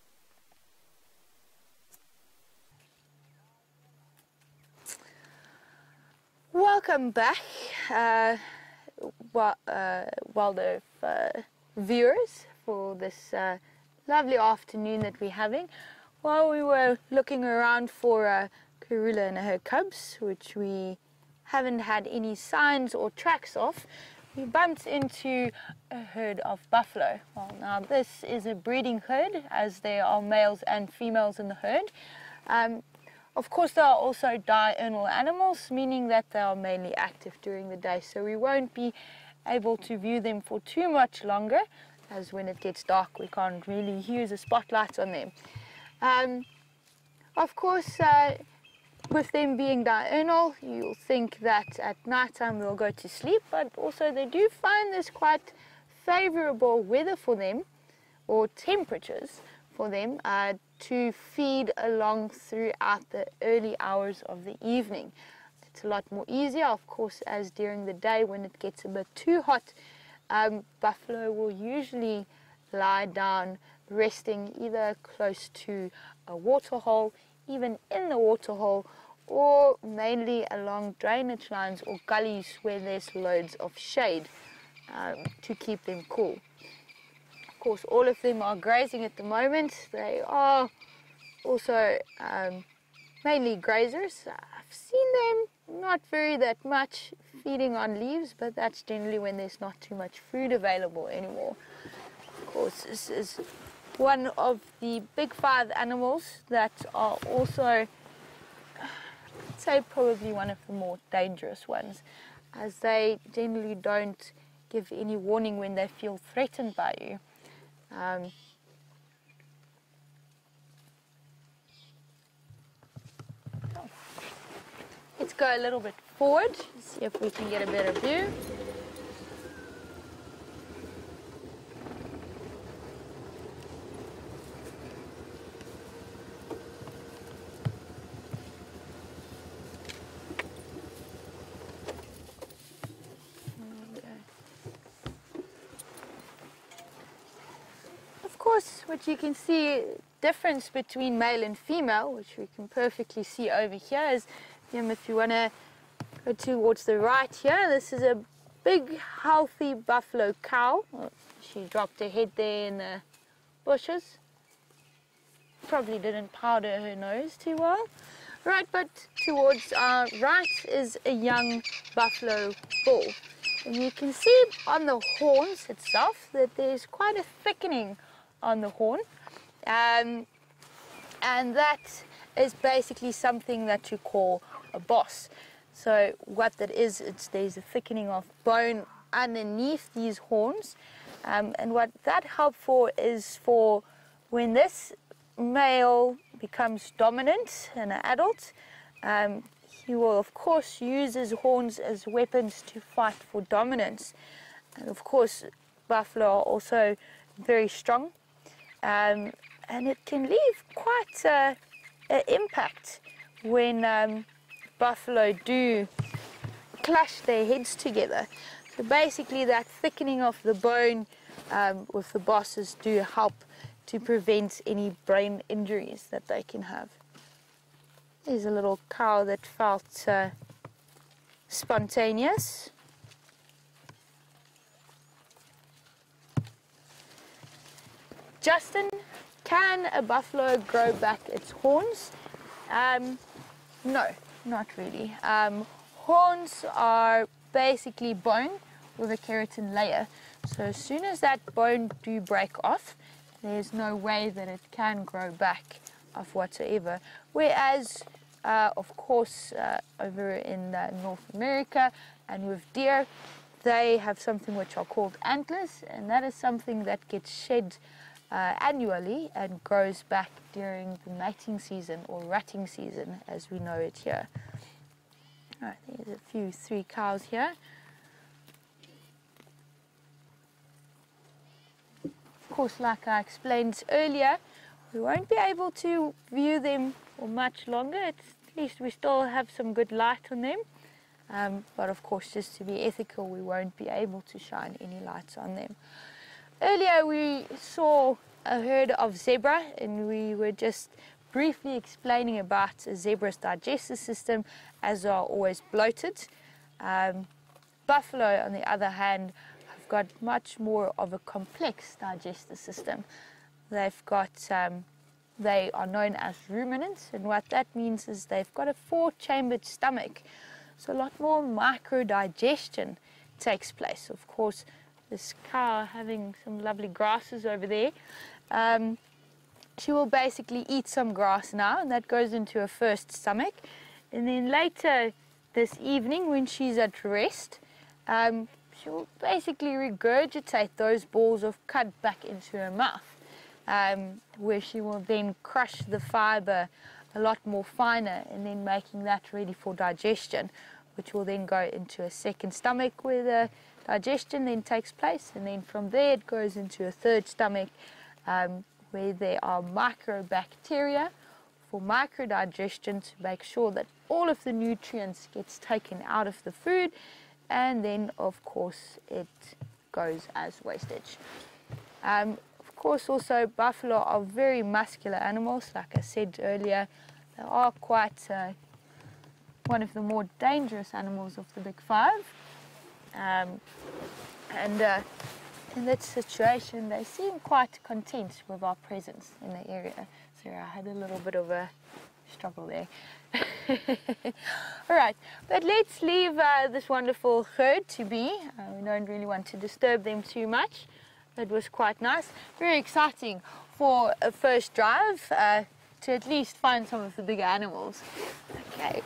Welcome back, uh, well, uh, wildlife uh, viewers, for this uh, lovely afternoon that we're having. While we were looking around for uh, Karula and her cubs, which we haven't had any signs or tracks of, we bumped into a herd of buffalo. Well, now this is a breeding herd, as there are males and females in the herd. Um, of course, there are also diurnal animals, meaning that they are mainly active during the day, so we won't be able to view them for too much longer, as when it gets dark we can't really use a spotlight on them. Um, of course, uh, with them being diurnal, you'll think that at night time they'll go to sleep, but also they do find this quite favorable weather for them, or temperatures for them, uh, to feed along throughout the early hours of the evening. It's a lot more easier, of course, as during the day when it gets a bit too hot, um, buffalo will usually lie down resting either close to a waterhole, even in the waterhole, or mainly along drainage lines or gullies where there's loads of shade um, to keep them cool. Of course, all of them are grazing at the moment. They are also um, mainly grazers. I've seen them not very that much feeding on leaves, but that's generally when there's not too much food available anymore. Of course, this is one of the big five animals that are also, I'd say, probably one of the more dangerous ones, as they generally don't give any warning when they feel threatened by you. Um, let's go a little bit forward, see if we can get a better view. Of course, what you can see, difference between male and female, which we can perfectly see over here, is um, if you want to go towards the right here, this is a big, healthy buffalo cow. Oh, she dropped her head there in the bushes. Probably didn't powder her nose too well. Right, but towards our right is a young buffalo bull. And you can see on the horns itself that there's quite a thickening on the horn, um, and that is basically something that you call a boss. So what that is, it's there's a thickening of bone underneath these horns, um, and what that helps for is for when this male becomes dominant and an adult, um, he will of course use his horns as weapons to fight for dominance. And of course, buffalo are also very strong. Um, and it can leave quite uh, an impact when um, buffalo do clash their heads together. So basically that thickening of the bone um, with the bosses do help to prevent any brain injuries that they can have. There's a little cow that felt uh, spontaneous. Justin, can a buffalo grow back its horns? Um, no, not really. Um, horns are basically bone with a keratin layer. So as soon as that bone do break off, there's no way that it can grow back of whatsoever. Whereas, uh, of course, uh, over in uh, North America and with deer, they have something which are called antlers, and that is something that gets shed Uh, annually and grows back during the mating season or rutting season as we know it here. All right, there's a few three cows here. Of course, like I explained earlier, we won't be able to view them for much longer. It's, at least we still have some good light on them. Um, but of course, just to be ethical, we won't be able to shine any lights on them. Earlier we saw a herd of zebra, and we were just briefly explaining about a zebra's digestive system, as they are always bloated. Um, buffalo, on the other hand, have got much more of a complex digestive system. They've got um, they are known as ruminants, and what that means is they've got a four-chambered stomach, so a lot more micro-digestion takes place. Of course, this cow having some lovely grasses over there, um, she will basically eat some grass now, and that goes into her first stomach, and then later this evening when she's at rest, um, she'll basically regurgitate those balls of cud back into her mouth. Um, where she will then crush the fiber a lot more finer, and then making that ready for digestion, which will then go into a second stomach where the digestion then takes place, and then from there it goes into a third stomach um, where there are microbacteria for microdigestion to make sure that all of the nutrients gets taken out of the food, and then of course it goes as wastage. Um, Of course, also buffalo are very muscular animals. Like I said earlier, they are quite uh, one of the more dangerous animals of the big five. Um, and uh, in that situation, they seem quite content with our presence in the area. So I had a little bit of a struggle there. All right, but let's leave uh, this wonderful herd to be. Uh, we don't really want to disturb them too much. It was quite nice, very exciting for a first drive uh, to at least find some of the bigger animals. Okay.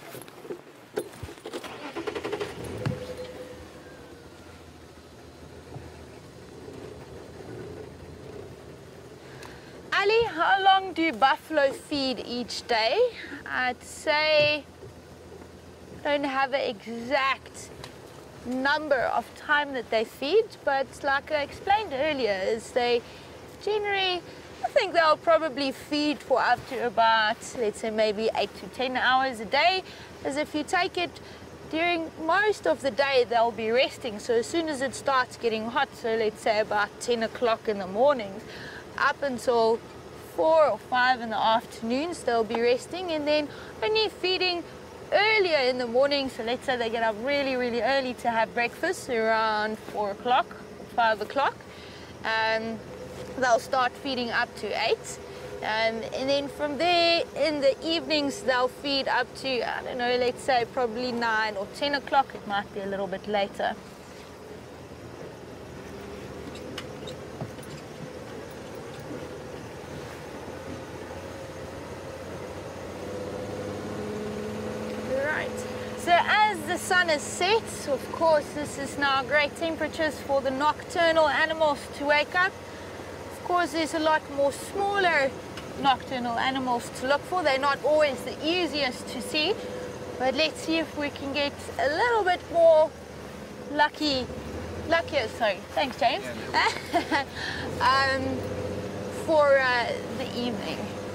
Ali, how long do buffalo feed each day? I'd say I don't have an exact number of time that they feed, but like I explained earlier, is they generally, I think they'll probably feed for up to about, let's say maybe eight to ten hours a day, as if you take it during most of the day they'll be resting. So as soon as it starts getting hot, so let's say about ten o'clock in the mornings up until four or five in the afternoons they'll be resting, and then only feeding earlier in the morning. So let's say they get up really really early to have breakfast around four o'clock, five o'clock. Um, they'll start feeding up to eight, um, and then from there in the evenings they'll feed up to, I don't know, let's say probably nine or ten o'clock. It might be a little bit later. So as the sun is set, of course this is now great temperatures for the nocturnal animals to wake up. Of course there's a lot more smaller nocturnal animals to look for. They're not always the easiest to see, but let's see if we can get a little bit more lucky, luckier, sorry, thanks James, yeah, no. um, for uh, the evening.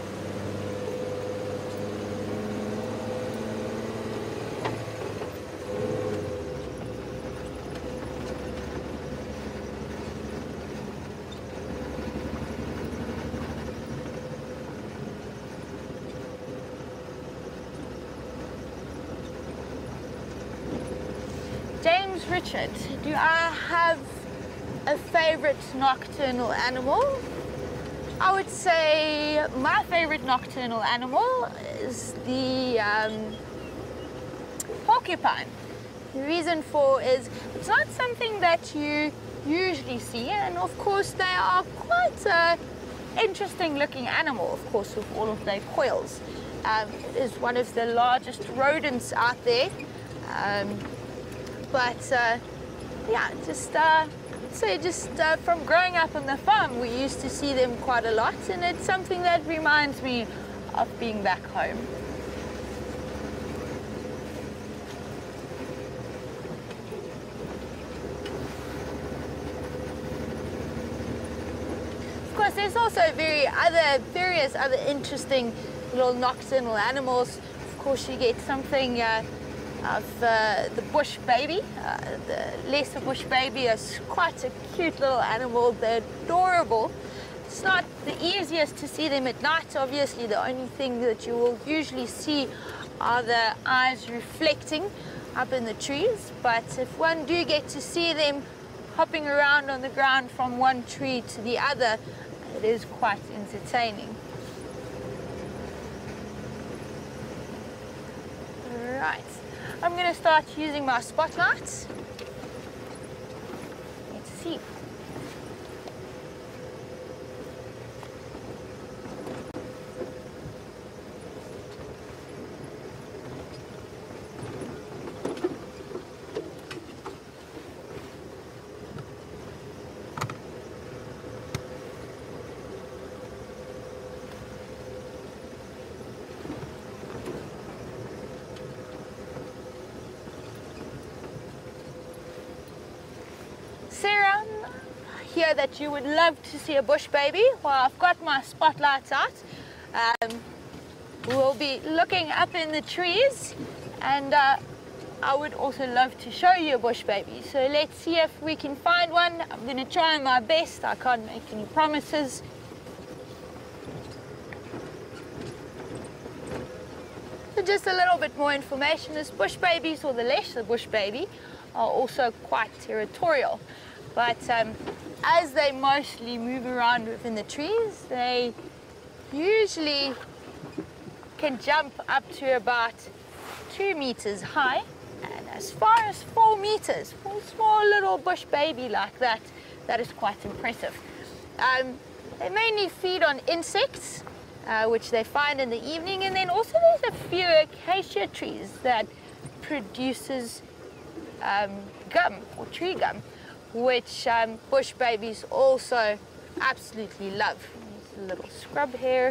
Richard, do I have a favorite nocturnal animal? I would say my favorite nocturnal animal is the um, porcupine. The reason for is it's not something that you usually see, and of course they are quite an interesting looking animal, of course, with all of their coils. Um, it is one of the largest rodents out there. Um, But uh, yeah, just uh, so just uh, from growing up on the farm, we used to see them quite a lot, and it's something that reminds me of being back home. Of course, there's also very other various other interesting little nocturnal animals. Of course, you get something. Uh, of uh, the bush baby. Uh, the lesser bush baby is quite a cute little animal. They're adorable. It's not the easiest to see them at night. Obviously, the only thing that you will usually see are the eyes reflecting up in the trees. But if one do get to see them hopping around on the ground from one tree to the other, it is quite entertaining. Right, I'm going to start using my spotlights. Let's see. Sarah, I hear that you would love to see a bush baby. Well, I've got my spotlights out. Um, we'll be looking up in the trees, and uh, I would also love to show you a bush baby. So let's see if we can find one. I'm going to try my best. I can't make any promises. So just a little bit more information. This bush babies, or the lesser bush baby, are also quite territorial. But um, as they mostly move around within the trees, they usually can jump up to about two meters high, and as far as four meters for a small little bush baby like that. That is quite impressive. Um, they mainly feed on insects, uh, which they find in the evening, and then also there's a few acacia trees that produces um, gum or tree gum, which um, bush babies also absolutely love. There's a little scrub here.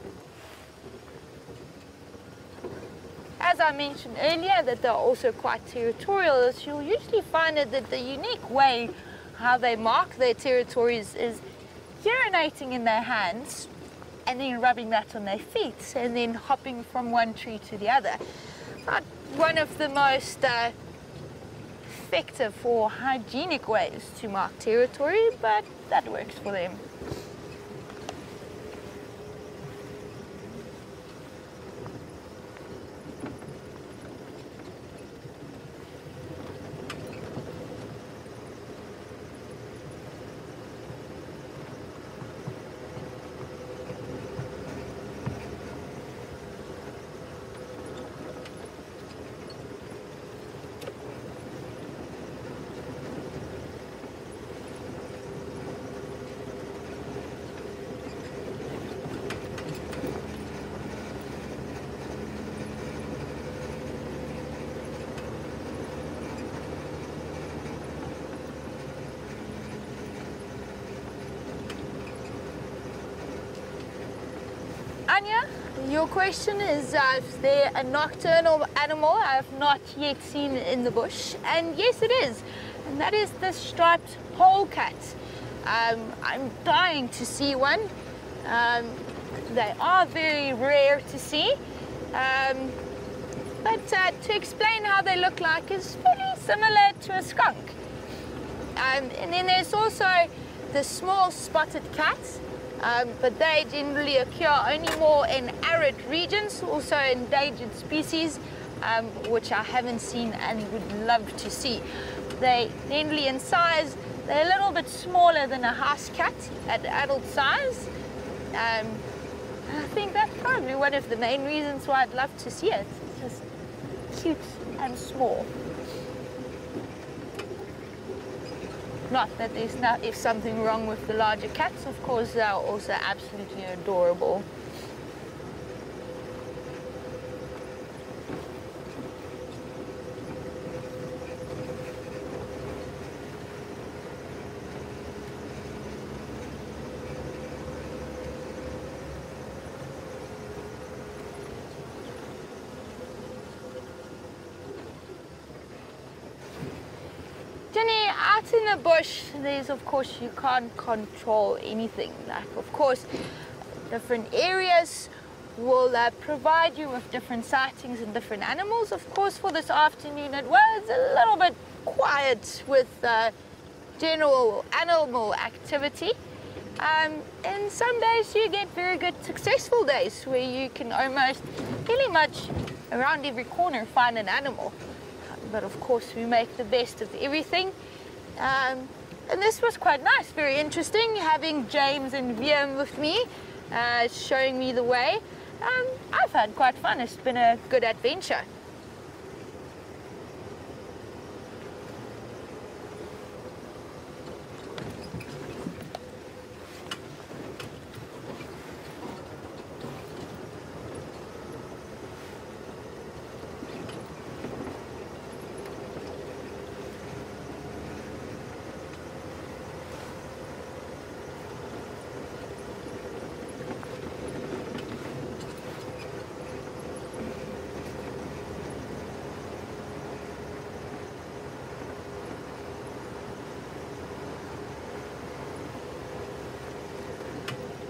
As I mentioned earlier, that they're also quite territorial, you'll usually find it that the unique way how they mark their territories is urinating in their hands and then rubbing that on their feet and then hopping from one tree to the other. Not one of the most uh, effective or hygienic ways to mark territory, but that works for them. Anya, your question is, uh, is there a nocturnal animal I have not yet seen in the bush? And yes, it is. And that is the striped polecat. Um, I'm dying to see one. Um, they are very rare to see. Um, but uh, to explain how they look like is pretty similar to a skunk. Um, and then there's also the small spotted cats. Um, but they generally occur only more in arid regions, also endangered species, um, which I haven't seen and would love to see. They generally in size, they're a little bit smaller than a house cat at adult size. Um, I think that's probably one of the main reasons why I'd love to see it. It's just cute and small. Not that there's not, if something wrong with the larger cats, of course, they're also absolutely adorable. Jenny, out in the bush, there's of course, you can't control anything. Like, of course, different areas will uh, provide you with different sightings and different animals. Of course, for this afternoon, it was a little bit quiet with uh, general animal activity. Um, and some days you get very good successful days where you can almost pretty much around every corner find an animal. But of course we make the best of everything. Um, and this was quite nice, very interesting, having James and Viam with me, uh, showing me the way. Um, I've had quite fun, it's been a good adventure.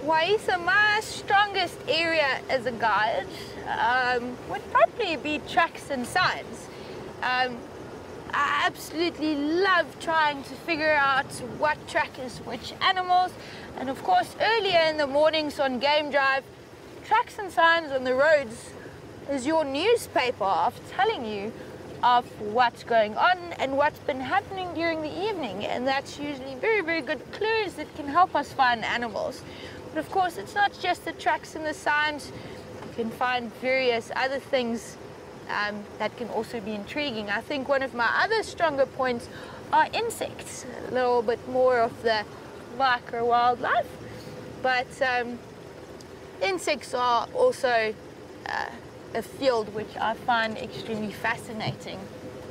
Waisa, my strongest area as a guide um, would probably be tracks and signs. Um, I absolutely love trying to figure out what track is which animals, and of course earlier in the mornings on game drive, tracks and signs on the roads is your newspaper of telling you of what's going on and what's been happening during the evening, and that's usually very, very good clues that can help us find animals. But of course, it's not just the tracks and the signs. You can find various other things um, that can also be intriguing. I think one of my other stronger points are insects, a little bit more of the micro wildlife, but um, insects are also uh, a field which I find extremely fascinating.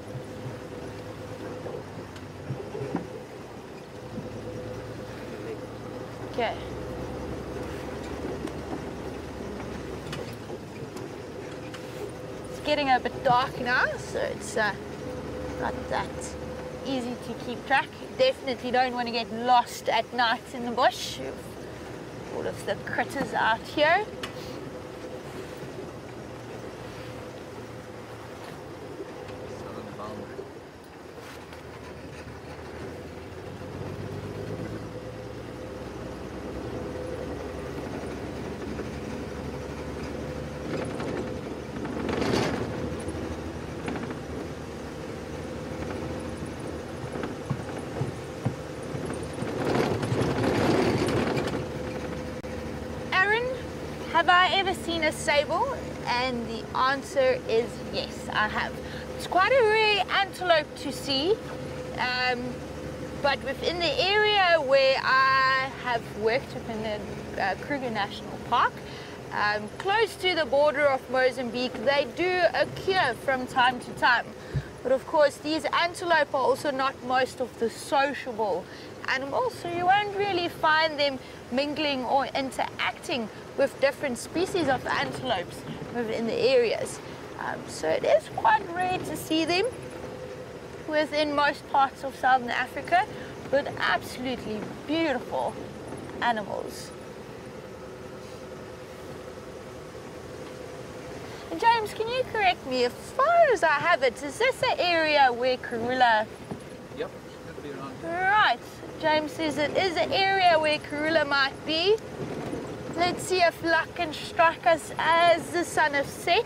Okay. It's getting a bit dark now, so it's uh, not that easy to keep track. You definitely don't want to get lost at night in the bush with all of the critters out here. Have I ever seen a sable? And the answer is yes, I have. It's quite a rare antelope to see, um, but within the area where I have worked within the uh, Kruger National Park, um, close to the border of Mozambique, they do occur from time to time. But of course, these antelope are also not most of the sociable animals, so you won't really find them mingling or interacting with different species of antelopes within the areas. Um, so it is quite rare to see them within most parts of Southern Africa, but absolutely beautiful animals. And James, can you correct me, as far as I have it, is this an area where Karula... Yep, should be around here. Right, James says it is an area where Karula might be. Let's see if luck can strike us as the sun has set.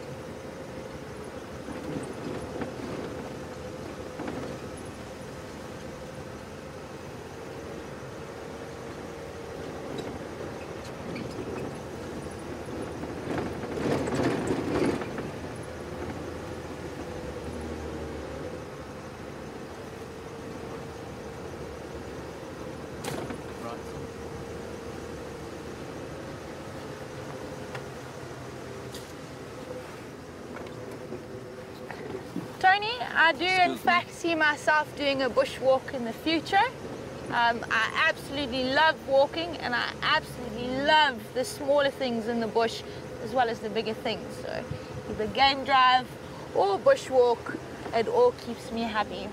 Tony, I do in fact see myself doing a bushwalk in the future. Um, I absolutely love walking, and I absolutely love the smaller things in the bush as well as the bigger things. So either game drive or bushwalk, it all keeps me happy.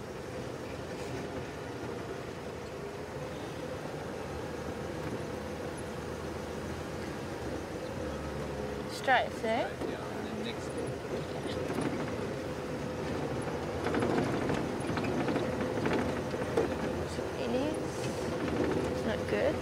Straight, eh? Yeah, and then next. It's not good.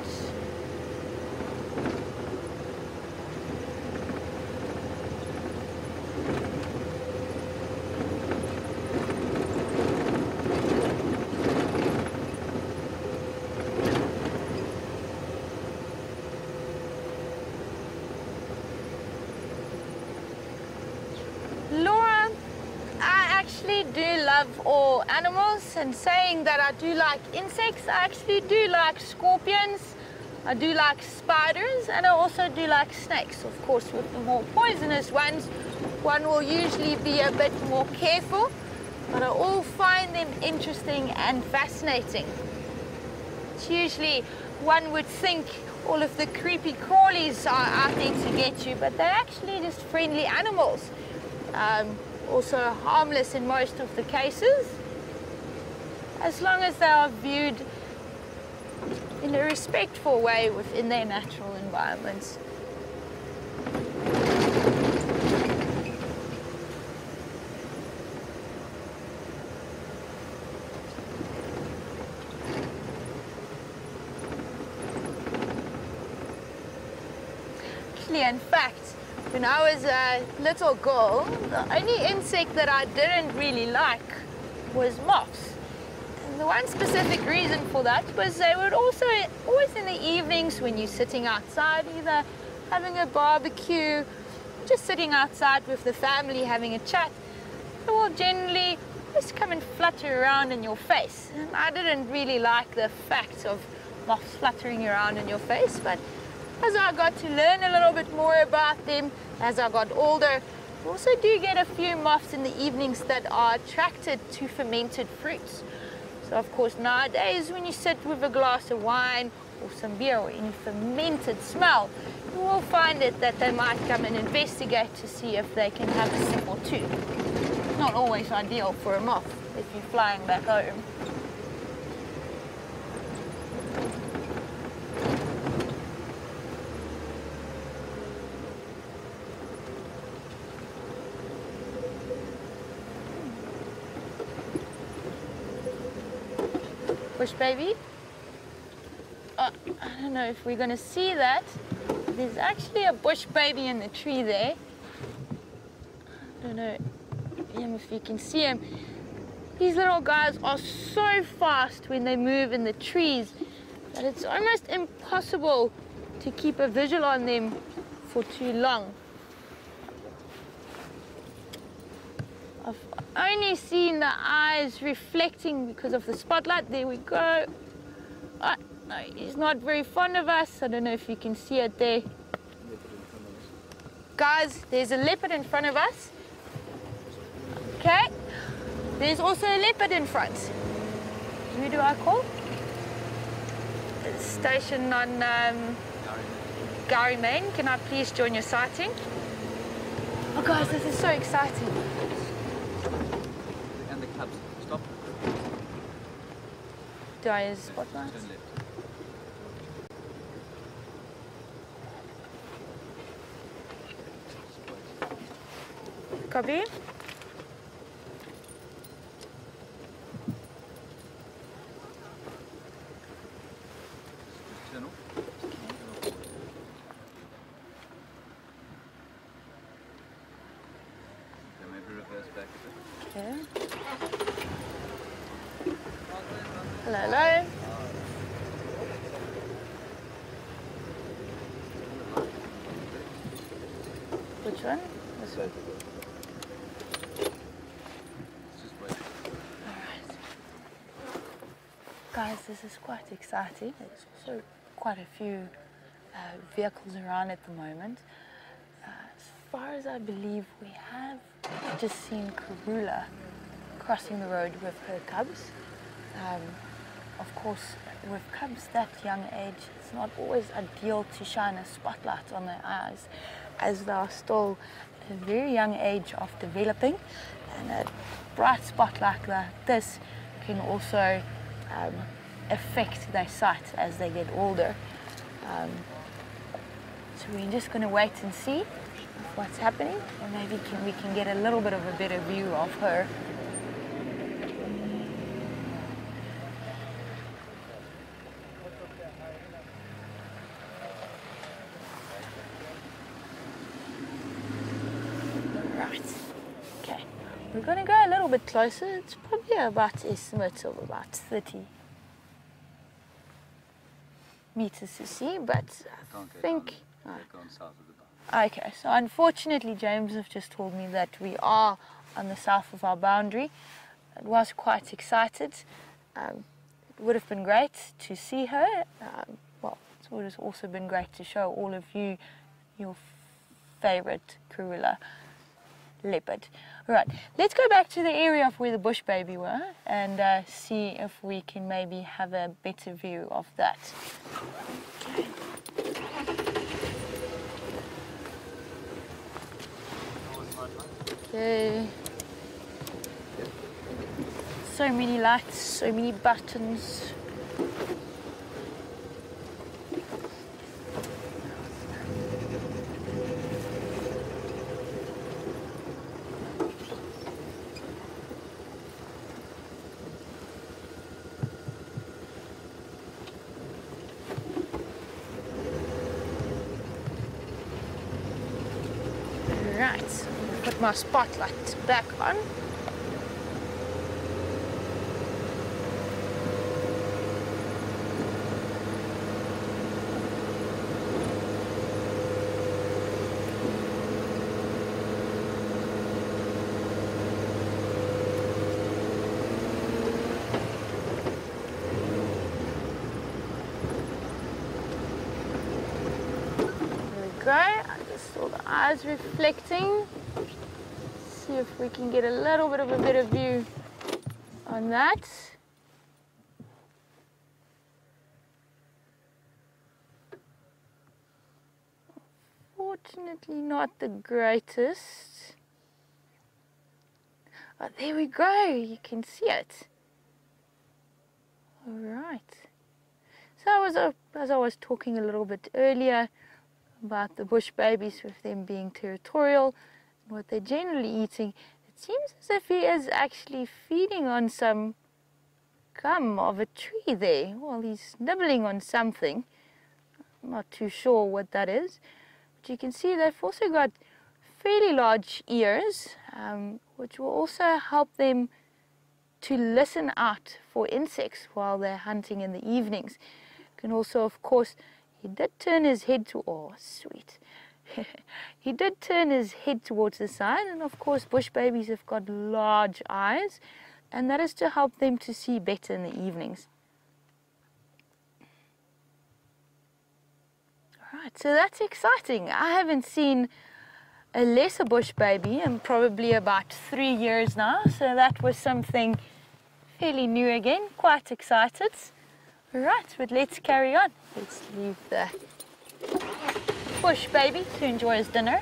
Laura, I actually do love all animals, and saying that I do like insects, I actually do like scorpions, I do like spiders, and I also do like snakes. Of course, with the more poisonous ones, one will usually be a bit more careful, but I all find them interesting and fascinating. It's usually, one would think all of the creepy crawlies are out there to get you, but they're actually just friendly animals. Um, also harmless in most of the cases, as long as they are viewed in a respectful way within their natural environments. In fact, when I was a little girl, the only insect that I didn't really like was moths. And the one specific reason for that was they would also, always in the evenings when you're sitting outside, either having a barbecue, just sitting outside with the family having a chat, they will generally just come and flutter around in your face. And I didn't really like the fact of moths fluttering around in your face, but as I got to learn a little bit more about them, as I got older, we also do get a few moths in the evenings that are attracted to fermented fruits. So of course nowadays when you sit with a glass of wine or some beer or any fermented smell, you will find it that they might come and investigate to see if they can have a sip or two. Not always ideal for a moth if you're flying back home. Bush baby. Oh, I don't know if we're going to see that. There's actually a bush baby in the tree there. I don't know if you can see him. These little guys are so fast when they move in the trees that it's almost impossible to keep a visual on them for too long. I've only seen the eyes reflecting because of the spotlight. There we go. Oh, no, he's not very fond of us. I don't know if you can see it there. Guys, there's a leopard in front of us. Okay. There's also a leopard in front. Who do I call? It's station on um, Gowrie Main. Can I please join your sighting? Oh guys, this is so exciting. And the cubs. Stop. Do I use spotlights? Turn left. Copy. Turn off. Okay, maybe reverse back a bit. Okay. Hello, hello. Which one? This one. Just wait. Alright. Guys, this is quite exciting. There's also quite a few uh, vehicles around at the moment. Uh, as far as I believe, we have just seen Karula crossing the road with her cubs. Um, of course, with cubs that young age, it's not always ideal to shine a spotlight on their eyes, as they are still at a very young age of developing, and a bright spot like that, this can also um, affect their sight as they get older. Um, so we're just going to wait and see what's happening, and maybe can, we can get a little bit of a better view of her. Right, okay, we're going to go a little bit closer. It's probably about estimates of about thirty meters to see, but I think... Down, oh. Down south of the boundary. Okay, so unfortunately James have just told me that we are on the south of our boundary. I was quite excited. Um, it would have been great to see her. Um, well, it would have also been great to show all of you your favourite Karula leopard. Right, let's go back to the area of where the bush baby were and uh, see if we can maybe have a better view of that. Okay. So many lights, so many buttons. switch my spotlight back on. I just saw the eyes reflecting. See if we can get a little bit of a better view on that. Fortunately not the greatest. But there we go, you can see it. Alright. So I was, uh, as I was talking a little bit earlier, about the bush babies, with them being territorial and what they're generally eating, it seems as if he is actually feeding on some gum of a tree there. Well, he's nibbling on something. I'm not too sure what that is. But you can see they've also got fairly large ears, um, which will also help them to listen out for insects while they're hunting in the evenings. You can also, of course, he did turn his head to, oh, sweet. He did turn his head towards the side, and of course bush babies have got large eyes, and that is to help them to see better in the evenings. Alright, so that's exciting. I haven't seen a lesser bush baby in probably about three years now, so that was something fairly new again. Quite excited. Alright, but let's carry on. Let's leave the bush baby to enjoy his dinner.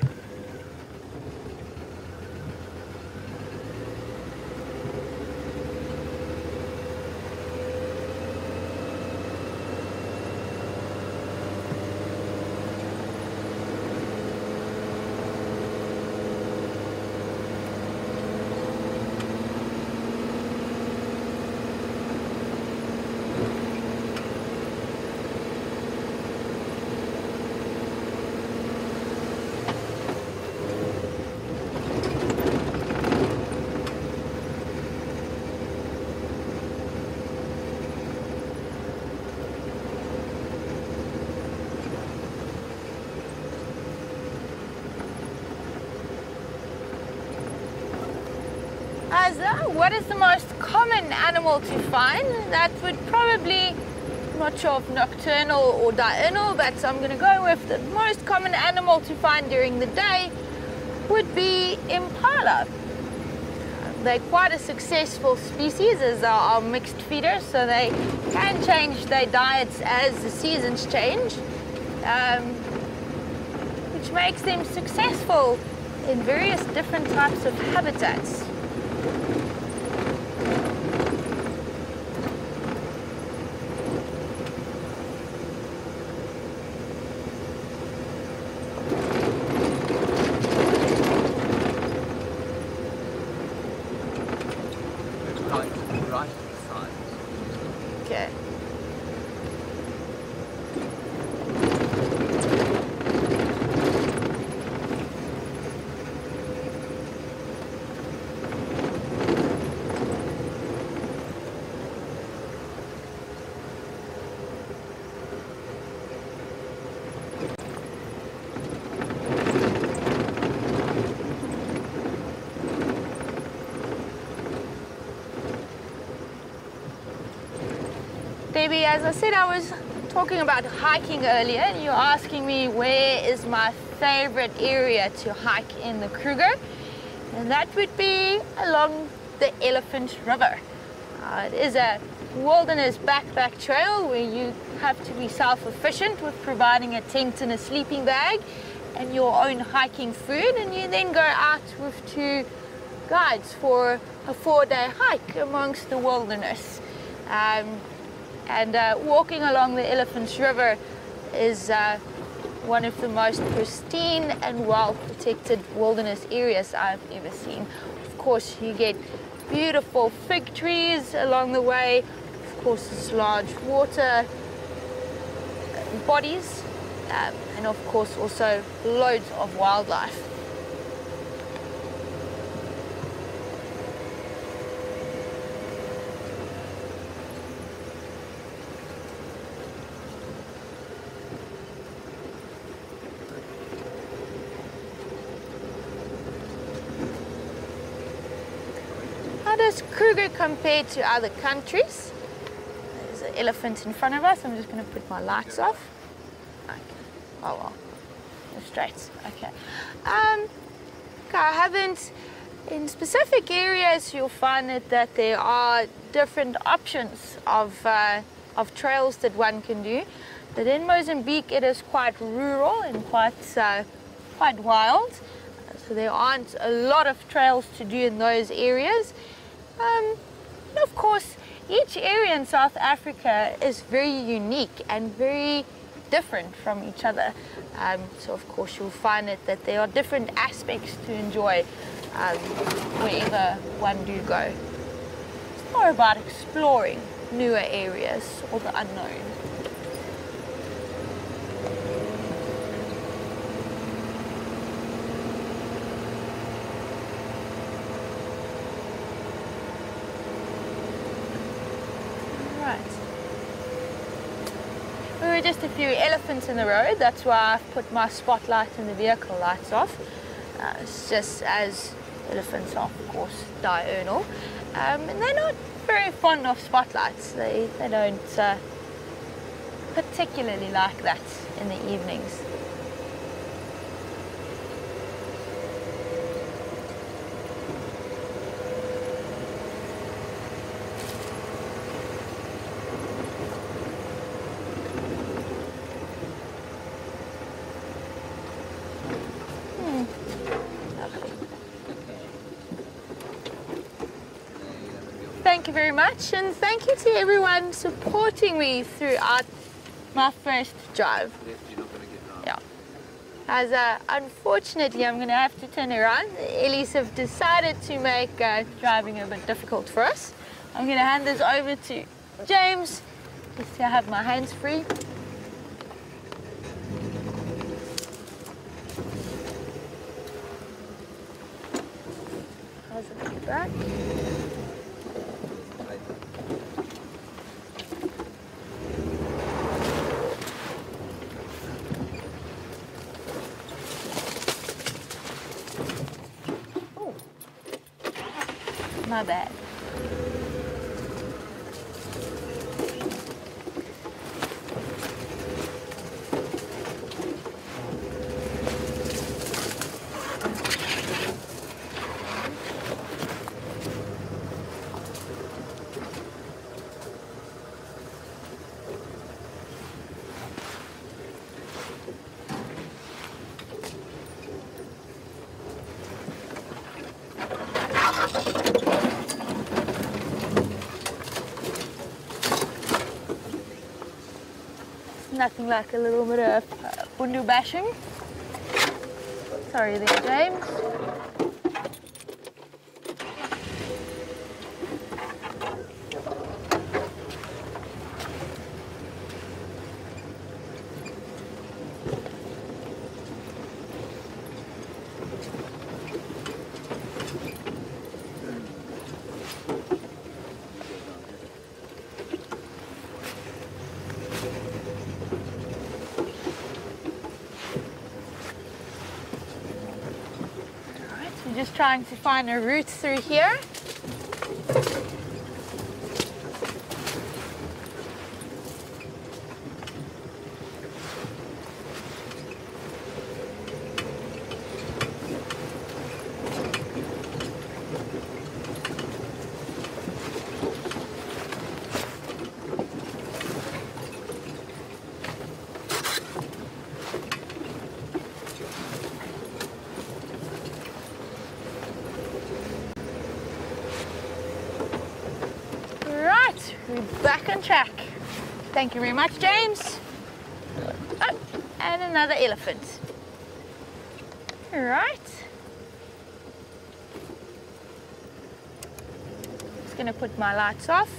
Azza, what is the most common animal to find? That would probably, I'm not sure if nocturnal or diurnal, but I'm going to go with the most common animal to find during the day would be impala. They're quite a successful species as they are mixed feeders, so they can change their diets as the seasons change, um, which makes them successful in various different types of habitats. Right to the side. Okay. Debbie, as I said, I was talking about hiking earlier, and you're asking me where is my favorite area to hike in the Kruger, and that would be along the Elephant River. Uh, it is a wilderness backpack trail where you have to be self-sufficient with providing a tent and a sleeping bag and your own hiking food, and you then go out with two guides for a four-day hike amongst the wilderness. Um, And uh, walking along the Elephant River is uh, one of the most pristine and well-protected wilderness areas I've ever seen. Of course, you get beautiful fig trees along the way. Of course, there's large water bodies, um, and of course also loads of wildlife. is Kruger compared to other countries? There's an elephant in front of us. I'm just going to put my lights off. Okay. Oh well, go straight. Okay. Um, okay, I haven't. In specific areas, you'll find it that there are different options of uh, of trails that one can do. But in Mozambique, it is quite rural and quite uh, quite wild. So there aren't a lot of trails to do in those areas. Um, and of course, each area in South Africa is very unique and very different from each other. Um, so of course, you'll find it that there are different aspects to enjoy um, wherever one do go. It's more about exploring newer areas or the unknown. There were just a few elephants in the road, that's why I've put my spotlight and the vehicle lights off. Uh, it's just as elephants are, of course, diurnal. Um, and they're not very fond of spotlights. They, they don't uh, particularly like that in the evenings. Thank you very much, and thank you to everyone supporting me throughout my first drive. Yeah. As uh, unfortunately, I'm going to have to turn around. The Ellies have decided to make uh, driving a bit difficult for us. I'm going to hand this over to James, just to have my hands free. How's it at the back? My bad. Nothing like a little bit of uh, bundu bashing. Sorry there, James. Just trying to find a route through here. We're back on track. Thank you very much, James. Oh, and another elephant. All right. Just gonna put my lights off.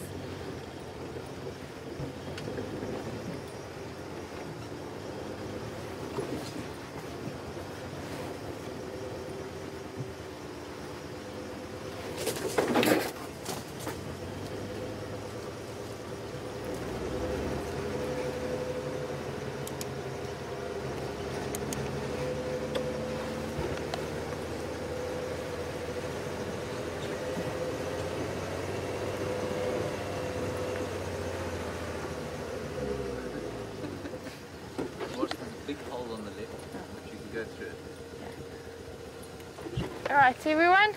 right, everyone.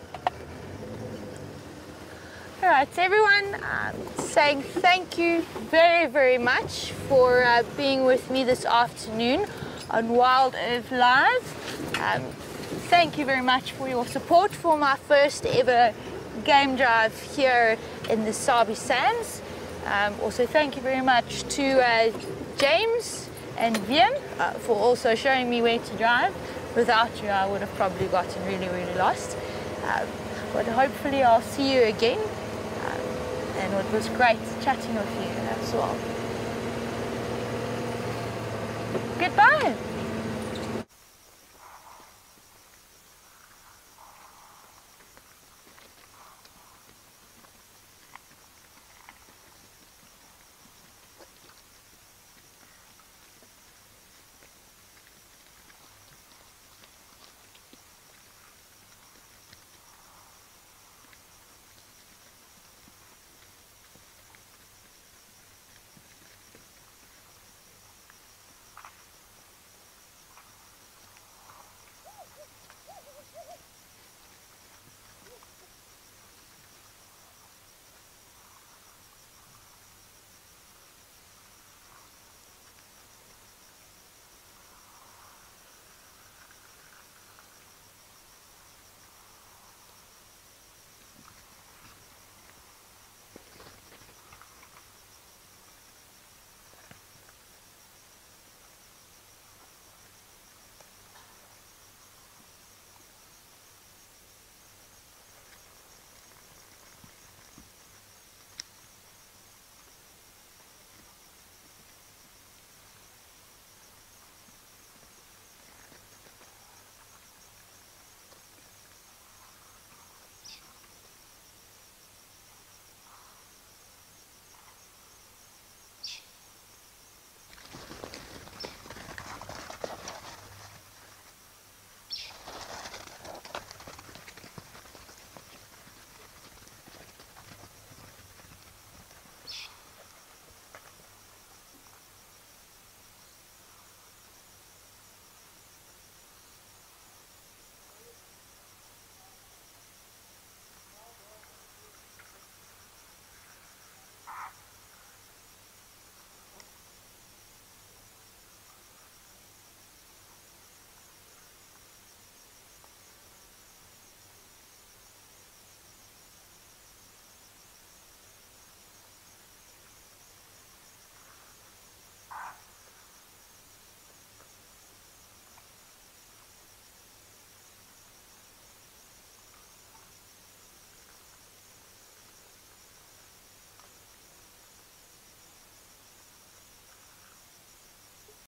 All right, everyone, um, saying thank you very, very much for uh, being with me this afternoon on Wild Earth Live. Um, thank you very much for your support for my first ever game drive here in the Sabi Sands. Um, also, thank you very much to uh, James and Vian uh, for also showing me where to drive. Without you, I would have probably gotten really, really lost. Um, but hopefully I'll see you again. And it was great chatting with you as well. Goodbye.